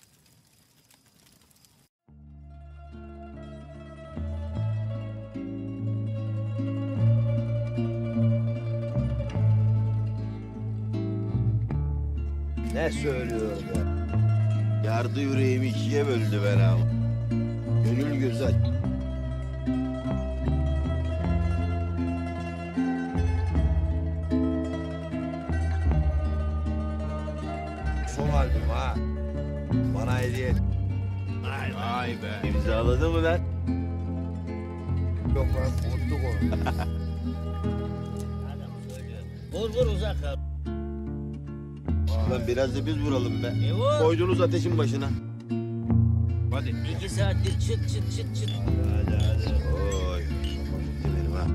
Ne söylüyor be? Yardı yüreğimi ikiye böldü ben abi. Gönül güzel. Son albüm ha. Bana hediye et. Vay be. İmzaladı mı lan? Yok lan unuttuk onu. Vur vur uzak al. Lan biraz da biz vuralım be. vur. Koydunuz ateşin başına. Hadi. 2 saattir çıt çıt çıt çıt. Hadi. Oy. Gitti benim ha.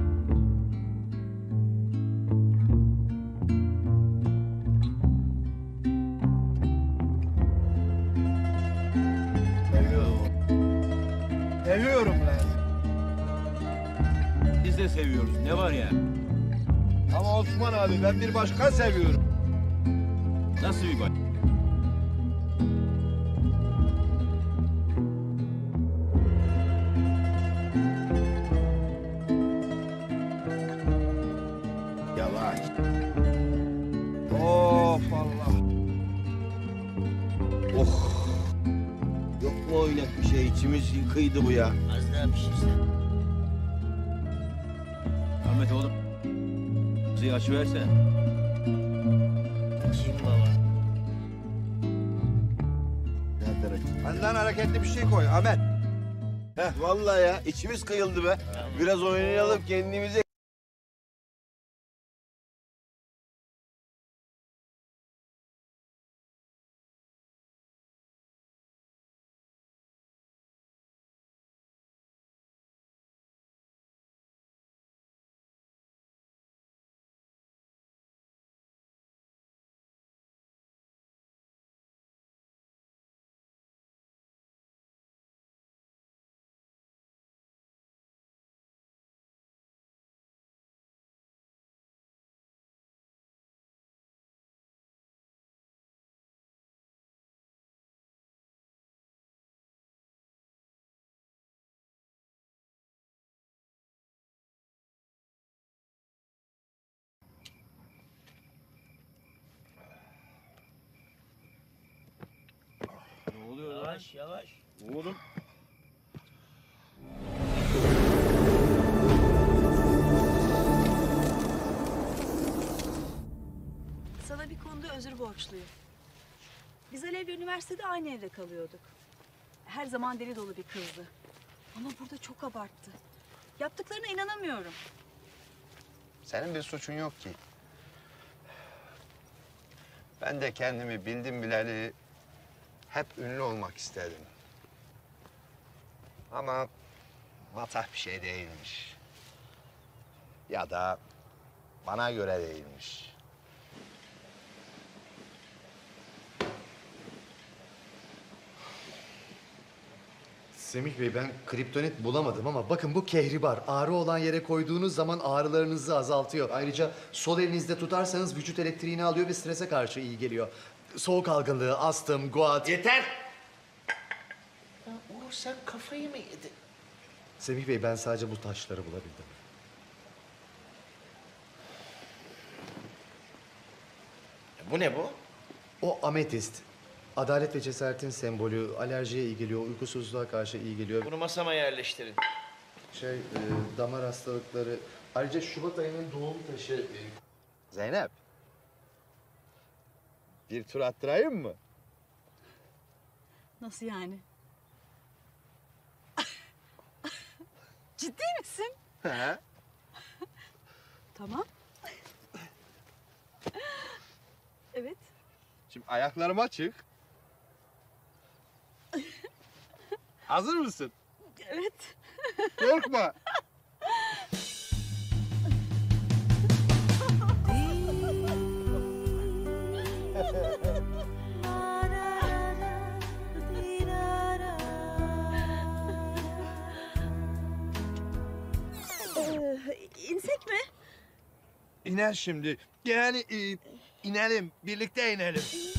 Seviyorum lan. Biz de seviyoruz. Ne var ya? Ama Osman abi ben bir başka seviyorum. Nasıl bir bak? Yavaş. Of Allah. Oh. Yok mu oynak bir şey? İçimiz yıkıydı bu ya. Az daha pişirsen. Ahmet oğlum. Bizi açıversene. Kim baba? Benden hareketli bir şey koy Ahmet. Heh vallahi ya içimiz kıyıldı be. Biraz oynayalım kendimize. Ne oluyor lan? Yavaş yavaş. Oğlum. Sana bir konuda özür borçluyum. Biz Alev'le üniversitede aynı evde kalıyorduk. Her zaman deli dolu bir kızdı. Ama burada çok abarttı. Yaptıklarına inanamıyorum. Senin bir suçun yok ki. Ben de kendimi bildim bileli hep ünlü olmak istedim. Ama matah bir şey değilmiş. Ya da bana göre değilmiş. Semih Bey ben kriptonit bulamadım ama bakın bu kehribar. Ağrı olan yere koyduğunuz zaman ağrılarınızı azaltıyor. Ayrıca sol elinizde tutarsanız vücut elektriğini alıyor ve strese karşı iyi geliyor. Soğuk algınlığı, astım, guat... Yeter! Ya Uğur sen kafayı mı yedin? Semih Bey, ben sadece bu taşları bulabildim. Bu ne bu? O ametist. Adalet ve cesaretin sembolü, alerjiye iyi geliyor, uykusuzluğa karşı iyi geliyor. Bunu masama yerleştirin. Damar hastalıkları. Ayrıca Şubat ayının doğum taşı. Zeynep. Bir tur attırayım mı? Nasıl yani? Ciddi misin? He. Tamam. Evet. Şimdi ayaklarım açık. Hazır mısın? Evet. Korkma. İnsek mi? İner şimdi. Yani inelim. Birlikte inelim.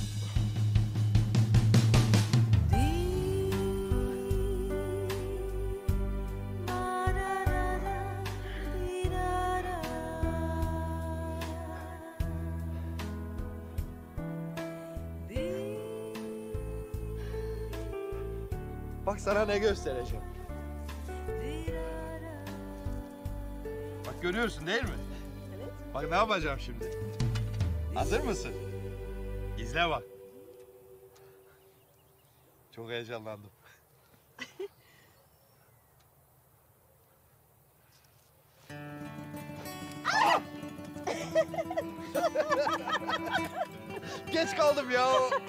Bak sana ne göstereceğim. Bak görüyorsun değil mi? Evet. Bak ne yapacağım şimdi. Hazır mısın? İzle bak. Çok heyecanlandım. Geç kaldım ya.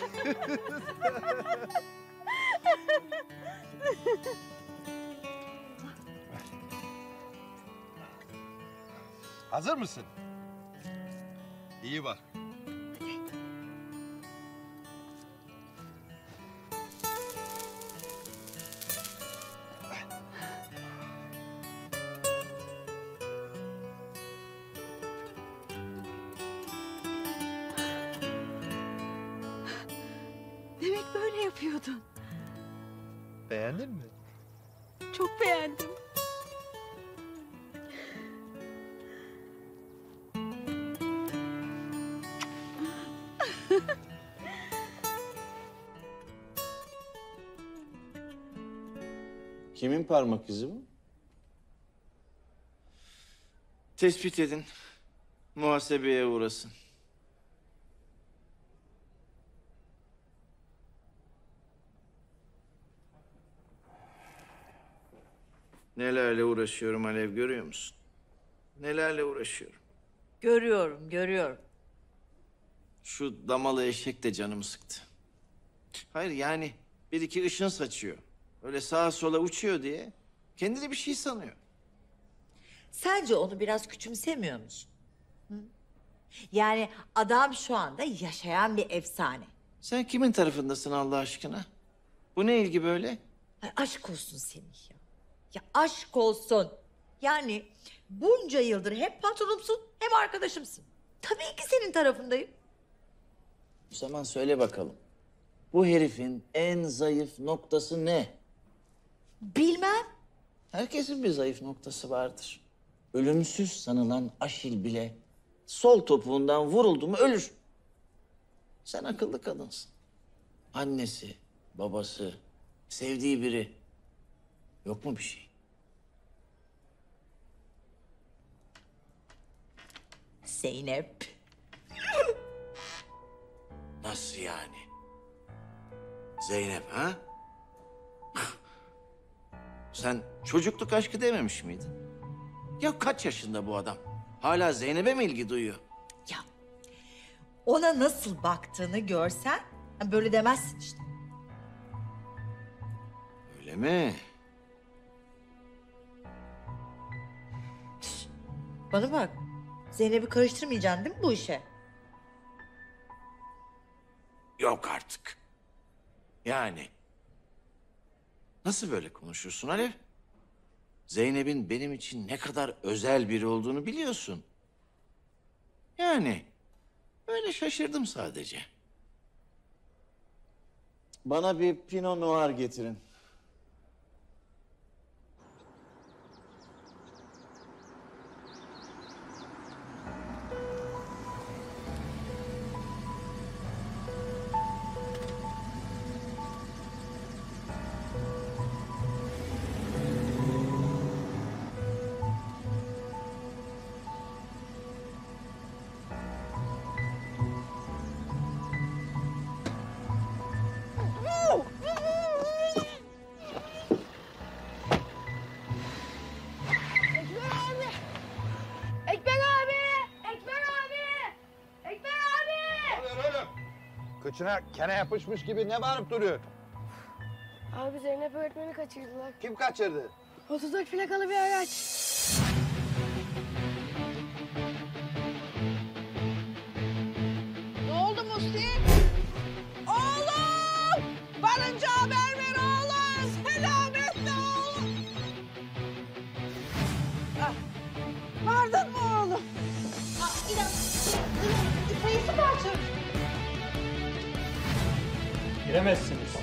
Hazır mısın? İyi bak. Demek böyle yapıyordun. Beğendin mi? Çok beğendim. Kimin parmak izi bu? Tespit edin. Muhasebeye uğrasın. Nelerle uğraşıyorum Alev, görüyor musun? Nelerle uğraşıyorum. Görüyorum, görüyorum. Şu damalı eşek de canımı sıktı. Hayır yani bir iki ışın saçıyor. Öyle sağa sola uçuyor diye kendini bir şey sanıyor. Sence onu biraz küçümsemiyor musun? Hı? Yani adam şu anda yaşayan bir efsane. Sen kimin tarafındasın Allah aşkına? Bu ne ilgi böyle? Ay aşk olsun Semih ya. Ya aşk olsun. Yani bunca yıldır hem patronumsun hem arkadaşımsın. Tabii ki senin tarafındayım. O zaman söyle bakalım. Bu herifin en zayıf noktası ne? Bilmem. Herkesin bir zayıf noktası vardır. Ölümsüz sanılan Aşil bile sol topuğundan vuruldu mu ölür. Sen akıllı kadınsın. Annesi, babası, sevdiği biri. Yok mu bir şey? Zeynep. Nasıl yani? Zeynep ha? Sen çocukluk aşkı dememiş miydin? Ya kaç yaşında bu adam? Hala Zeynep'e mi ilgi duyuyor? Ya ona nasıl baktığını görsen böyle demezsin işte. Öyle mi? Bana bak. Zeynep'i karıştırmayacaksın değil mi bu işe? Yok artık. Yani. Nasıl böyle konuşursun Alev? Zeynep'in benim için ne kadar özel biri olduğunu biliyorsun. Yani öyle şaşırdım sadece. Bana bir Pinot Noir getirin. kıçına kene yapışmış gibi ne bağırıp duruyor? Abi Zeynep öğretmeni kaçırdılar. Kim kaçırdı? 34 plakalı bir araç. Ne oldu Musti? Oğlum! Varınca haber ver oğlum! Selametle oğlum! Ah, vardın mı oğlum? İnan, sayısı kaç? Giremezsiniz.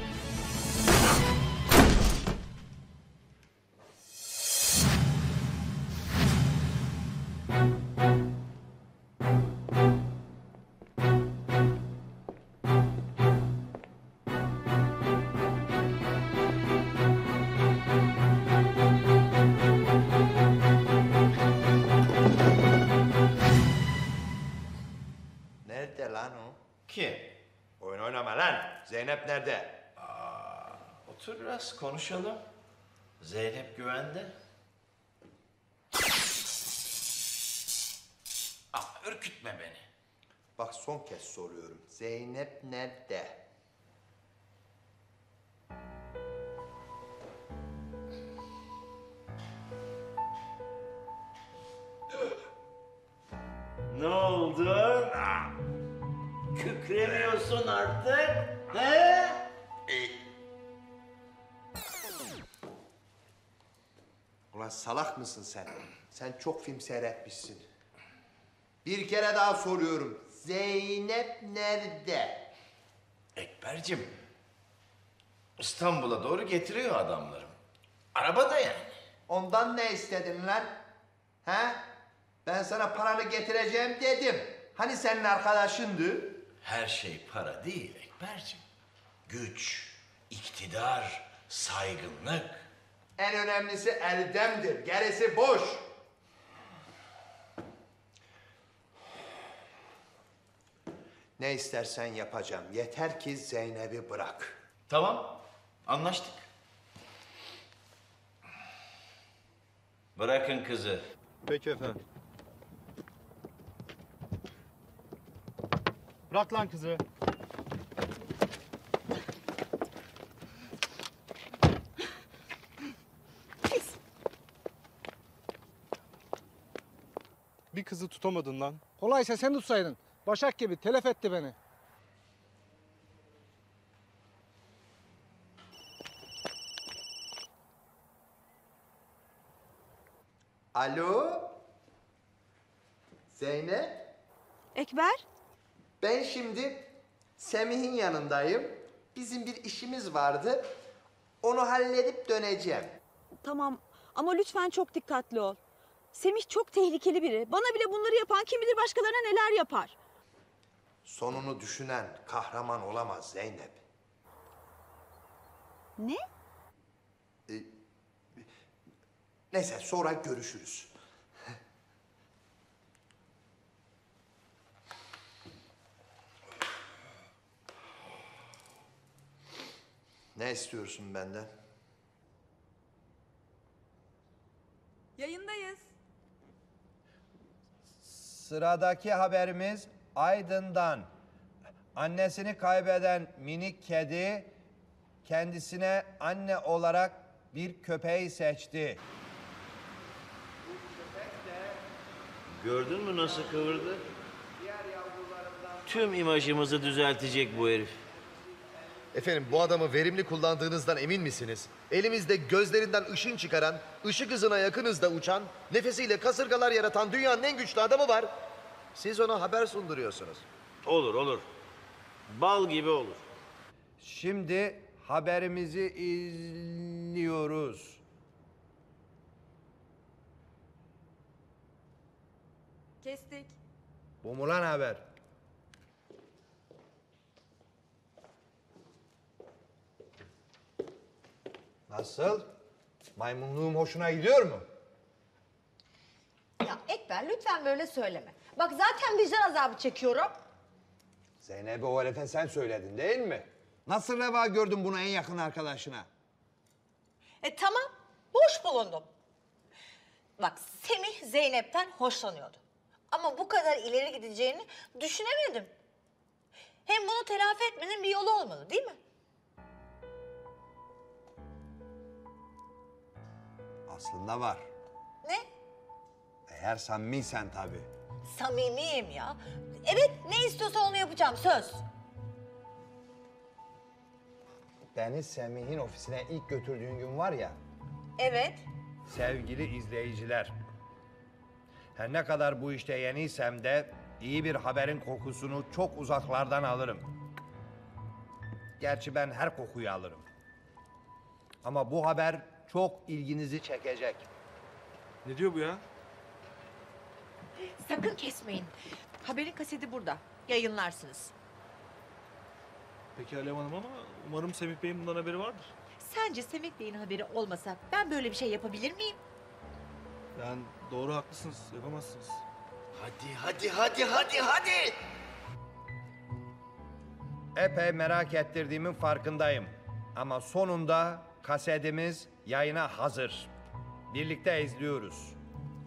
Nerede lan o? Kim? Oyun oynama lan. Zeynep nerede? Otur biraz konuşalım. Zeynep güvende. Ürkütme beni. Bak son kez soruyorum. Zeynep nerede? Ne oldu? Kükremiyorsun artık. He? Ulan salak mısın sen? Sen çok film seyretmişsin. Bir kere daha soruyorum. Zeynep nerede? Ekber'cim, İstanbul'a doğru getiriyor adamlarım. Arabada yani. Ondan ne istedin lan? He? Ben sana paranı getireceğim dedim. Hani senin arkadaşındı? Her şey para değil Ekber'cim. Güç, iktidar, saygınlık. En önemlisi eldemdir. Gerisi boş. Ne istersen yapacağım. Yeter ki Zeynep'i bırak. Tamam, anlaştık. Bırakın kızı. Peki efendim. Bırak lan kızı. Bir kızı tutamadın lan. Kolaysa sen tutsaydın. Başak gibi telef etti beni. Alo? Zeynep? Ekber? Ben şimdi Semih'in yanındayım. Bizim bir işimiz vardı. Onu halledip döneceğim. Tamam ama lütfen çok dikkatli ol. Semih çok tehlikeli biri. Bana bile bunları yapan kim bilir başkalarına neler yapar. Sonunu düşünen kahraman olamaz Zeynep. Ne? Neyse sonra görüşürüz. Ne istiyorsun benden? Yayındayız. Sıradaki haberimiz Aydın'dan. Annesini kaybeden minik kedi kendisine anne olarak bir köpeği seçti. Gördün mü nasıl kıvırdı? Tüm imajımızı düzeltecek bu herif. Efendim bu adamı verimli kullandığınızdan emin misiniz? Elimizde gözlerinden ışın çıkaran, ışık hızına yakın hızda uçan, nefesiyle kasırgalar yaratan dünyanın en güçlü adamı var. Siz ona haber sunduruyorsunuz. Olur olur. Bal gibi olur. Şimdi haberimizi izliyoruz. Kestik. Bu mu lan haber? Nasıl? Maymunluğum hoşuna gidiyor mu? Ya Ekber lütfen böyle söyleme. Bak zaten vicdan azabı çekiyorum. Zeynep'e o herife sen söyledin değil mi? Nasıl reva gördün bunu en yakın arkadaşına? Tamam, boş bulundum. Bak Semih Zeynep'ten hoşlanıyordu. Ama bu kadar ileri gideceğini düşünemedim. Hem bunu telafi etmenin bir yolu olmalı değil mi? Aslında var. Ne? Eğer samimiysen tabii. Samimiyim ya. Evet, ne istiyorsa onu yapacağım, söz. Beni Semih'in ofisine ilk götürdüğün gün var ya... Evet. Sevgili izleyiciler... Her ne kadar bu işte yeniysem de... iyi bir haberin kokusunu çok uzaklardan alırım. Gerçi ben her kokuyu alırım. Ama bu haber çok ilginizi çekecek. Ne diyor bu ya? Sakın kesmeyin. Haberin kaseti burada. Yayınlarsınız. Peki Alev Hanım ama umarım Semih Bey'in bundan haberi vardır. Sence Semih Bey'in haberi olmasa ben böyle bir şey yapabilir miyim? Yani doğru haklısınız, yapamazsınız. Hadi. Epey merak ettirdiğimin farkındayım. Ama sonunda kasetimiz yayına hazır. Birlikte izliyoruz.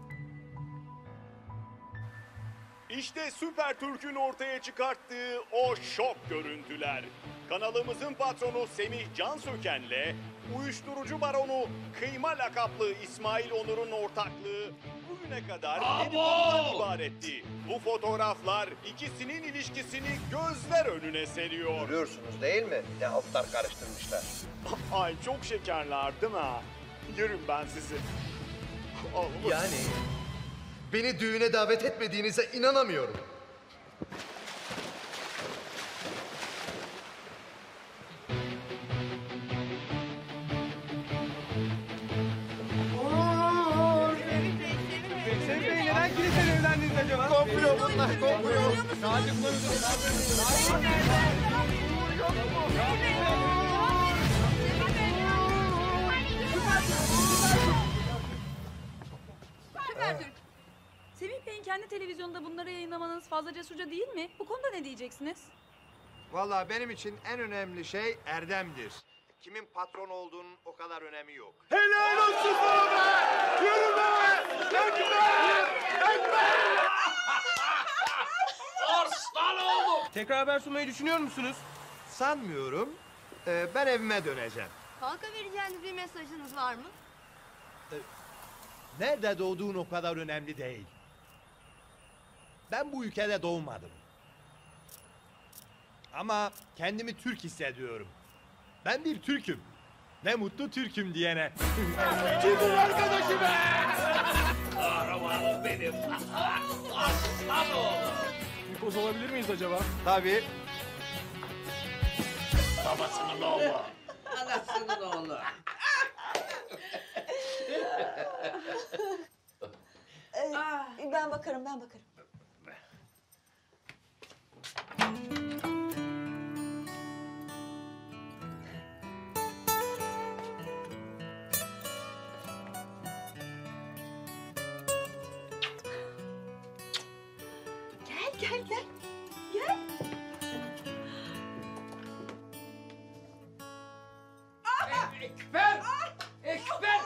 İşte Süper Türk'ün ortaya çıkarttığı o şok görüntüler. Kanalımızın patronu Semih Cansöken'le uyuşturucu baronu Kıyma lakaplı İsmail Onur'un ortaklığı bugüne kadar dedikodudan ibaretti. Bu fotoğraflar ikisinin ilişkisini gözler önüne seriyor. Görüyorsunuz değil mi? Ne haltlar karıştırmışlar. Ay çok şekerler değil mi? Yerim ben sizi. Yani beni düğüne davet etmediğinize inanamıyorum. Semih Bey neden kilisede evlendiniz acaba? Komplo bunlar, komplo. Süper Türk. Semih Bey'in kendi televizyonda bunları yayınlamanız fazla cesurca değil mi? Bu konuda ne diyeceksiniz? Vallahi benim için en önemli şey erdemdir. Kimin patron olduğunun o kadar önemi yok. Helal olsun sana be! Yürü be! Ekber! Arslan oğlum! Tekrar haber sunmayı düşünüyor musunuz? Sanmıyorum. Ben evime döneceğim. Halka vereceğiniz bir mesajınız var mı? Nerede doğduğun o kadar önemli değil. Ben bu ülkede doğmadım. Ama kendimi Türk hissediyorum. Ben bir Türk'üm. Ne mutlu Türk'üm diyene. Kimin arkadaşı be? Kahramanım benim. Arslan oğlum! Bir poz alabilir miyiz acaba? Tabii. Babasının oğlu. Anasının oğlu. Ben bakarım. Gel. Gel. Ekber! Ekber!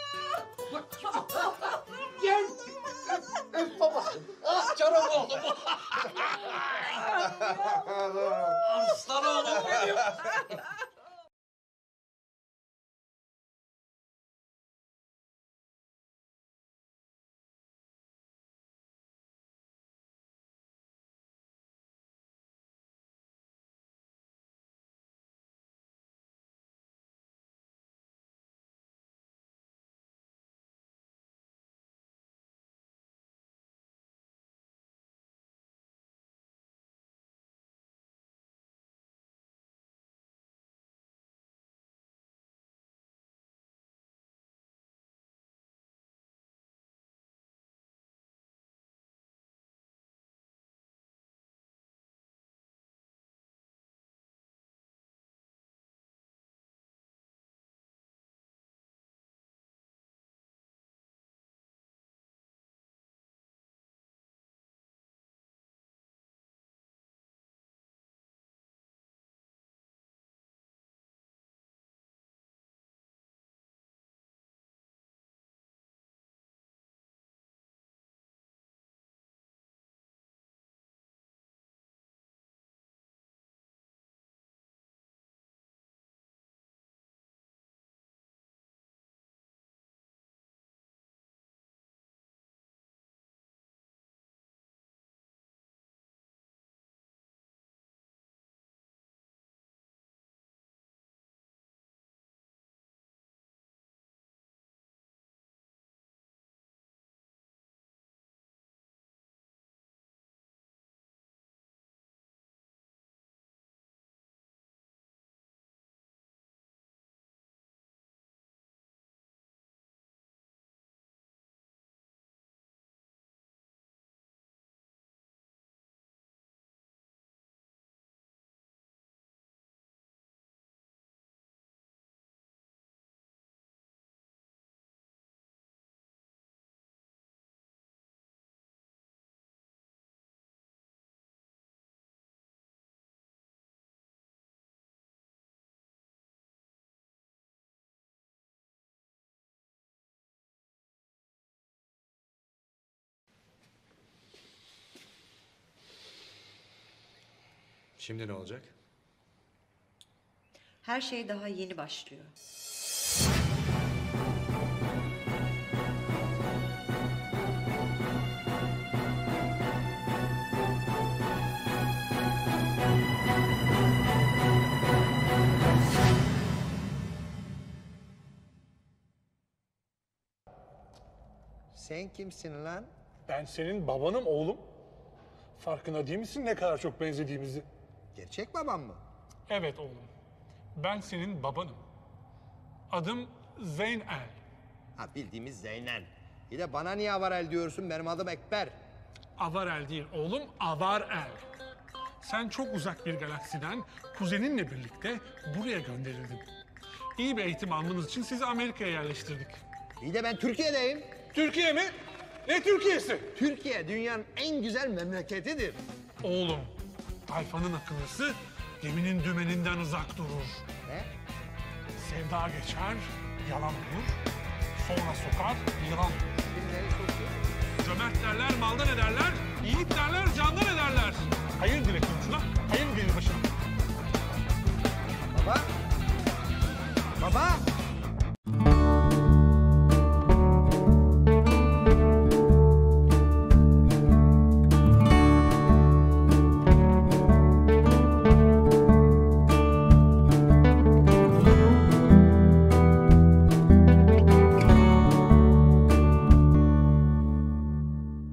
Gel! Öp baba! Ah canım oğlum! Arslan oğlum benim! Şimdi ne olacak? Her şey daha yeni başlıyor. Sen kimsin lan? Ben senin babanım oğlum. Farkında değil misin ne kadar çok benzediğimizi? Gerçek babam mı? Evet oğlum. Ben senin babanım. Adım Zeynel. Ha bildiğimiz Zeynel. Bir de bana niye Avarel diyorsun? Benim adım Ekber. Avarel değil oğlum, Avarel. Sen çok uzak bir galaksiden kuzeninle birlikte buraya gönderildin. İyi bir eğitim almanız için sizi Amerika'ya yerleştirdik. İyi de ben Türkiye'deyim. Türkiye mi? Ne Türkiye'si? Türkiye dünyanın en güzel memleketidir. Oğlum, tayfanın akıllısı geminin dümeninden uzak durur. Ne? Sevda geçer, yalan olur. Sonra sokar, yılan olur. Cömert derler, maldan ederler. Yiğit derler, candan ederler. Hayır dile komşuna, hayır gelir başına. Baba. Baba.